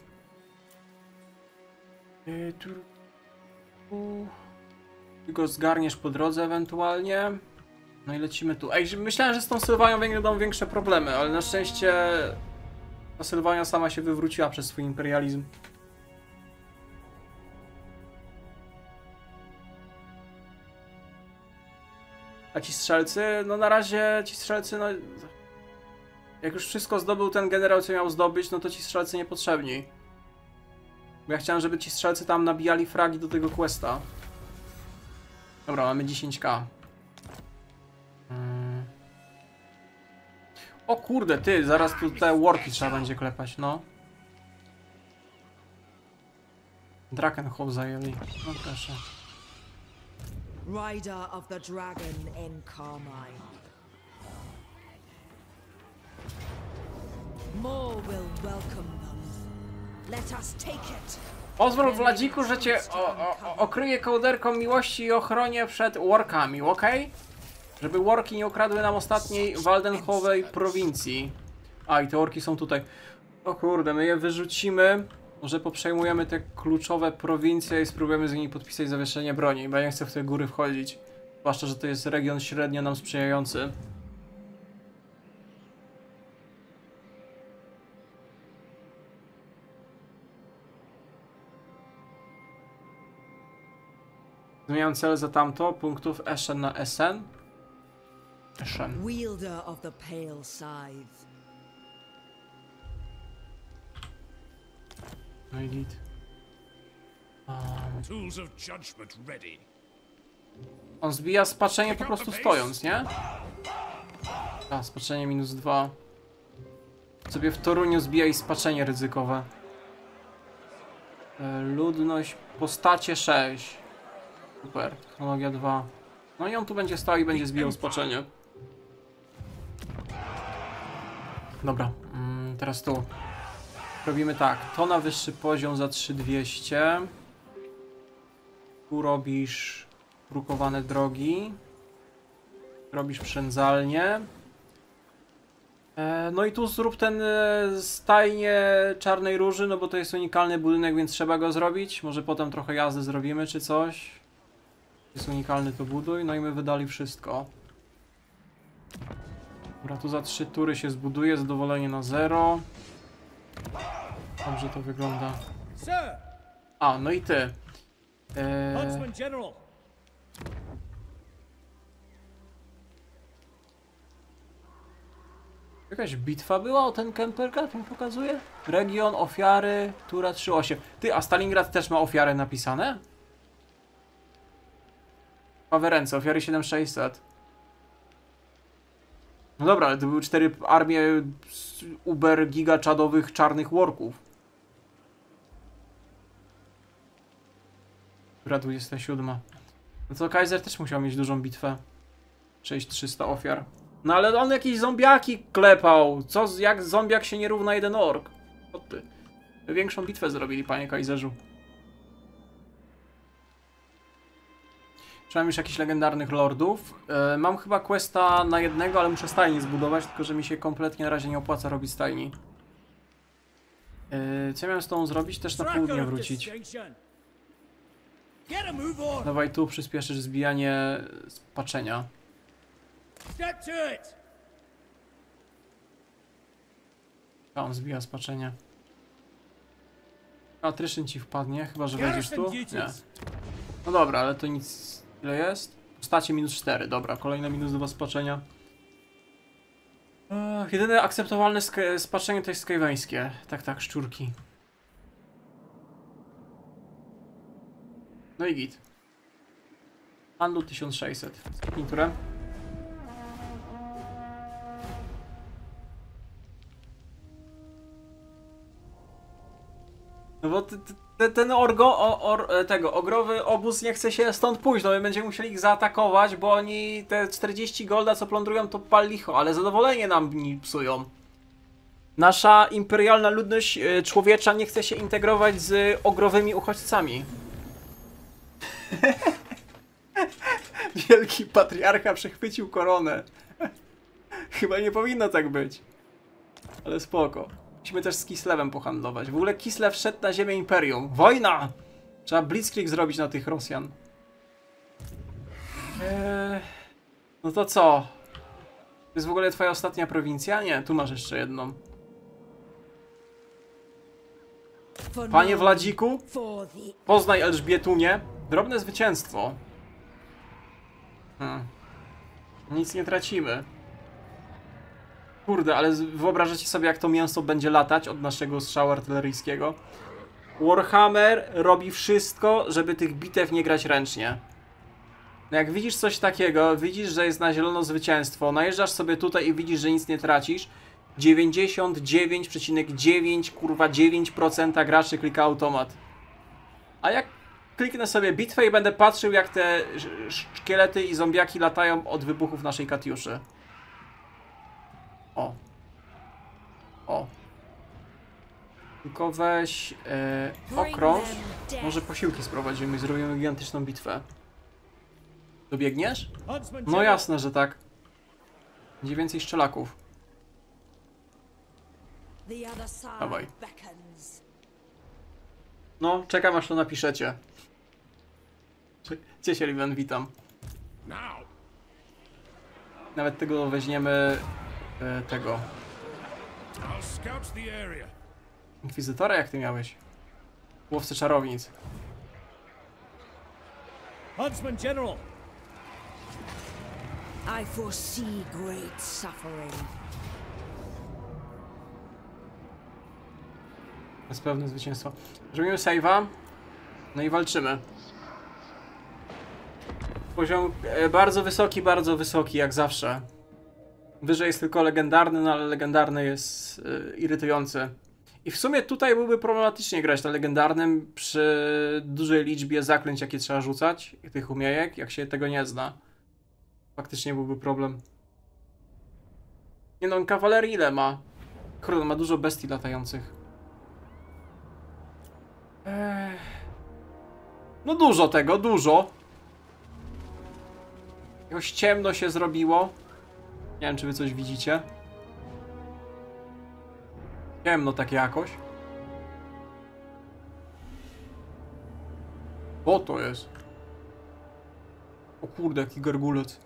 Yy, tu, tu. Tylko zgarniesz po drodze ewentualnie. No i lecimy tu. Ej, myślałem, że z tą Sylwanią będą większe problemy, ale na szczęście ta Sylwania sama się wywróciła przez swój imperializm. A ci strzelcy? No na razie ci strzelcy, no... Jak już wszystko zdobył ten generał, co miał zdobyć, no to ci strzelcy niepotrzebni. Bo ja chciałem, żeby ci strzelcy tam nabijali fragi do tego questa. Dobra, mamy dziesięć ka. Hmm. O kurde, ty, zaraz tu te worki trzeba będzie klepać, no. Drakenhof zajęli. No proszę. Rider of the Dragon in Carmine. More will welcome them. Let us take it. Pozwól, Władziku, że cię o, o, o, okryję kołderką miłości i ochronie przed workami, okej? Żeby worki nie ukradły nam ostatniej Waldenhowej prowincji. A, i te orki są tutaj. O kurde, my je wyrzucimy. Może poprzejmujemy te kluczowe prowincje i spróbujemy z nimi podpisać zawieszenie broni, bo ja nie chcę w te góry wchodzić. Zwłaszcza, że to jest region średnio nam sprzyjający. Zmieniam cel za tamto, punktów Eschen na Essen. Eschen. Wielder of the Pale Scythe. No i git. Um, Tools of judgment ready. on zbija spaczenie po prostu stojąc, nie? A, spaczenie minus dwa. Sobie w Toruniu zbijaj spaczenie ryzykowe. E, ludność, postacie sześć. Super, technologia dwa. No i on tu będzie stał i będzie zbijał spaczenie. Dobra, mm, teraz tu. Robimy tak, to na wyższy poziom za trzy tysiące dwieście. Tu robisz brukowane drogi. Robisz przędzalnię. E, no i tu zrób ten e, stajnie Czarnej Róży, no bo to jest unikalny budynek, więc trzeba go zrobić. Może potem trochę jazdy zrobimy czy coś. Jest unikalny, to buduj. No i my wydali wszystko. Dobra, tu za trzy tury się zbuduje, zadowolenie na zero. Dobrze to wygląda. Sir! A, no i ty. Eee, Huntsman General! jakaś bitwa była o ten Kempergrad, mi pokazuje? Region, ofiary, tura trzy osiem. Ty, a Stalingrad też ma ofiary napisane? Prawe ręce, ofiary siedem tysięcy sześćset. No dobra, ale to były cztery armie uber giga czadowych czarnych worków. Która dwudziesta siódma. No to Kaiser też musiał mieć dużą bitwę. sześć tysięcy trzysta ofiar. No ale on jakieś zombiaki klepał. Co, z- jak zombiak się nie równa jeden ork? O ty. Większą bitwę zrobili, panie Kaiserzu. Czy mam już jakichś legendarnych lordów? Yy, mam chyba questa na jednego, ale muszę stajni zbudować, tylko że mi się kompletnie na razie nie opłaca robić stajni. Yy, co miałem z tą zrobić? Też na południe Tracker of wrócić. distinction. Get a move on! Dawaj tu, przyspieszysz zbijanie spaczenia. Step to it! A on zbija spaczenie. Attrition ci wpadnie, chyba że wejdziesz tu? Nie. No dobra, ale to nic. Ile jest? Postacie minus cztery, dobra, kolejne minus dwa spaczenia. Ech, jedyne akceptowalne sk- spaczenie to jest skaveńskie. Tak, tak, szczurki. No i git. Handlu tysiąc sześćset. Które? No bo t- t- ten orgo, o, or, tego, ogrowy obóz nie chce się stąd pójść, no my będziemy musieli ich zaatakować, bo oni te czterdzieści golda co plądrują to pal licho, ale zadowolenie nam ni psują. Nasza imperialna ludność y, człowiecza nie chce się integrować z ogrowymi uchodźcami. Wielki patriarcha przechwycił koronę. Chyba nie powinno tak być. Ale spoko. Musimy też z Kislewem pohandlować. W ogóle Kislew wszedł na ziemię Imperium. Wojna! Trzeba blitzkrieg zrobić na tych Rosjan. Eee, no to co? To jest w ogóle twoja ostatnia prowincja? Nie, tu masz jeszcze jedną. Panie Władziku, poznaj Elżbietunie. Drobne zwycięstwo. Hmm. Nic nie tracimy. Kurde, ale wyobrażacie sobie, jak to mięso będzie latać od naszego strzału artyleryjskiego? Warhammer robi wszystko, żeby tych bitew nie grać ręcznie. No jak widzisz coś takiego, widzisz, że jest na zielono zwycięstwo, najeżdżasz sobie tutaj i widzisz, że nic nie tracisz, dziewięćdziesiąt dziewięć przecinek dziewięć kurwa dziewięć procent graczy klika automat. A jak kliknę sobie bitwę i będę patrzył, jak te szkielety i zombiaki latają od wybuchów naszej Katiuszy. O. O. Tylko weź e, okrąż. Może posiłki sprowadzimy i zrobimy gigantyczną bitwę. Dobiegniesz? No jasne, że tak. Będzie więcej strzelaków. Dawaj. No, czekam aż to napiszecie. Cześć, Riven, witam. Nawet tego weźmiemy... E, tego. Inkwizytora jak ty miałeś? Łowcy czarownic. Huntsman General! I foresee great suffering. Bezpewne zwycięstwo. Zrobimy save'a. No i walczymy. Poziom e, bardzo wysoki, bardzo wysoki, jak zawsze. Wyżej jest tylko legendarny, no ale legendarny jest yy, irytujący. I w sumie tutaj byłby problematycznie grać na legendarnym przy dużej liczbie zaklęć, jakie trzeba rzucać, i tych umiejek, jak się tego nie zna. Faktycznie byłby problem. Nie no, on kawalerii ile ma? Kurde, on ma dużo bestii latających. Ech. No dużo tego, dużo. Jakoś ciemno się zrobiło. Nie wiem, czy wy coś widzicie. Ciemno takie jakoś. Co to jest? O kurde, jaki gargulec.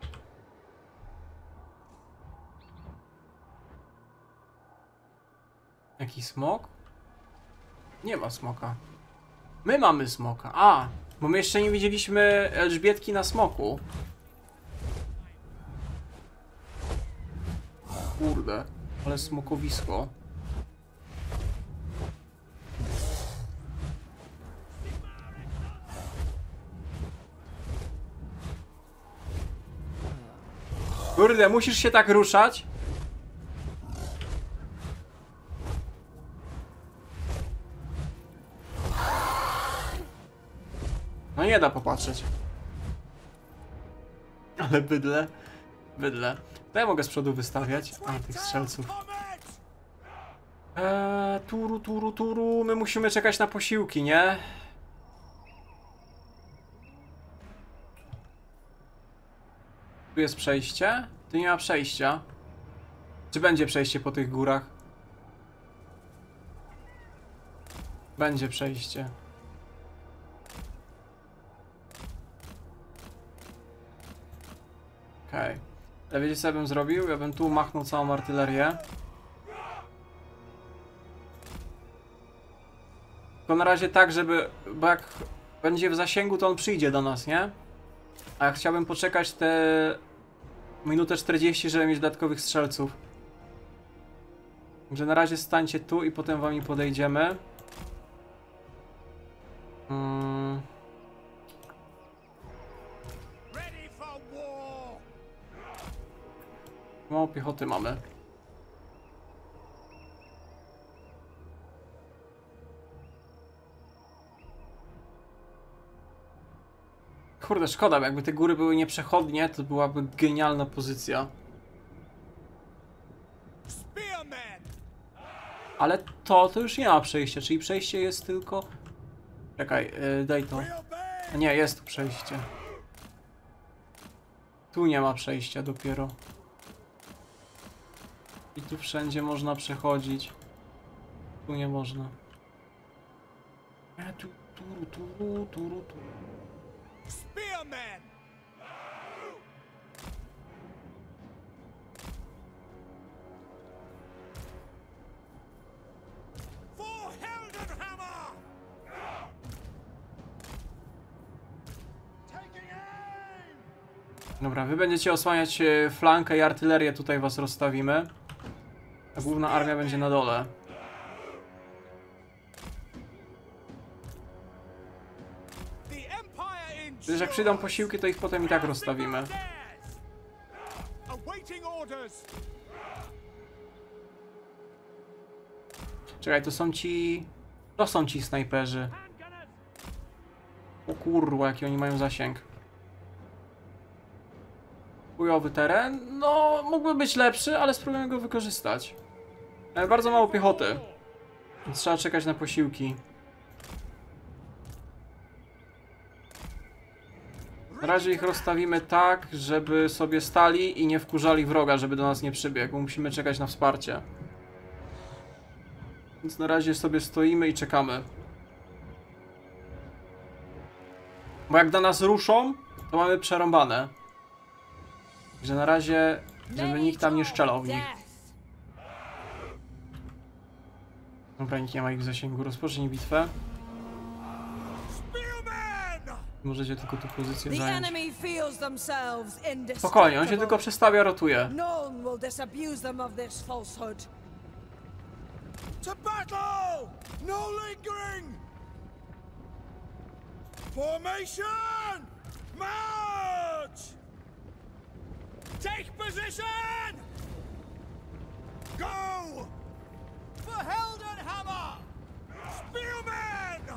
Jaki smok? Nie ma smoka. My mamy smoka. A, bo my jeszcze nie widzieliśmy Elżbietki na smoku. Kurde, ale smokowisko. Kurde, musisz się tak ruszać? No nie da popatrzeć. Ale bydle. Bydle. To ja mogę z przodu wystawiać. A, tych strzelców. Eee, turu, turu, turu. My musimy czekać na posiłki, nie? Tu jest przejście? Tu nie ma przejścia. Czy będzie przejście po tych górach? Będzie przejście. Okej. Okay. Ale wiecie co ja bym zrobił? Ja bym tu machnął całą artylerię. Tylko na razie tak, żeby... Bo jak będzie w zasięgu, to on przyjdzie do nas, nie? A ja chciałbym poczekać te... minutę czterdzieści, żeby mieć dodatkowych strzelców. Także na razie stańcie tu i potem wami podejdziemy. Hmm. Mało piechoty mamy. Kurde, szkoda, bo jakby te góry były nieprzechodnie, to byłaby genialna pozycja. Ale to, to już nie ma przejścia, czyli przejście jest tylko... Czekaj, yy, daj to. A nie, jest tu przejście. Tu nie ma przejścia dopiero. I tu wszędzie można przechodzić. Tu nie można. E, tu, turu, turu, turu, turu. Spearman! For Heldenhammer! Dobra, wy będziecie osłaniać flankę i artylerię, tutaj was rozstawimy. A główna armia będzie na dole. Przecież jak przyjdą posiłki, to ich potem i tak rozstawimy. Czekaj, to są ci... To są ci snajperzy. O kurwa, jaki oni mają zasięg. Chujowy teren? No, mógłby być lepszy, ale spróbujemy go wykorzystać. Ale bardzo mało piechoty. Więc trzeba czekać na posiłki. Na razie ich rozstawimy tak, żeby sobie stali i nie wkurzali wroga, żeby do nas nie przybiegł. Musimy czekać na wsparcie. Więc na razie sobie stoimy i czekamy. Bo jak do nas ruszą, to mamy przerąbane. Że na razie, żeby nikt tam nie strzelał w nich. Dobra, nikt nie ma ich w zasięgu. Rozpocznij bitwę. Możecie tylko tu pozycję zająć. Spokojnie, on się tylko przestawia, rotuje. To battle! No lingering! Formation! March! Take position! Go! For Heldenhammer! Spearmen!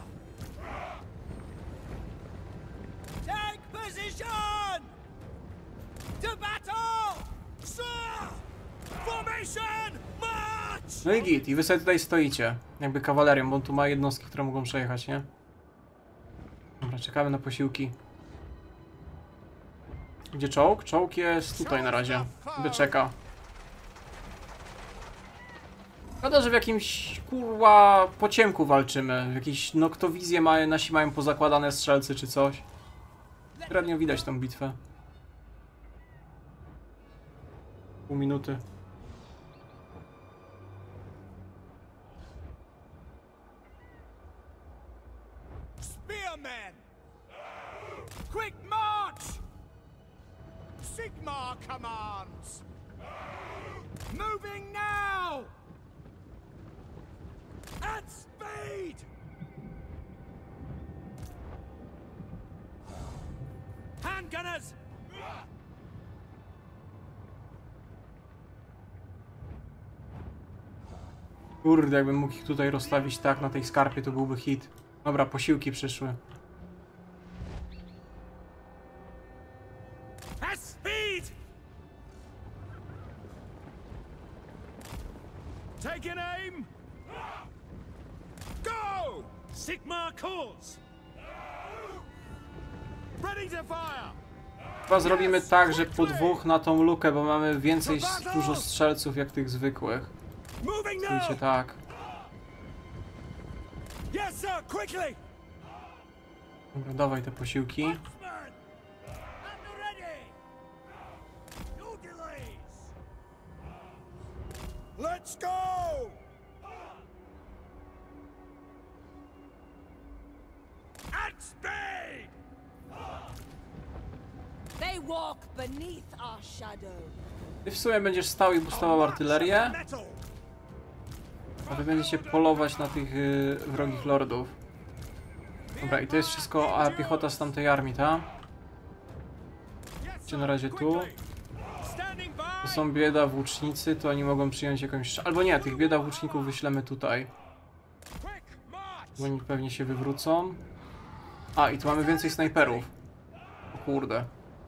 Take position! To battle! Sir! Formation! March! No i git, i wy sobie tutaj stoicie. Jakby kawalerią, bo on tu ma jednostki, które mogą przejechać, nie? Dobra, czekamy na posiłki. Gdzie czołg? Czołg jest tutaj na razie. By czeka. Szkoda, że w jakimś kurwa pociemku walczymy. W jakiejś noktowizję mają, nasi mają pozakładane strzelcy czy coś. Średnio widać tą bitwę. Pół minuty. Spearmen! Quick march! Sigmar commands! Moving now! At speed! Handgunners! Kurde, jakbym mógł ich tutaj rozstawić tak na tej skarpie, to byłby hit. Dobra, posiłki przyszły. At speed! Taking aim! Go! Sigmar calls. Ready to fire! Chyba zrobimy tak, że po dwóch na tą lukę, bo mamy więcej dużo strzelców jak tych zwykłych. Moving Widzicie, now! tak. Yes, sir! Quickly! Dobra, dawaj te posiłki. Huntsman! At the ready! No delays! Let's go! At speed! They walk beneath our shadow. Ty w sumie będziesz stał i boostował artylerię, Metal! a wy będziecie polować na tych yy, wrogich lordów. Dobra, i to jest wszystko a piechota z tamtej armii, ta? Idźcie na razie tu. Standing To by! są bieda włócznicy, to oni mogą przyjąć jakąś... Albo nie, tych bieda włóczników wyślemy tutaj. Quick march! Bo oni pewnie się wywrócą. A, i tu mamy więcej snajperów. O kurde.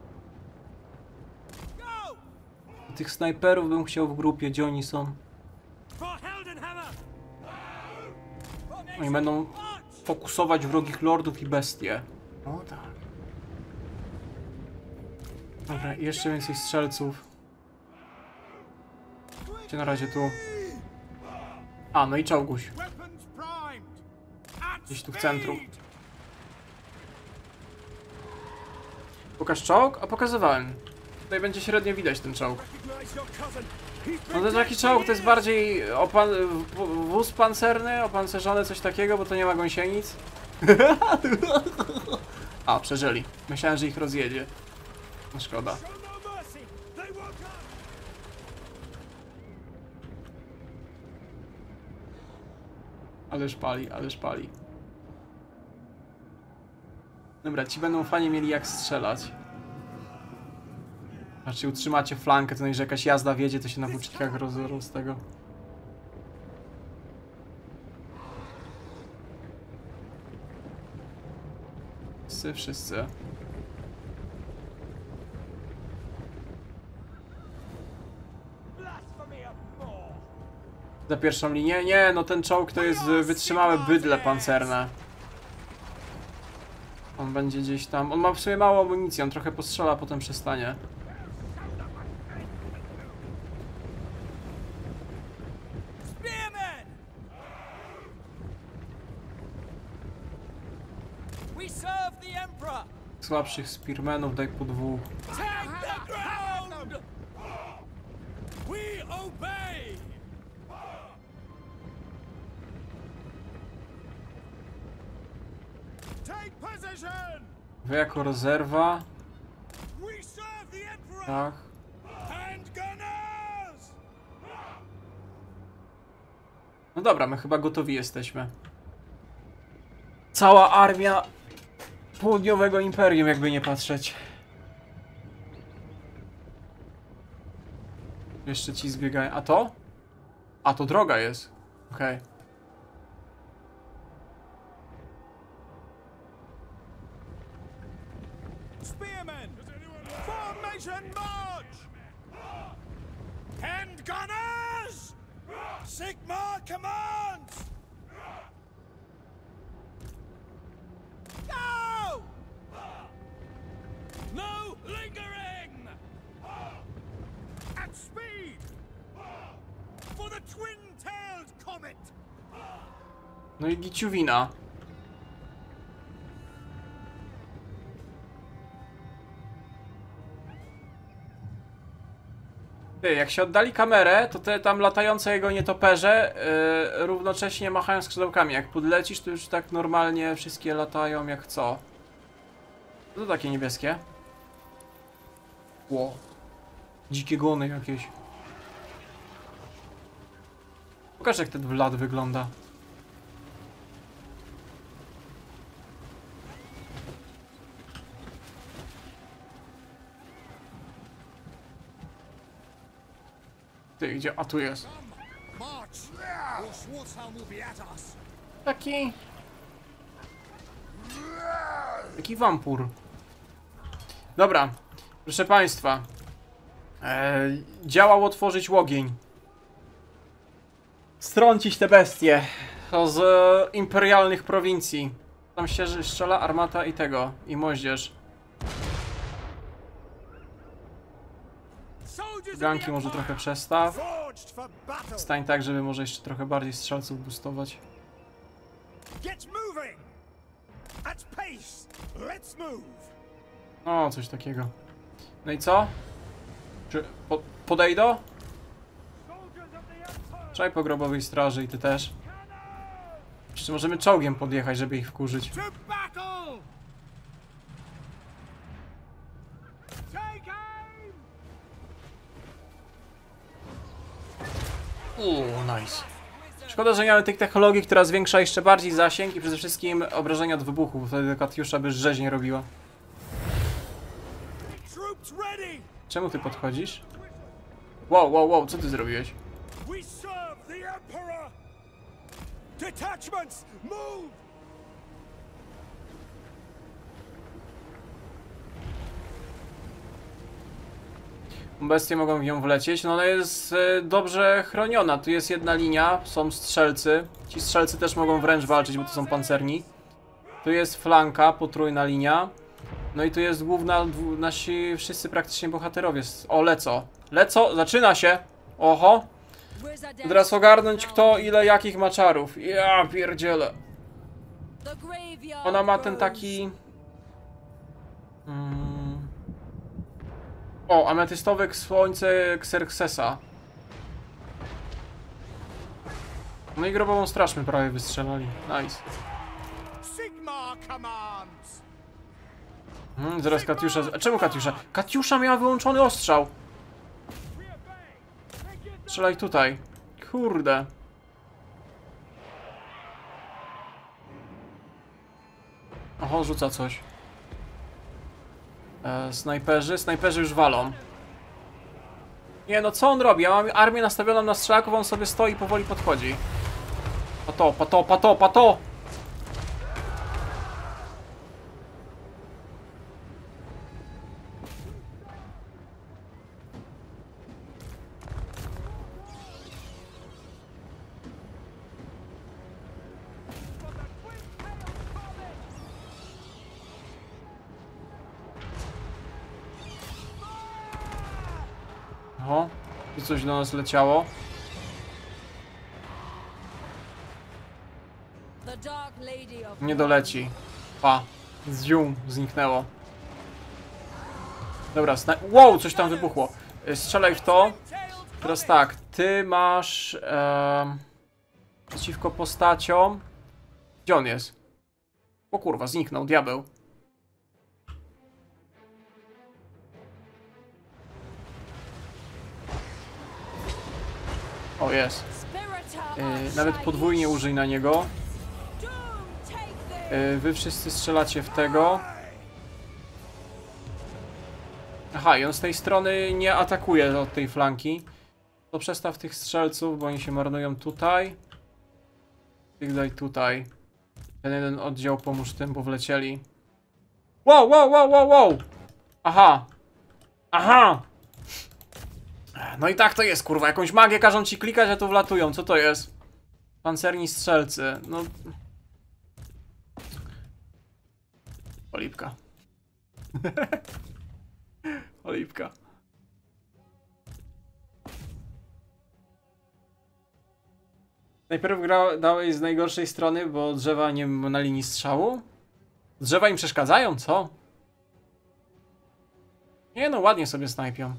Go! Tych snajperów bym chciał w grupie, gdzie oni są. For Heldenhammer! Oni będą fokusować wrogich lordów i bestie. O tak. Dobra, i jeszcze więcej strzelców. Gdzie na razie tu? A, no i czołguś. Weapons primed! At Gdzieś tu w speed! centrum. Pokaż czołg? A pokazywałem. Tutaj będzie średnio widać ten czołg. Recognize your cousin. He's No been to taki dead czołg for to jest years. bardziej opan w- wóz pancerny, opancerzony, coś takiego, bo to nie ma gąsienic. A, przeżyli. Myślałem, że ich rozjedzie. No szkoda. Show no mercy! They won't come! Ależ pali, ależ pali. Dobra, ci będą fajnie mieli jak strzelać. Znaczy utrzymacie flankę, to że jakaś jazda wiedzie, to się na włócznikach roz, roz tego. Wszyscy, wszyscy. Blasphemy of more! Za pierwszą linię? Nie, no ten czołg to jest y, wytrzymałe bydle pancerne. On będzie gdzieś tam... On ma w sumie mało amunicji, on trochę postrzela, potem przestanie. Spearmen! We serve the Emperor! Słabszych spearmenów daj po dwóch. Take the ground! We obey! Take position! Wy jako rezerwa. We serve the Emperor! Tak. Handgunners! No dobra, my chyba gotowi jesteśmy. Cała armia Południowego Imperium, jakby nie patrzeć. Jeszcze ci zbiegają. A to? A, to droga jest. Okej. Okay. Spearmen! Formation march! Hand gunners! Sigmar commands! Go! No lingering! At speed! For the twin-tailed comet! No i giciuwina. Ty, jak się oddali kamerę, to te tam latające jego nietoperze yy, równocześnie machają skrzydełkami. Jak podlecisz, to już tak normalnie wszystkie latają jak co. Co to takie niebieskie? Ło. Dzikie gony jakieś. Pokaż, jak ten Vlad wygląda. Ty, gdzie? A tu jest. Taki... Taki wampur. Dobra, proszę państwa. E, działał otworzyć łogień. Strącić te bestie. To z e, imperialnych prowincji. Tam się strzela armata i tego. I moździerz. Ganki może trochę przestaw. Stań tak, żeby może jeszcze trochę bardziej strzelców boostować. O, coś takiego. No i co? Czy po podejdą? Trzaj po grobowej straży i ty też. Jeszcze możemy czołgiem podjechać, żeby ich wkurzyć. Uuu, nice. Szkoda, że nie mamy tych technologii, która zwiększa jeszcze bardziej zasięg i przede wszystkim obrażenia od wybuchu, bo wtedy Katiusza by rzeźnie robiła. Czemu ty podchodzisz? Wow, wow, wow, co ty zrobiłeś? Bestie mogą w nią wlecieć, no ona jest e, dobrze chroniona. Tu jest jedna linia, są strzelcy. Ci strzelcy też mogą wręcz walczyć, bo to są pancerni. Tu jest flanka, potrójna linia. No i tu jest główna, nasi wszyscy praktycznie bohaterowie. O, leco. Leco, zaczyna się. Oho. Teraz ogarnąć kto ile jakich ma czarów. Ja pierdzielę. Ona ma ten taki... Hmm. O, ametystowe słońce Xerxesa. No i grobową straż my prawie wystrzelali. Nice. Hmm, zaraz Katiusza... A czemu Katiusza? Katiusza miała wyłączony ostrzał. Strzelaj tutaj. Kurde. Oho, rzuca coś. E, snajperzy, snajperzy już walą. Nie no, co on robi? Ja mam armię nastawioną na strzelaków, on sobie stoi i powoli podchodzi. Pato, pato, pato, pato! Oho, tu coś do nas leciało. Nie doleci. Pa. Zzium, zniknęło. Dobra, wow, coś tam wybuchło. Strzelaj w to. Teraz tak, ty masz... E, przeciwko postaciom... Gdzie on jest? O kurwa, zniknął, diabeł. O, jest. Yy, nawet podwójnie użyj na niego. Yy, wy wszyscy strzelacie w tego. Aha, i on z tej strony nie atakuje od tej flanki. To przestaw tych strzelców, bo oni się marnują tutaj. Tych daj tutaj. Ten jeden oddział pomóż tym, bo wlecieli. Wow, wow, wow, wow, wow! Aha! Aha! No i tak to jest, kurwa. Jakąś magię każą ci klikać, a tu wlatują. Co to jest? Pancerni strzelcy. No... Olipka. Olipka. Najpierw gra, dałeś z najgorszej strony, bo drzewa nie na linii strzału? Drzewa im przeszkadzają, co? Nie no, ładnie sobie snajpią.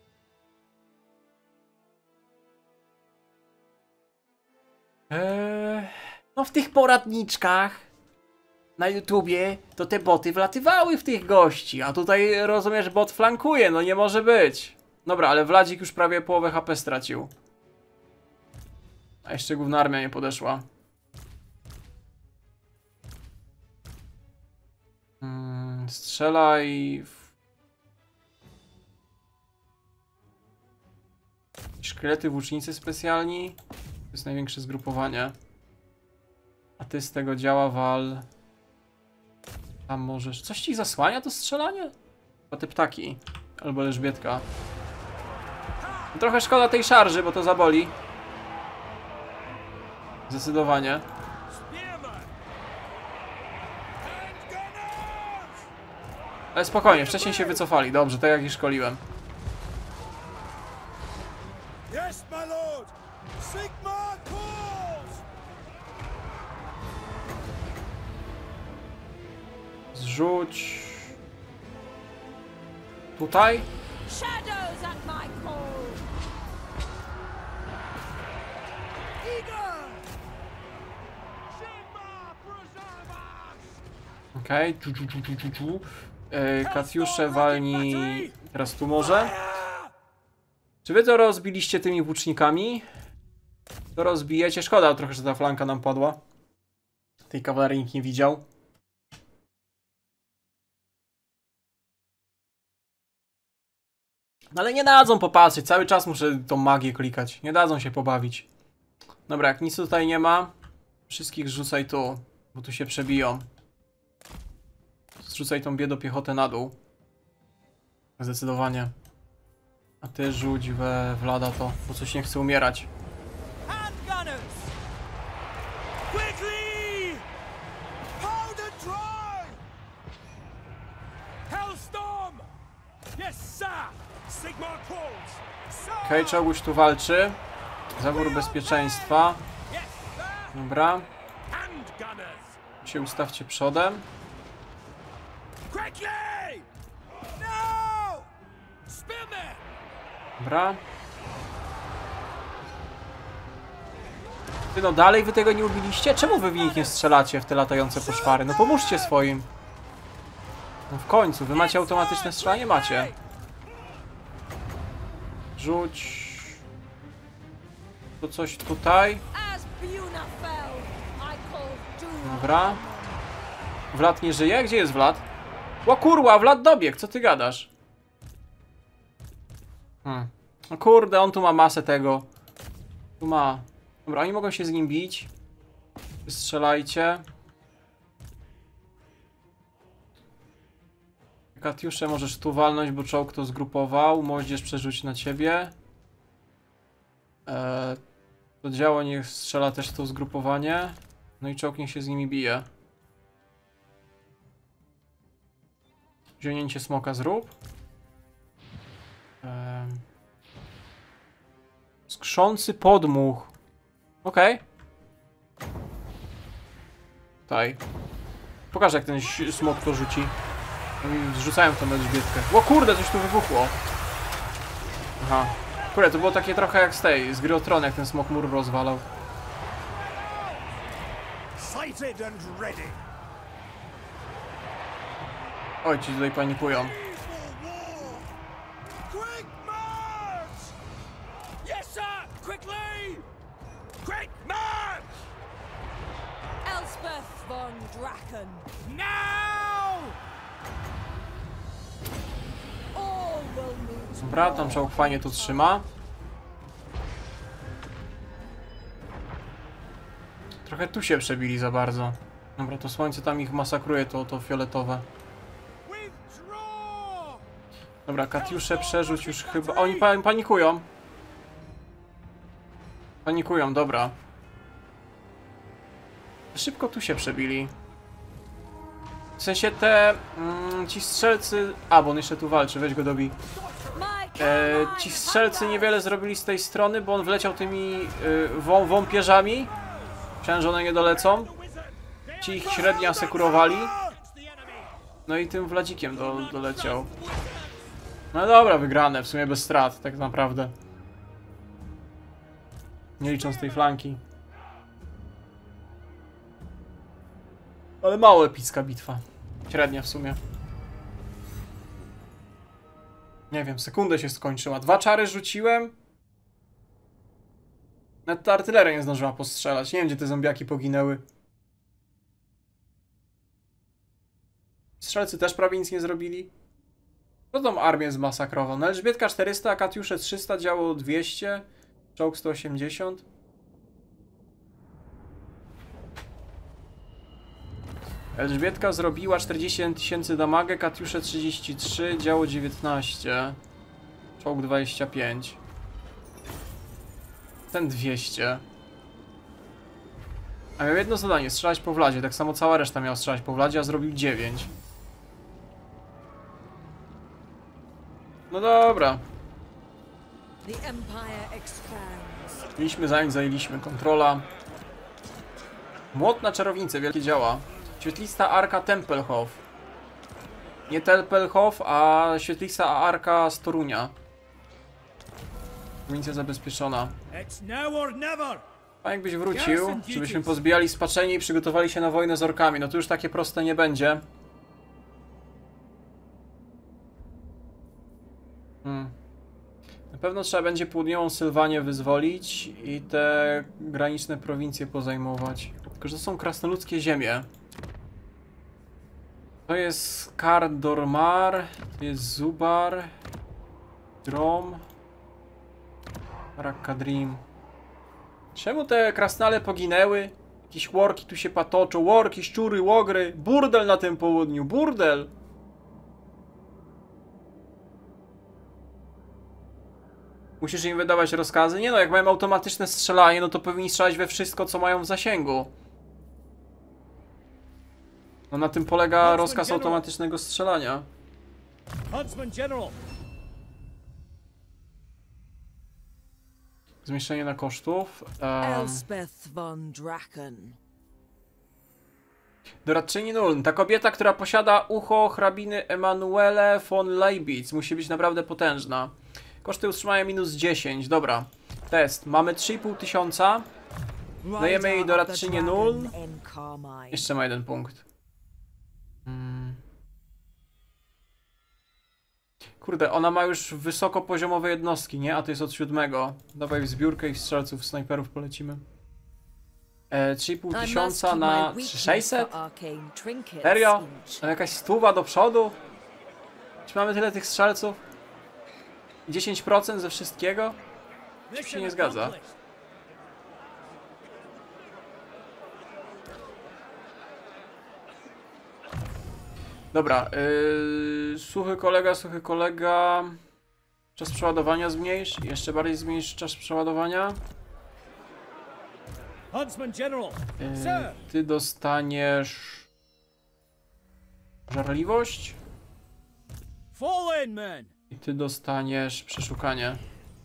Eee, no w tych poradniczkach na YouTubie to te boty wlatywały w tych gości, a tutaj rozumiesz, bot flankuje, no nie może być. Dobra, ale Wladzik już prawie połowę H P stracił. A jeszcze główna armia nie podeszła. Hmm, strzelaj... W... Szkielety, włócznicy specjalni. To jest największe zgrupowanie. A ty z tego działa wal... Tam możesz... Coś ci zasłania to strzelanie? Chyba te ptaki. Albo Elżbietka. Trochę szkoda tej szarży, bo to zaboli. Zdecydowanie. Ale spokojnie, wcześniej się wycofali. Dobrze, tak jak ich szkoliłem. Yes, my lord. Sigmar calls. Zrzuć... Tutaj? Shadows at my call. Eager. Sigmar preserve us. Okej, okay. tu, tu, tu, tu, tu. Yy, Katiusze walni teraz tu może. Czy wy to rozbiliście tymi włócznikami? To rozbijecie. Szkoda trochę, że ta flanka nam padła. Tej kawalerii nikt nie widział. No ale nie dadzą popatrzeć. Cały czas muszę tą magię klikać. Nie dadzą się pobawić. Dobra, jak nic tutaj nie ma, wszystkich rzucaj tu, bo tu się przebiją. Zrzucaj tą biedopiechotę na dół. Zdecydowanie. A ty rzuć we Vlada to, bo coś nie chce umierać. Handgunners. Quickly. Powder dry. Hellstorm. Yes, sir. Sigmar calls. Okej, okay, czołguś tu walczy. Zawór bezpieczeństwa. Dobra. Się ustawcie przodem. Dobra. Ty no dalej wy tego nie ubiliście? Czemu wy w nich nie strzelacie w te latające poszwary? No pomóżcie swoim. No w końcu, wy macie automatyczne strzelanie? Macie. Rzuć... To coś tutaj. Dobra. Vlad nie żyje? Gdzie jest Vlad? O kurwa, Vlad dobiegł, co ty gadasz? Hmm. No kurde, on tu ma masę tego. Tu ma. Dobra, oni mogą się z nim bić. Strzelajcie. Katiusze możesz tu walnąć, bo czołg to zgrupował. Moździerz przerzuć na ciebie. Eee, to działo niech strzela też to zgrupowanie. No i czołg niech się z nimi bije. Zionięcie smoka zrób. Eee, skrzący podmuch. Okej. Okay. Tutaj. Pokażę jak ten smok to rzuci. Zrzucają tą Elżbietkę. O kurde, coś tu wybuchło. Aha. Kurde, to było takie trochę jak z tej, z gry o Tron, jak ten smok mur rozwalał. Oj, ci tutaj panikują. Elspeth von Draken. Now! All will move. Dobra, tam czołg fajnie tu trzyma. Trochę tu się przebili za bardzo. Dobra, to słońce tam ich masakruje, to, to fioletowe. Dobra, Katiusze przerzuć już chyba... Oni pa panikują. Panikują, dobra. Szybko tu się przebili. W sensie te... Mm, ci strzelcy... A, bo on jeszcze tu walczy, weź go dobij. E, ci strzelcy niewiele zrobili z tej strony, bo on wleciał tymi y, wą wąpierzami. Myślałem, że one nie dolecą. Ci ich średnio asekurowali. No i tym Władzikiem do, doleciał. No dobra, wygrane, w sumie bez strat, tak naprawdę. Nie licząc tej flanki. Ale mało epicka bitwa. Średnia w sumie. Nie wiem, sekundę się skończyła. Dwa czary rzuciłem. Nawet ta artyleria nie zdążyła postrzelać. Nie wiem, gdzie te zombiaki poginęły. Strzelcy też prawie nic nie zrobili. Co tą armię zmasakrował? No Elżbietka czterysta, a Katiusze trzysta, działo dwieście. Czołg sto osiemdziesiąt. Elżbietka zrobiła czterdzieści jeden tysięcy damage, Katiusze trzydzieści trzy, działo dziewiętnaście. Czołg dwadzieścia pięć. Ten dwieście. A miał jedno zadanie, strzelać po Władzie. Tak samo cała reszta miała strzelać po Władzie, a zrobił dziewięć. No dobra. Mieliśmy zająć, zajęliśmy. Kontrola. Młot na czarownicę, wielkie działa. Świetlista Arka Tempelhof. Nie Tempelhof, a świetlista Arka z Torunia. Prowincja zabezpieczona. A jakbyś wrócił, żebyśmy pozbijali spaczenie i przygotowali się na wojnę z orkami. No to już takie proste nie będzie. Hmm. Na pewno trzeba będzie południową Sylwanię wyzwolić i te graniczne prowincje pozajmować. Tylko że to są krasnoludzkie ziemie. To jest Kardormar, to jest Zubar, Drom, Rakkadrim. Czemu te krasnale poginęły? Jakieś worki tu się patoczą, worki, szczury, łogry, burdel na tym południu, burdel! Musisz im wydawać rozkazy? Nie no, jak mają automatyczne strzelanie, no to powinni strzelać we wszystko, co mają w zasięgu. No na tym polega rozkaz automatycznego strzelania. Zmniejszenie na kosztów. Um, Elspeth von Draken. Doradczyni Nuln. Ta kobieta, która posiada ucho hrabiny Emanuele von Leibitz, musi być naprawdę potężna. Koszty utrzymania minus dziesięć. Dobra. Test. Mamy trzy i pół tysiąca. Dajemy jej doradczynię Nuln. Jeszcze ma jeden punkt. Hmm. Kurde, ona ma już wysokopoziomowe jednostki, nie? A to jest od siódmego. Dawaj w zbiórkę i w strzelców, snajperów polecimy. E, trzy i pół tysiąca na sześćset? Serio? A jakaś stuwa do przodu? Czy mamy tyle tych strzelców? dziesięć procent ze wszystkiego? Coś się nie zgadza. Dobra, yy, suchy kolega, suchy kolega. Czas przeładowania zmniejsz. Jeszcze bardziej zmniejsz czas przeładowania. Yy, ty dostaniesz żarliwość. I ty dostaniesz przeszukanie.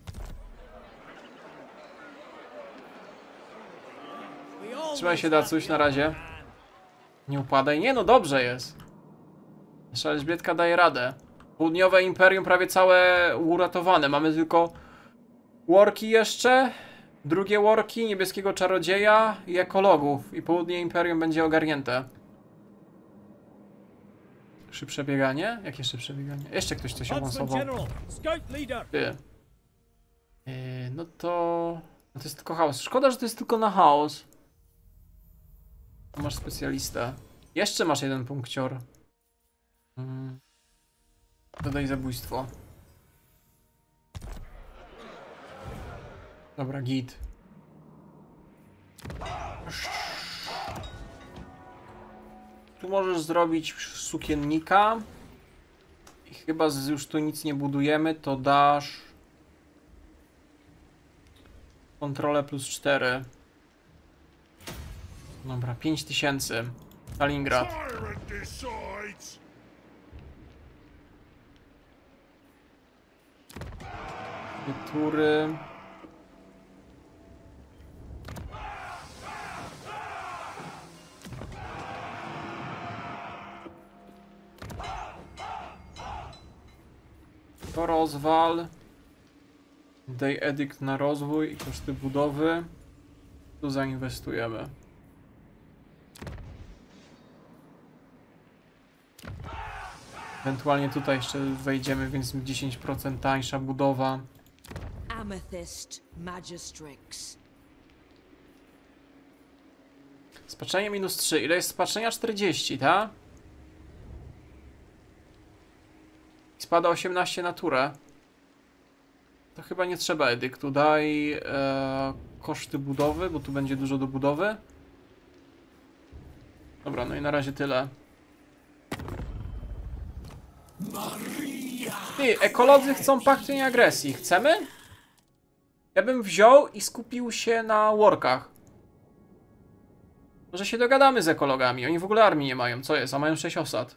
Trzymaj się, Dacuś, na razie. Nie upadaj. Nie no, dobrze jest. Nasza Elżbietka daje radę. Południowe Imperium prawie całe uratowane. Mamy tylko worki jeszcze. Drugie worki, niebieskiego czarodzieja i ekologów. I południe Imperium będzie ogarnięte. Szybsze bieganie? Jakie szybsze bieganie? Jeszcze ktoś coś awansował. Ty. Yy, no to... No to jest tylko chaos. Szkoda, że to jest tylko na chaos. Masz specjalistę. Jeszcze masz jeden punkcior. Hmm. Dodaj zabójstwo. Dobra, git. Tu możesz zrobić sukiennika. I chyba z, już tu nic nie budujemy, to dasz... Kontrolę plus cztery. Dobra, pięć tysięcy. Stalingrad. Tyrant decides. Tury. To rozwal. Daj edykt na rozwój i koszty budowy. Tu zainwestujemy. Ewentualnie tutaj jeszcze wejdziemy, więc dziesięć procent tańsza budowa. Amethyst Magistrix. Spaczenie minus trzy. Ile jest spaczenia? czterdzieści, tak? Spada osiemnaście na turę. To chyba nie trzeba edyktu. Daj e, koszty budowy, bo tu będzie dużo do budowy. Dobra, no i na razie tyle. Ty, ekolodzy chcą paktu nieagresji. Chcemy? Ja bym wziął i skupił się na workach. Może się dogadamy z ekologami. Oni w ogóle armii nie mają. Co jest? A mają sześć osad.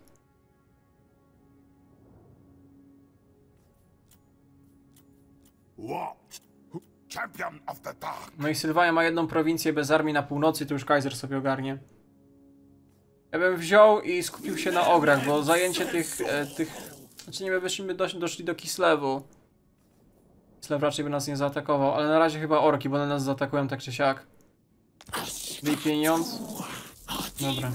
What? Who- Champion of the Dark. No i Sylwania ma jedną prowincję bez armii na północy, to już Kaiser sobie ogarnie. Ja bym wziął i skupił się na ograch, bo zajęcie tych... E, tych znaczy nie wiem, byśmy dosz, doszli do Kislewu. Kislew raczej by nas nie zaatakował, ale na razie chyba orki, bo one nas zaatakują tak czy siak. Daj pieniądz. Dobra.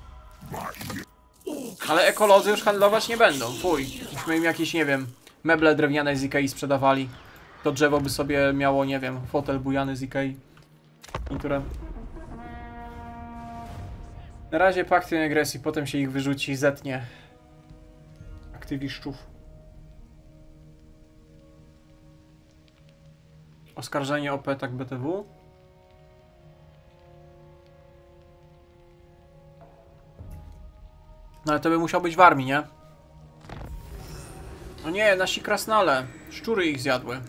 Ale ekolodzy już handlować nie będą, fuj. Myśmy im jakieś, nie wiem, meble drewniane z Ikei sprzedawali. To drzewo by sobie miało, nie wiem, fotel bujany z Ikei. Które... Na razie pakt agresji, potem się ich wyrzuci, zetnie. Aktywistów. Oskarżenie o P, tak B T W. No ale to by musiał być w armii, nie? No nie, nasi krasnale. Szczury ich zjadły.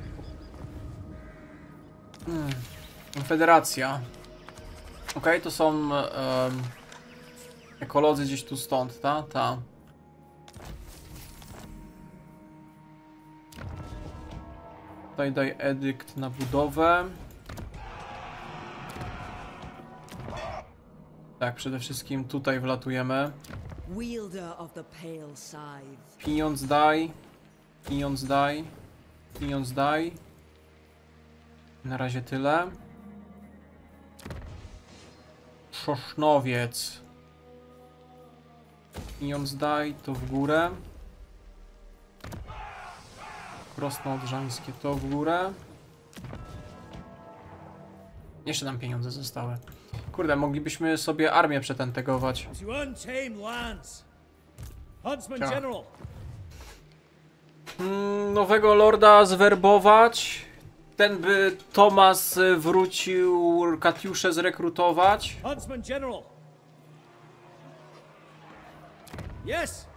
Hmm. Konfederacja. Okej, okay, to są um, ekolodzy gdzieś tu stąd, ta? Ta. Tutaj daj edykt na budowę. Tak, przede wszystkim tutaj wlatujemy. Wielder of the pale scythe. Pieniądz daj. Pieniądz daj. Pieniądz daj. Na razie tyle. Szosznowiec. Pieniądz daj, to w górę. Krosno-Odrzańskie, to w górę. Jeszcze nam pieniądze zostały. Kurde, moglibyśmy sobie armię przetentegować. To untame lands. Huntsman Ciao. General. Mm, nowego lorda zwerbować. Ten by Tomas wrócił Katiuszę zrekrutować. Huntsman General. Yes.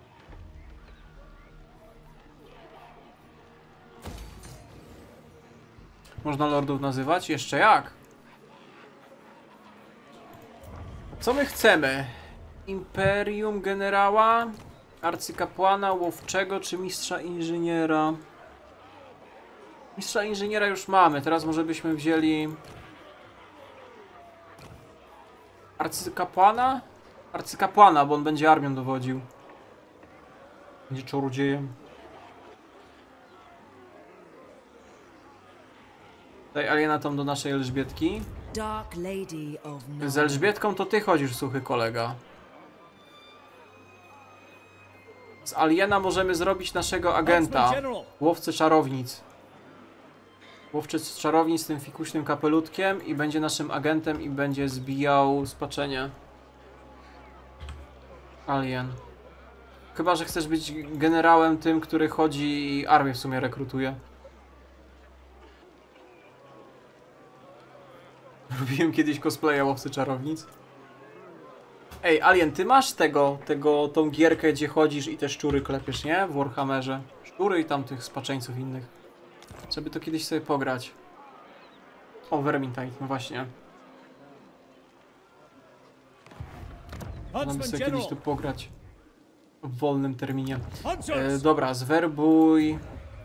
Można lordów nazywać? Jeszcze jak? Co my chcemy? Imperium generała? Arcykapłana, łowczego czy mistrza inżyniera? Mistrza inżyniera już mamy. Teraz może byśmy wzięli... Arcykapłana? Arcykapłana, bo on będzie armią dowodził. Będzie czarodziejem. Daj aliena tam do naszej Elżbietki. Dark Lady of Z Elżbietką to ty chodzisz, suchy kolega. Z aliena możemy zrobić naszego agenta. Łowcę czarownic. Łowczy czarownic z tym fikuśnym kapelutkiem i będzie naszym agentem i będzie zbijał spaczenie. Alien. Chyba że chcesz być generałem tym, który chodzi i armię w sumie rekrutuje. Robiłem kiedyś cosplaya łowcy czarownic. Ej, Alien, ty masz tego, tego, tą gierkę, gdzie chodzisz i te szczury klepiesz, nie? W Warhammerze. Szczury i tam tych spaczeńców innych. Żeby to kiedyś sobie pograć. O, Vermintide, no właśnie. Mamy Huntsman sobie kiedyś General. tu pograć. W wolnym terminie. E, Hunters. dobra, zwerbuj...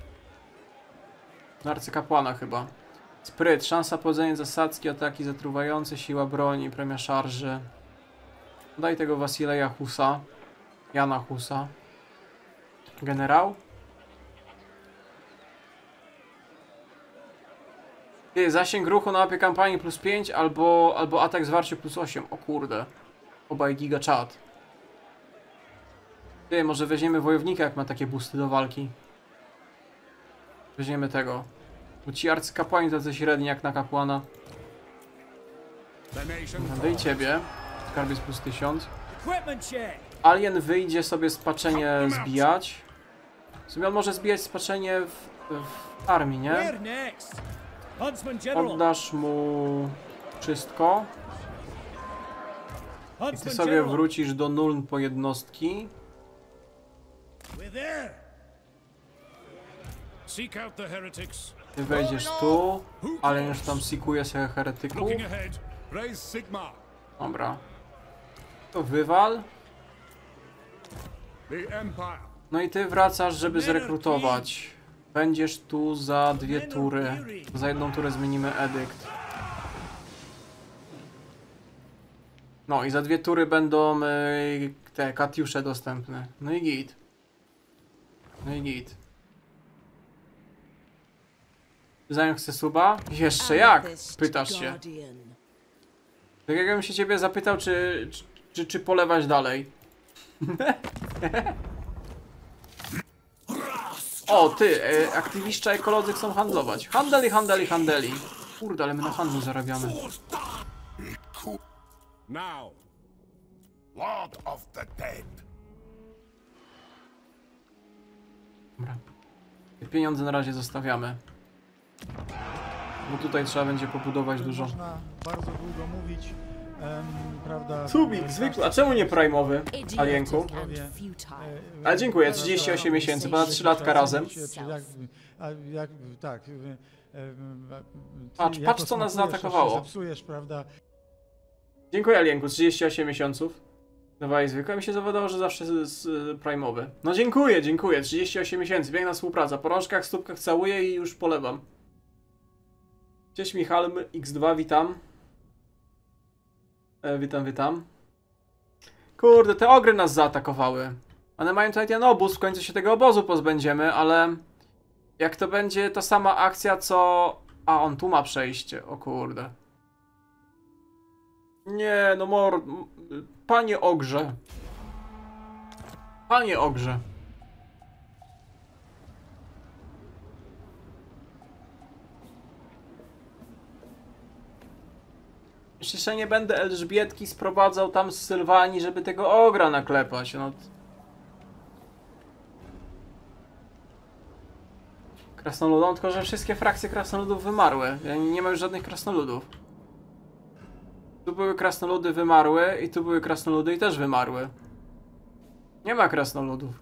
Do arcykapłana chyba. Spryt, szansa powodzenia zasadzki, ataki zatruwające, siła broni, premia szarży. Daj tego Wasileja Husa. Jana Husa. Generał? Ty, zasięg ruchu na mapie kampanii plus pięć albo, albo atak zwarcie plus osiem. O kurde. Obaj giga chat. Ty, może weźmiemy wojownika, jak ma takie boosty do walki. Weźmiemy tego. Bo ci arcykapłani tacy średni jak na kapłana. The nation No i ciebie. Skarbiec plus tysiąc. Equipment check. Alien wyjdzie sobie spaczenie zbijać. W sumie on może zbijać spaczenie w, w armii, nie? Where next? Huntsman General. Oddasz mu wszystko. I ty Huntsman sobie General. wrócisz do Nuln po jednostki. We're there. Seek out the heretics. Ty wejdziesz tu. Alien już tam sikuje sobie heretyków. Looking ahead. raise Sigma. Dobra. To wywal. The Empire. No i ty wracasz, żeby zrekrutować. Będziesz tu za dwie tury. Za jedną turę zmienimy edykt. No i za dwie tury będą y, te katiusze dostępne. No i git. No i git. Zanim chce suba? Jeszcze jak? Pytasz się. Tak jakbym się ciebie zapytał, czy, czy, czy, czy polewać dalej. O, ty, e, aktywiszcza ekolodzy chcą handlować. Handeli, handeli, handeli. Kurde, ale my na handlu zarabiamy. Now, Lord of the Dead. Dobra. Te pieniądze na razie zostawiamy. Bo tutaj trzeba będzie pobudować dużo. Można bardzo długo mówić, em, prawda? Subik, zwykły. A czemu nie prime'owy, Alienku? And futile. E, Ale dziękuję, trzydzieści osiem miesięcy, ponad trzy latka razem. Czy jak, a jak, tak. e, e, ty Patrz, jako patrz, co nas smakujesz, aż się zaatakowało. Zepsujesz, prawda? Dziękuję, Alienku, trzydzieści osiem miesiąców. Dawaj, zwykle mi się zawodało, że zawsze z, z prime'owy. No dziękuję, dziękuję, trzydzieści osiem miesięcy, piękna współpraca. Po rączkach, stópkach całuję i już polewam. Cześć Michalm, X dwa, witam. E, witam, witam. Kurde, te ogry nas zaatakowały. One mają tutaj ten obóz, w końcu się tego obozu pozbędziemy, ale... Jak to będzie ta sama akcja, co... A, on tu ma przejście, o kurde. Nie, no mor... Panie ogrze. Panie ogrze. Jeszcze nie będę Elżbietki sprowadzał tam z Sylwanii, żeby tego ogra naklepać. No. Krasnoludom, tylko że wszystkie frakcje krasnoludów wymarły. Nie ma już żadnych krasnoludów. Tu były krasnoludy wymarły i tu były krasnoludy i też wymarły. Nie ma krasnoludów.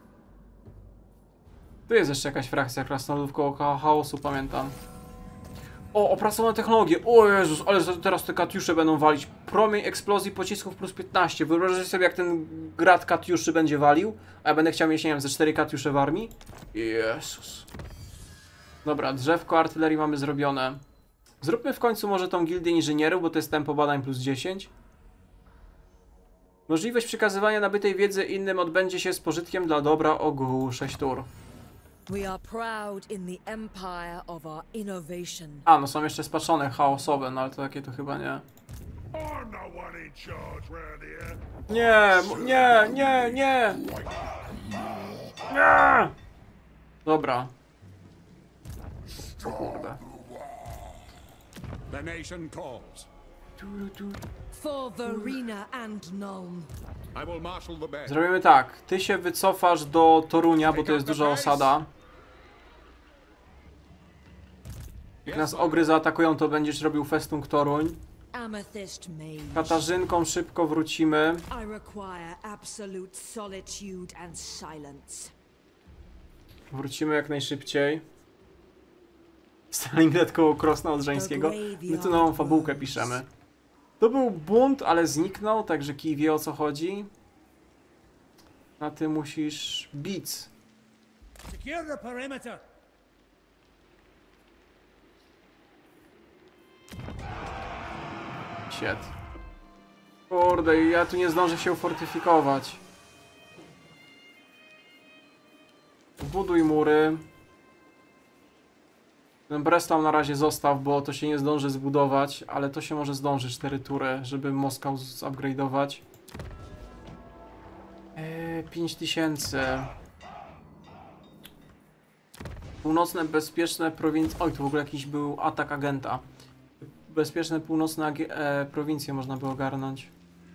Tu jest jeszcze jakaś frakcja krasnoludów koło chaosu, pamiętam. O, opracowane technologie. O Jezus, ale teraz te katiusze będą walić. Promień eksplozji pocisków plus piętnaście. Wyobraźcie sobie, jak ten grad katiuszy będzie walił. A ja będę chciał mieć, nie wiem, ze cztery katiusze w armii. Jezus. Dobra, drzewko artylerii mamy zrobione. Zróbmy w końcu może tą gildię inżynierów, bo to jest tempo badań plus dziesięć. Możliwość przekazywania nabytej wiedzy innym odbędzie się z pożytkiem dla dobra ogółu. sześć tur. We are proud in the empire of our innovation. A, no są jeszcze spaczone, chaosowe, no ale to takie to chyba nie. I'm the one in charge round here. Nie, nie, nie, nie! Nie! Dobra. O kurde. The nation calls. For Verena and Nuln. I will marshal the band. Zrobimy tak. Ty się wycofasz do Torunia, bo to jest duża osada. Jak nas ogry zaatakują, to będziesz robił Festung Toruń. Amethyst Mage. Katarzynką szybko wrócimy. I require absolute solitude and silence. Wrócimy jak najszybciej. Stalingrad koło Krosna Odrzańskiego. My tu nową fabułkę piszemy. To był bunt, ale zniknął, także kij wie o co chodzi. A ty musisz bić. Secure the perimeter. Shit. Kurde, ja tu nie zdążę się ufortyfikować. Buduj mury. Ten Breslau na razie zostaw, bo to się nie zdąży zbudować, ale to się może zdąży cztery tury, żeby Moskał zupgrade'ować. Eee, pięć tysięcy. Północne bezpieczne prowincje... Oj, tu w ogóle jakiś był atak agenta. Bezpieczne północne e, prowincje można by ogarnąć.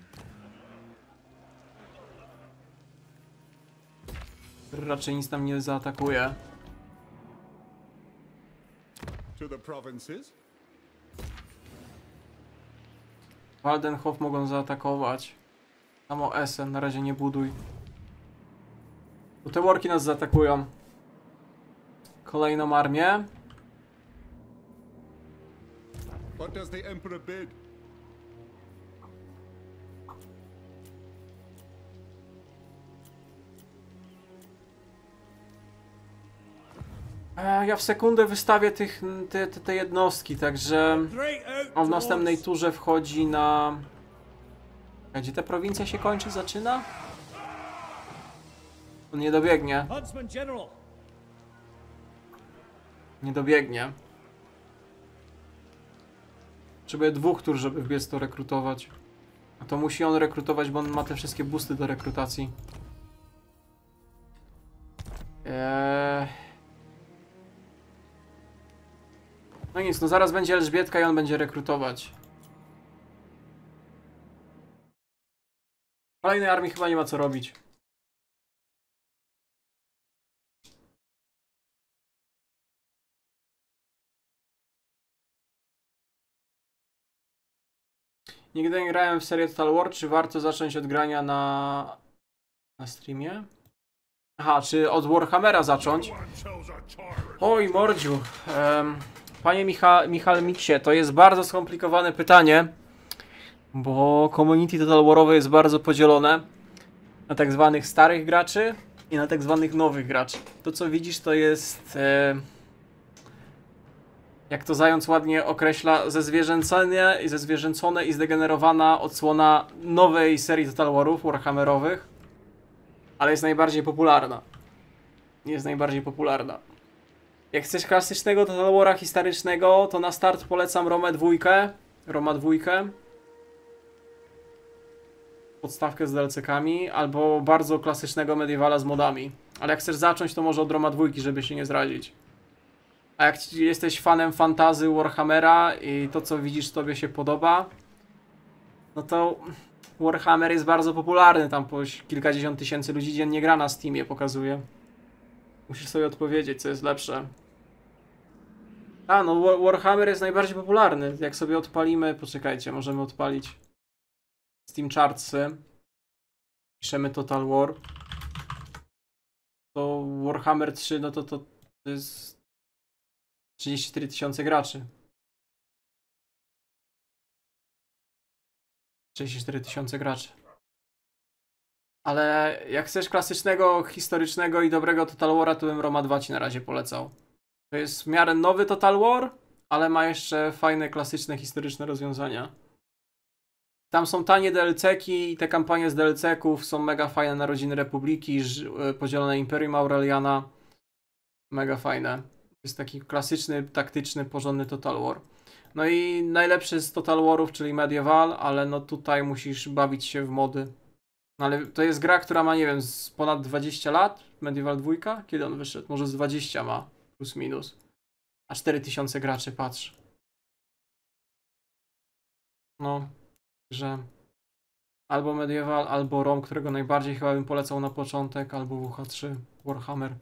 Raczej nic tam nie zaatakuje. To the provinces. Waldenhof mogą zaatakować. Samo Essen, na razie nie buduj. Bo te worki nas zaatakują. Kolejną armię. What does the Emperor bid? E, ja w sekundę wystawię tych, te, te, te jednostki, także on w następnej turze wchodzi na... Gdzie ta prowincja się kończy, zaczyna? On nie dobiegnie. Huntsman General. Nie dobiegnie. Potrzebuje dwóch tur, żeby wbiec to rekrutować. A to musi on rekrutować, bo on ma te wszystkie boosty do rekrutacji. Eee... No nic, no zaraz będzie Elżbietka i on będzie rekrutować. W kolejnej armii chyba nie ma co robić. Nigdy nie grałem w serię Total War, czy warto zacząć od grania na... na streamie? Aha, czy od Warhammera zacząć? Oj, mordziu. Um, panie Micha Michal Miksie, to jest bardzo skomplikowane pytanie, bo community Total Warowe jest bardzo podzielone na tak zwanych starych graczy i na tak zwanych nowych graczy. To co widzisz to jest... E, jak to Zając ładnie określa, zezwierzęcone i zezwierzęcone i zdegenerowana odsłona nowej serii Total Warów, Warhammerowych, ale jest najbardziej popularna. Jest najbardziej popularna. Jak chcesz klasycznego Total Wara historycznego, to na start polecam Romę dwójkę. Roma dwójkę. Podstawkę z D L C-kami, albo bardzo klasycznego Medievala z modami. Ale jak chcesz zacząć, to może od Roma dwójki, żeby się nie zrazić. A jak jesteś fanem fantazy Warhammera i to co widzisz tobie się podoba, no to Warhammer jest bardzo popularny, tam po kilkadziesiąt tysięcy ludzi dziennie gra na Steamie, pokazuje. Musisz sobie odpowiedzieć, co jest lepsze. A no, Warhammer jest najbardziej popularny. Jak sobie odpalimy, poczekajcie, możemy odpalić Steam Chartsy. Piszemy Total War. To Warhammer trzy, no to to, to jest trzydzieści cztery tysiące graczy. trzydzieści cztery tysiące graczy. Ale jak chcesz klasycznego, historycznego i dobrego Total War'a, to bym Roma dwa ci na razie polecał. To jest w miarę nowy Total War, ale ma jeszcze fajne, klasyczne, historyczne rozwiązania. Tam są tanie D L C-ki i te kampanie z D L C-ków są mega fajne. Narodziny Republiki, podzielone Imperium Aureliana. Mega fajne. Jest taki klasyczny, taktyczny, porządny Total War. No i najlepszy z Total Warów, czyli Medieval, ale no tutaj musisz bawić się w mody. No ale to jest gra, która ma, nie wiem, z ponad dwadzieścia lat. Medieval dwa? Kiedy on wyszedł? Może z dwadzieścia ma, plus minus. A cztery tysiące graczy, patrz. No, że albo Medieval, albo Rom, którego najbardziej chyba bym polecał na początek, albo W H trzy, Warhammer.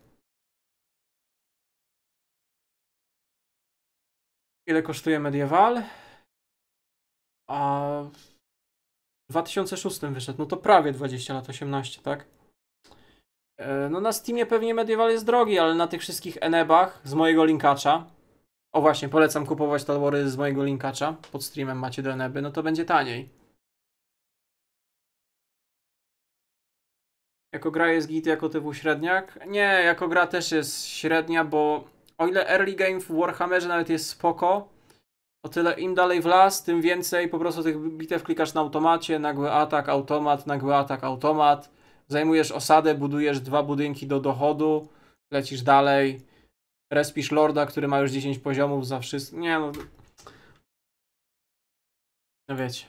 Ile kosztuje Medieval? A w dwa tysiące szóstym wyszedł, no to prawie dwadzieścia lat, osiemnaście, tak? E, no na Steamie pewnie Medieval jest drogi, ale na tych wszystkich enebach z mojego linkacza, o właśnie, polecam kupować Talwory z mojego linkacza, pod streamem macie do eneby, no to będzie taniej. Jako gra jest git, jako T W średniak? Nie, jako gra też jest średnia, bo o ile early game w Warhammerze nawet jest spoko, o tyle im dalej w las, tym więcej po prostu tych bitew klikasz na automacie, nagły atak, automat, nagły atak, automat. Zajmujesz osadę, budujesz dwa budynki do dochodu, lecisz dalej, respisz lorda, który ma już dziesięć poziomów za wszystko. Nie no. No wiecie.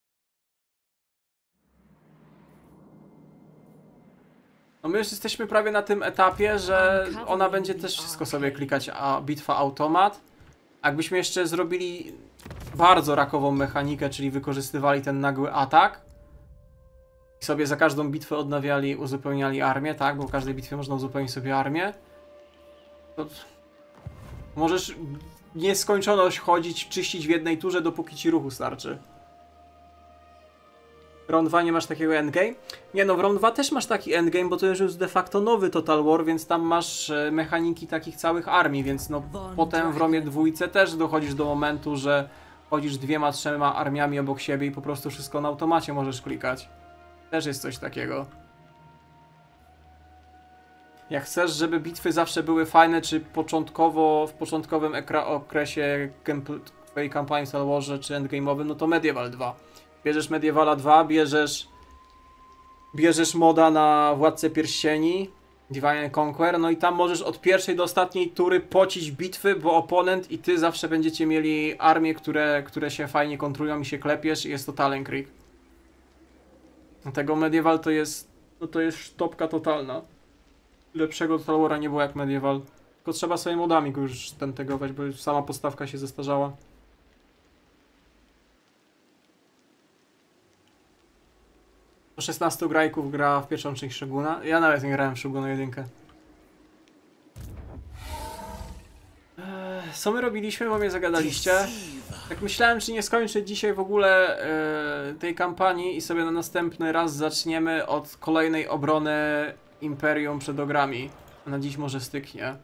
No my już jesteśmy prawie na tym etapie, że ona będzie też wszystko sobie klikać, a bitwa automat. Jakbyśmy jeszcze zrobili bardzo rakową mechanikę, czyli wykorzystywali ten nagły atak i sobie za każdą bitwę odnawiali, uzupełniali armię, tak? Bo w każdej bitwie można uzupełnić sobie armię. To możesz w nieskończoność chodzić, czyścić w jednej turze, dopóki ci ruchu starczy. W Round dwa nie masz takiego endgame? Nie no, w Round dwa też masz taki endgame, bo to już jest de facto nowy Total War, więc tam masz e, mechaniki takich całych armii, więc no potem w Romie dwójce też dochodzisz do momentu, że chodzisz dwiema, trzema armiami obok siebie i po prostu wszystko na automacie możesz klikać. Też jest coś takiego. Jak chcesz, żeby bitwy zawsze były fajne, czy początkowo, w początkowym okresie twojej kampanii w Star Warze, czy endgame'owym, no to Medieval dwa. Bierzesz Medievala dwa, bierzesz bierzesz moda na Władcę Pierścieni, Divine Conquer, no i tam możesz od pierwszej do ostatniej tury pocić bitwy, bo oponent i ty zawsze będziecie mieli armie, które, które się fajnie kontrują i się klepiesz i jest to Talon Creek. Dlatego Medieval to jest, no to jest sztopka totalna. Lepszego Total War'a nie było jak Medieval. Tylko trzeba sobie modami go już tentegować, bo już sama postawka się zestarzała. szesnastu grajków gra w pierwszą część Shoguna. Ja nawet nie grałem w Shoguna jedynkę. Eee, co my robiliśmy, bo mnie zagadaliście? Tak myślałem, czy nie skończę dzisiaj w ogóle e, tej kampanii i sobie na następny raz zaczniemy od kolejnej obrony Imperium przed ogrami. Na dziś może styknie.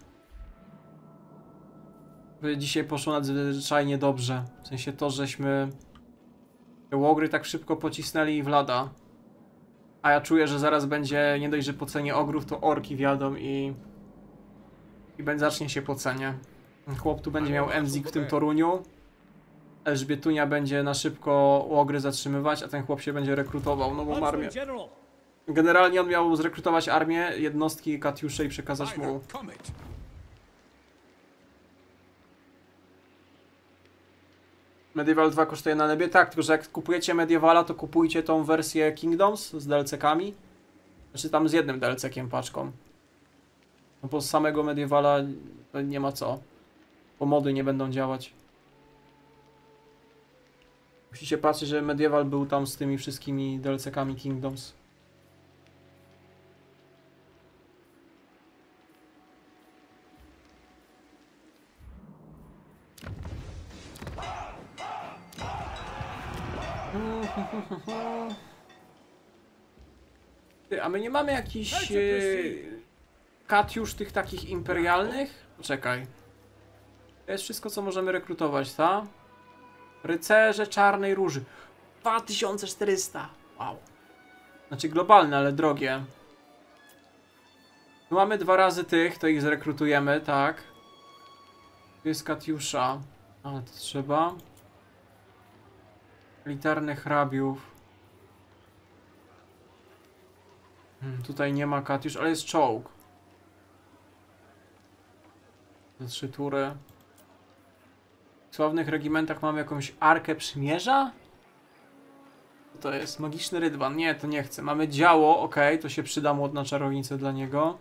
Dzisiaj poszło nadzwyczajnie dobrze. W sensie to, żeśmy te łogry tak szybko pocisnęli Vlada. A ja czuję, że zaraz będzie nie dość, że po cenie ogrów, to orki wjadą i... I będzie, zacznie się po cenie. Chłop tu będzie miał Emzik w tym Toruniu. Elżbietunia będzie na szybko łogry zatrzymywać, a ten chłop się będzie rekrutował nową armię. Generalnie on miał zrekrutować armię, jednostki, katiusze i przekazać mu... Medieval dwa kosztuje na nebie? Tak, tylko że jak kupujecie Medievala, to kupujcie tą wersję Kingdoms z D L C-kami. Znaczy tam z jednym D L C-kiem paczką. No bo z samego Medievala nie ma co. Bo mody nie będą działać. Musicie patrzeć, że Medieval był tam z tymi wszystkimi D L C-kami Kingdoms. Ty, a my nie mamy jakichś e, katiusz tych takich imperialnych? Poczekaj. To jest wszystko, co możemy rekrutować, ta? Rycerze Czarnej Róży. dwa tysiące czterysta. Wow. Znaczy globalne, ale drogie. Tu mamy dwa razy tych, to ich zrekrutujemy, tak. Tu jest katiusza. Ale to trzeba. Elitarnych hrabiów. Hmm, tutaj nie ma katiusz, ale jest czołg. Za trzy tury. W sławnych regimentach mamy jakąś Arkę Przymierza? Co to jest? Magiczny rydwan. Nie, to nie chcę. Mamy działo, ok, to się przyda młodna czarownica dla niego.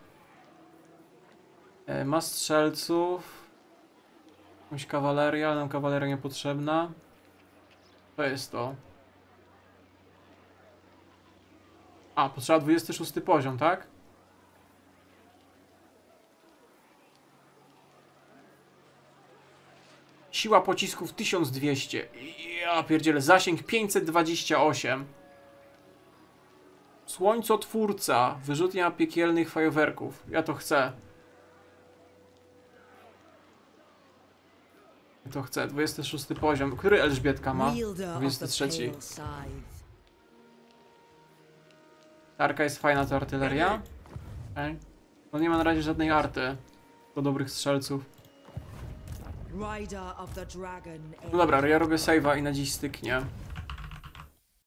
E, ma strzelców. Jakąś kawalerię, ale nam kawaleria niepotrzebna. To jest to. A, potrzeba dwudziesty szósty poziom, tak? Siła pocisków tysiąc dwieście. Ja pierdzielę, zasięg pięćset dwadzieścia osiem. Słońcotwórca, wyrzutnia piekielnych fajerwerków. Ja to chcę. Ja to chcę, dwudziesty szósty poziom. Który Elżbietka ma? dwudziesty trzeci. Tarka jest fajna, to artyleria. Okay. No nie ma na razie żadnej arty. Do dobrych strzelców. No dobra, ja robię save'a i na dziś styknie.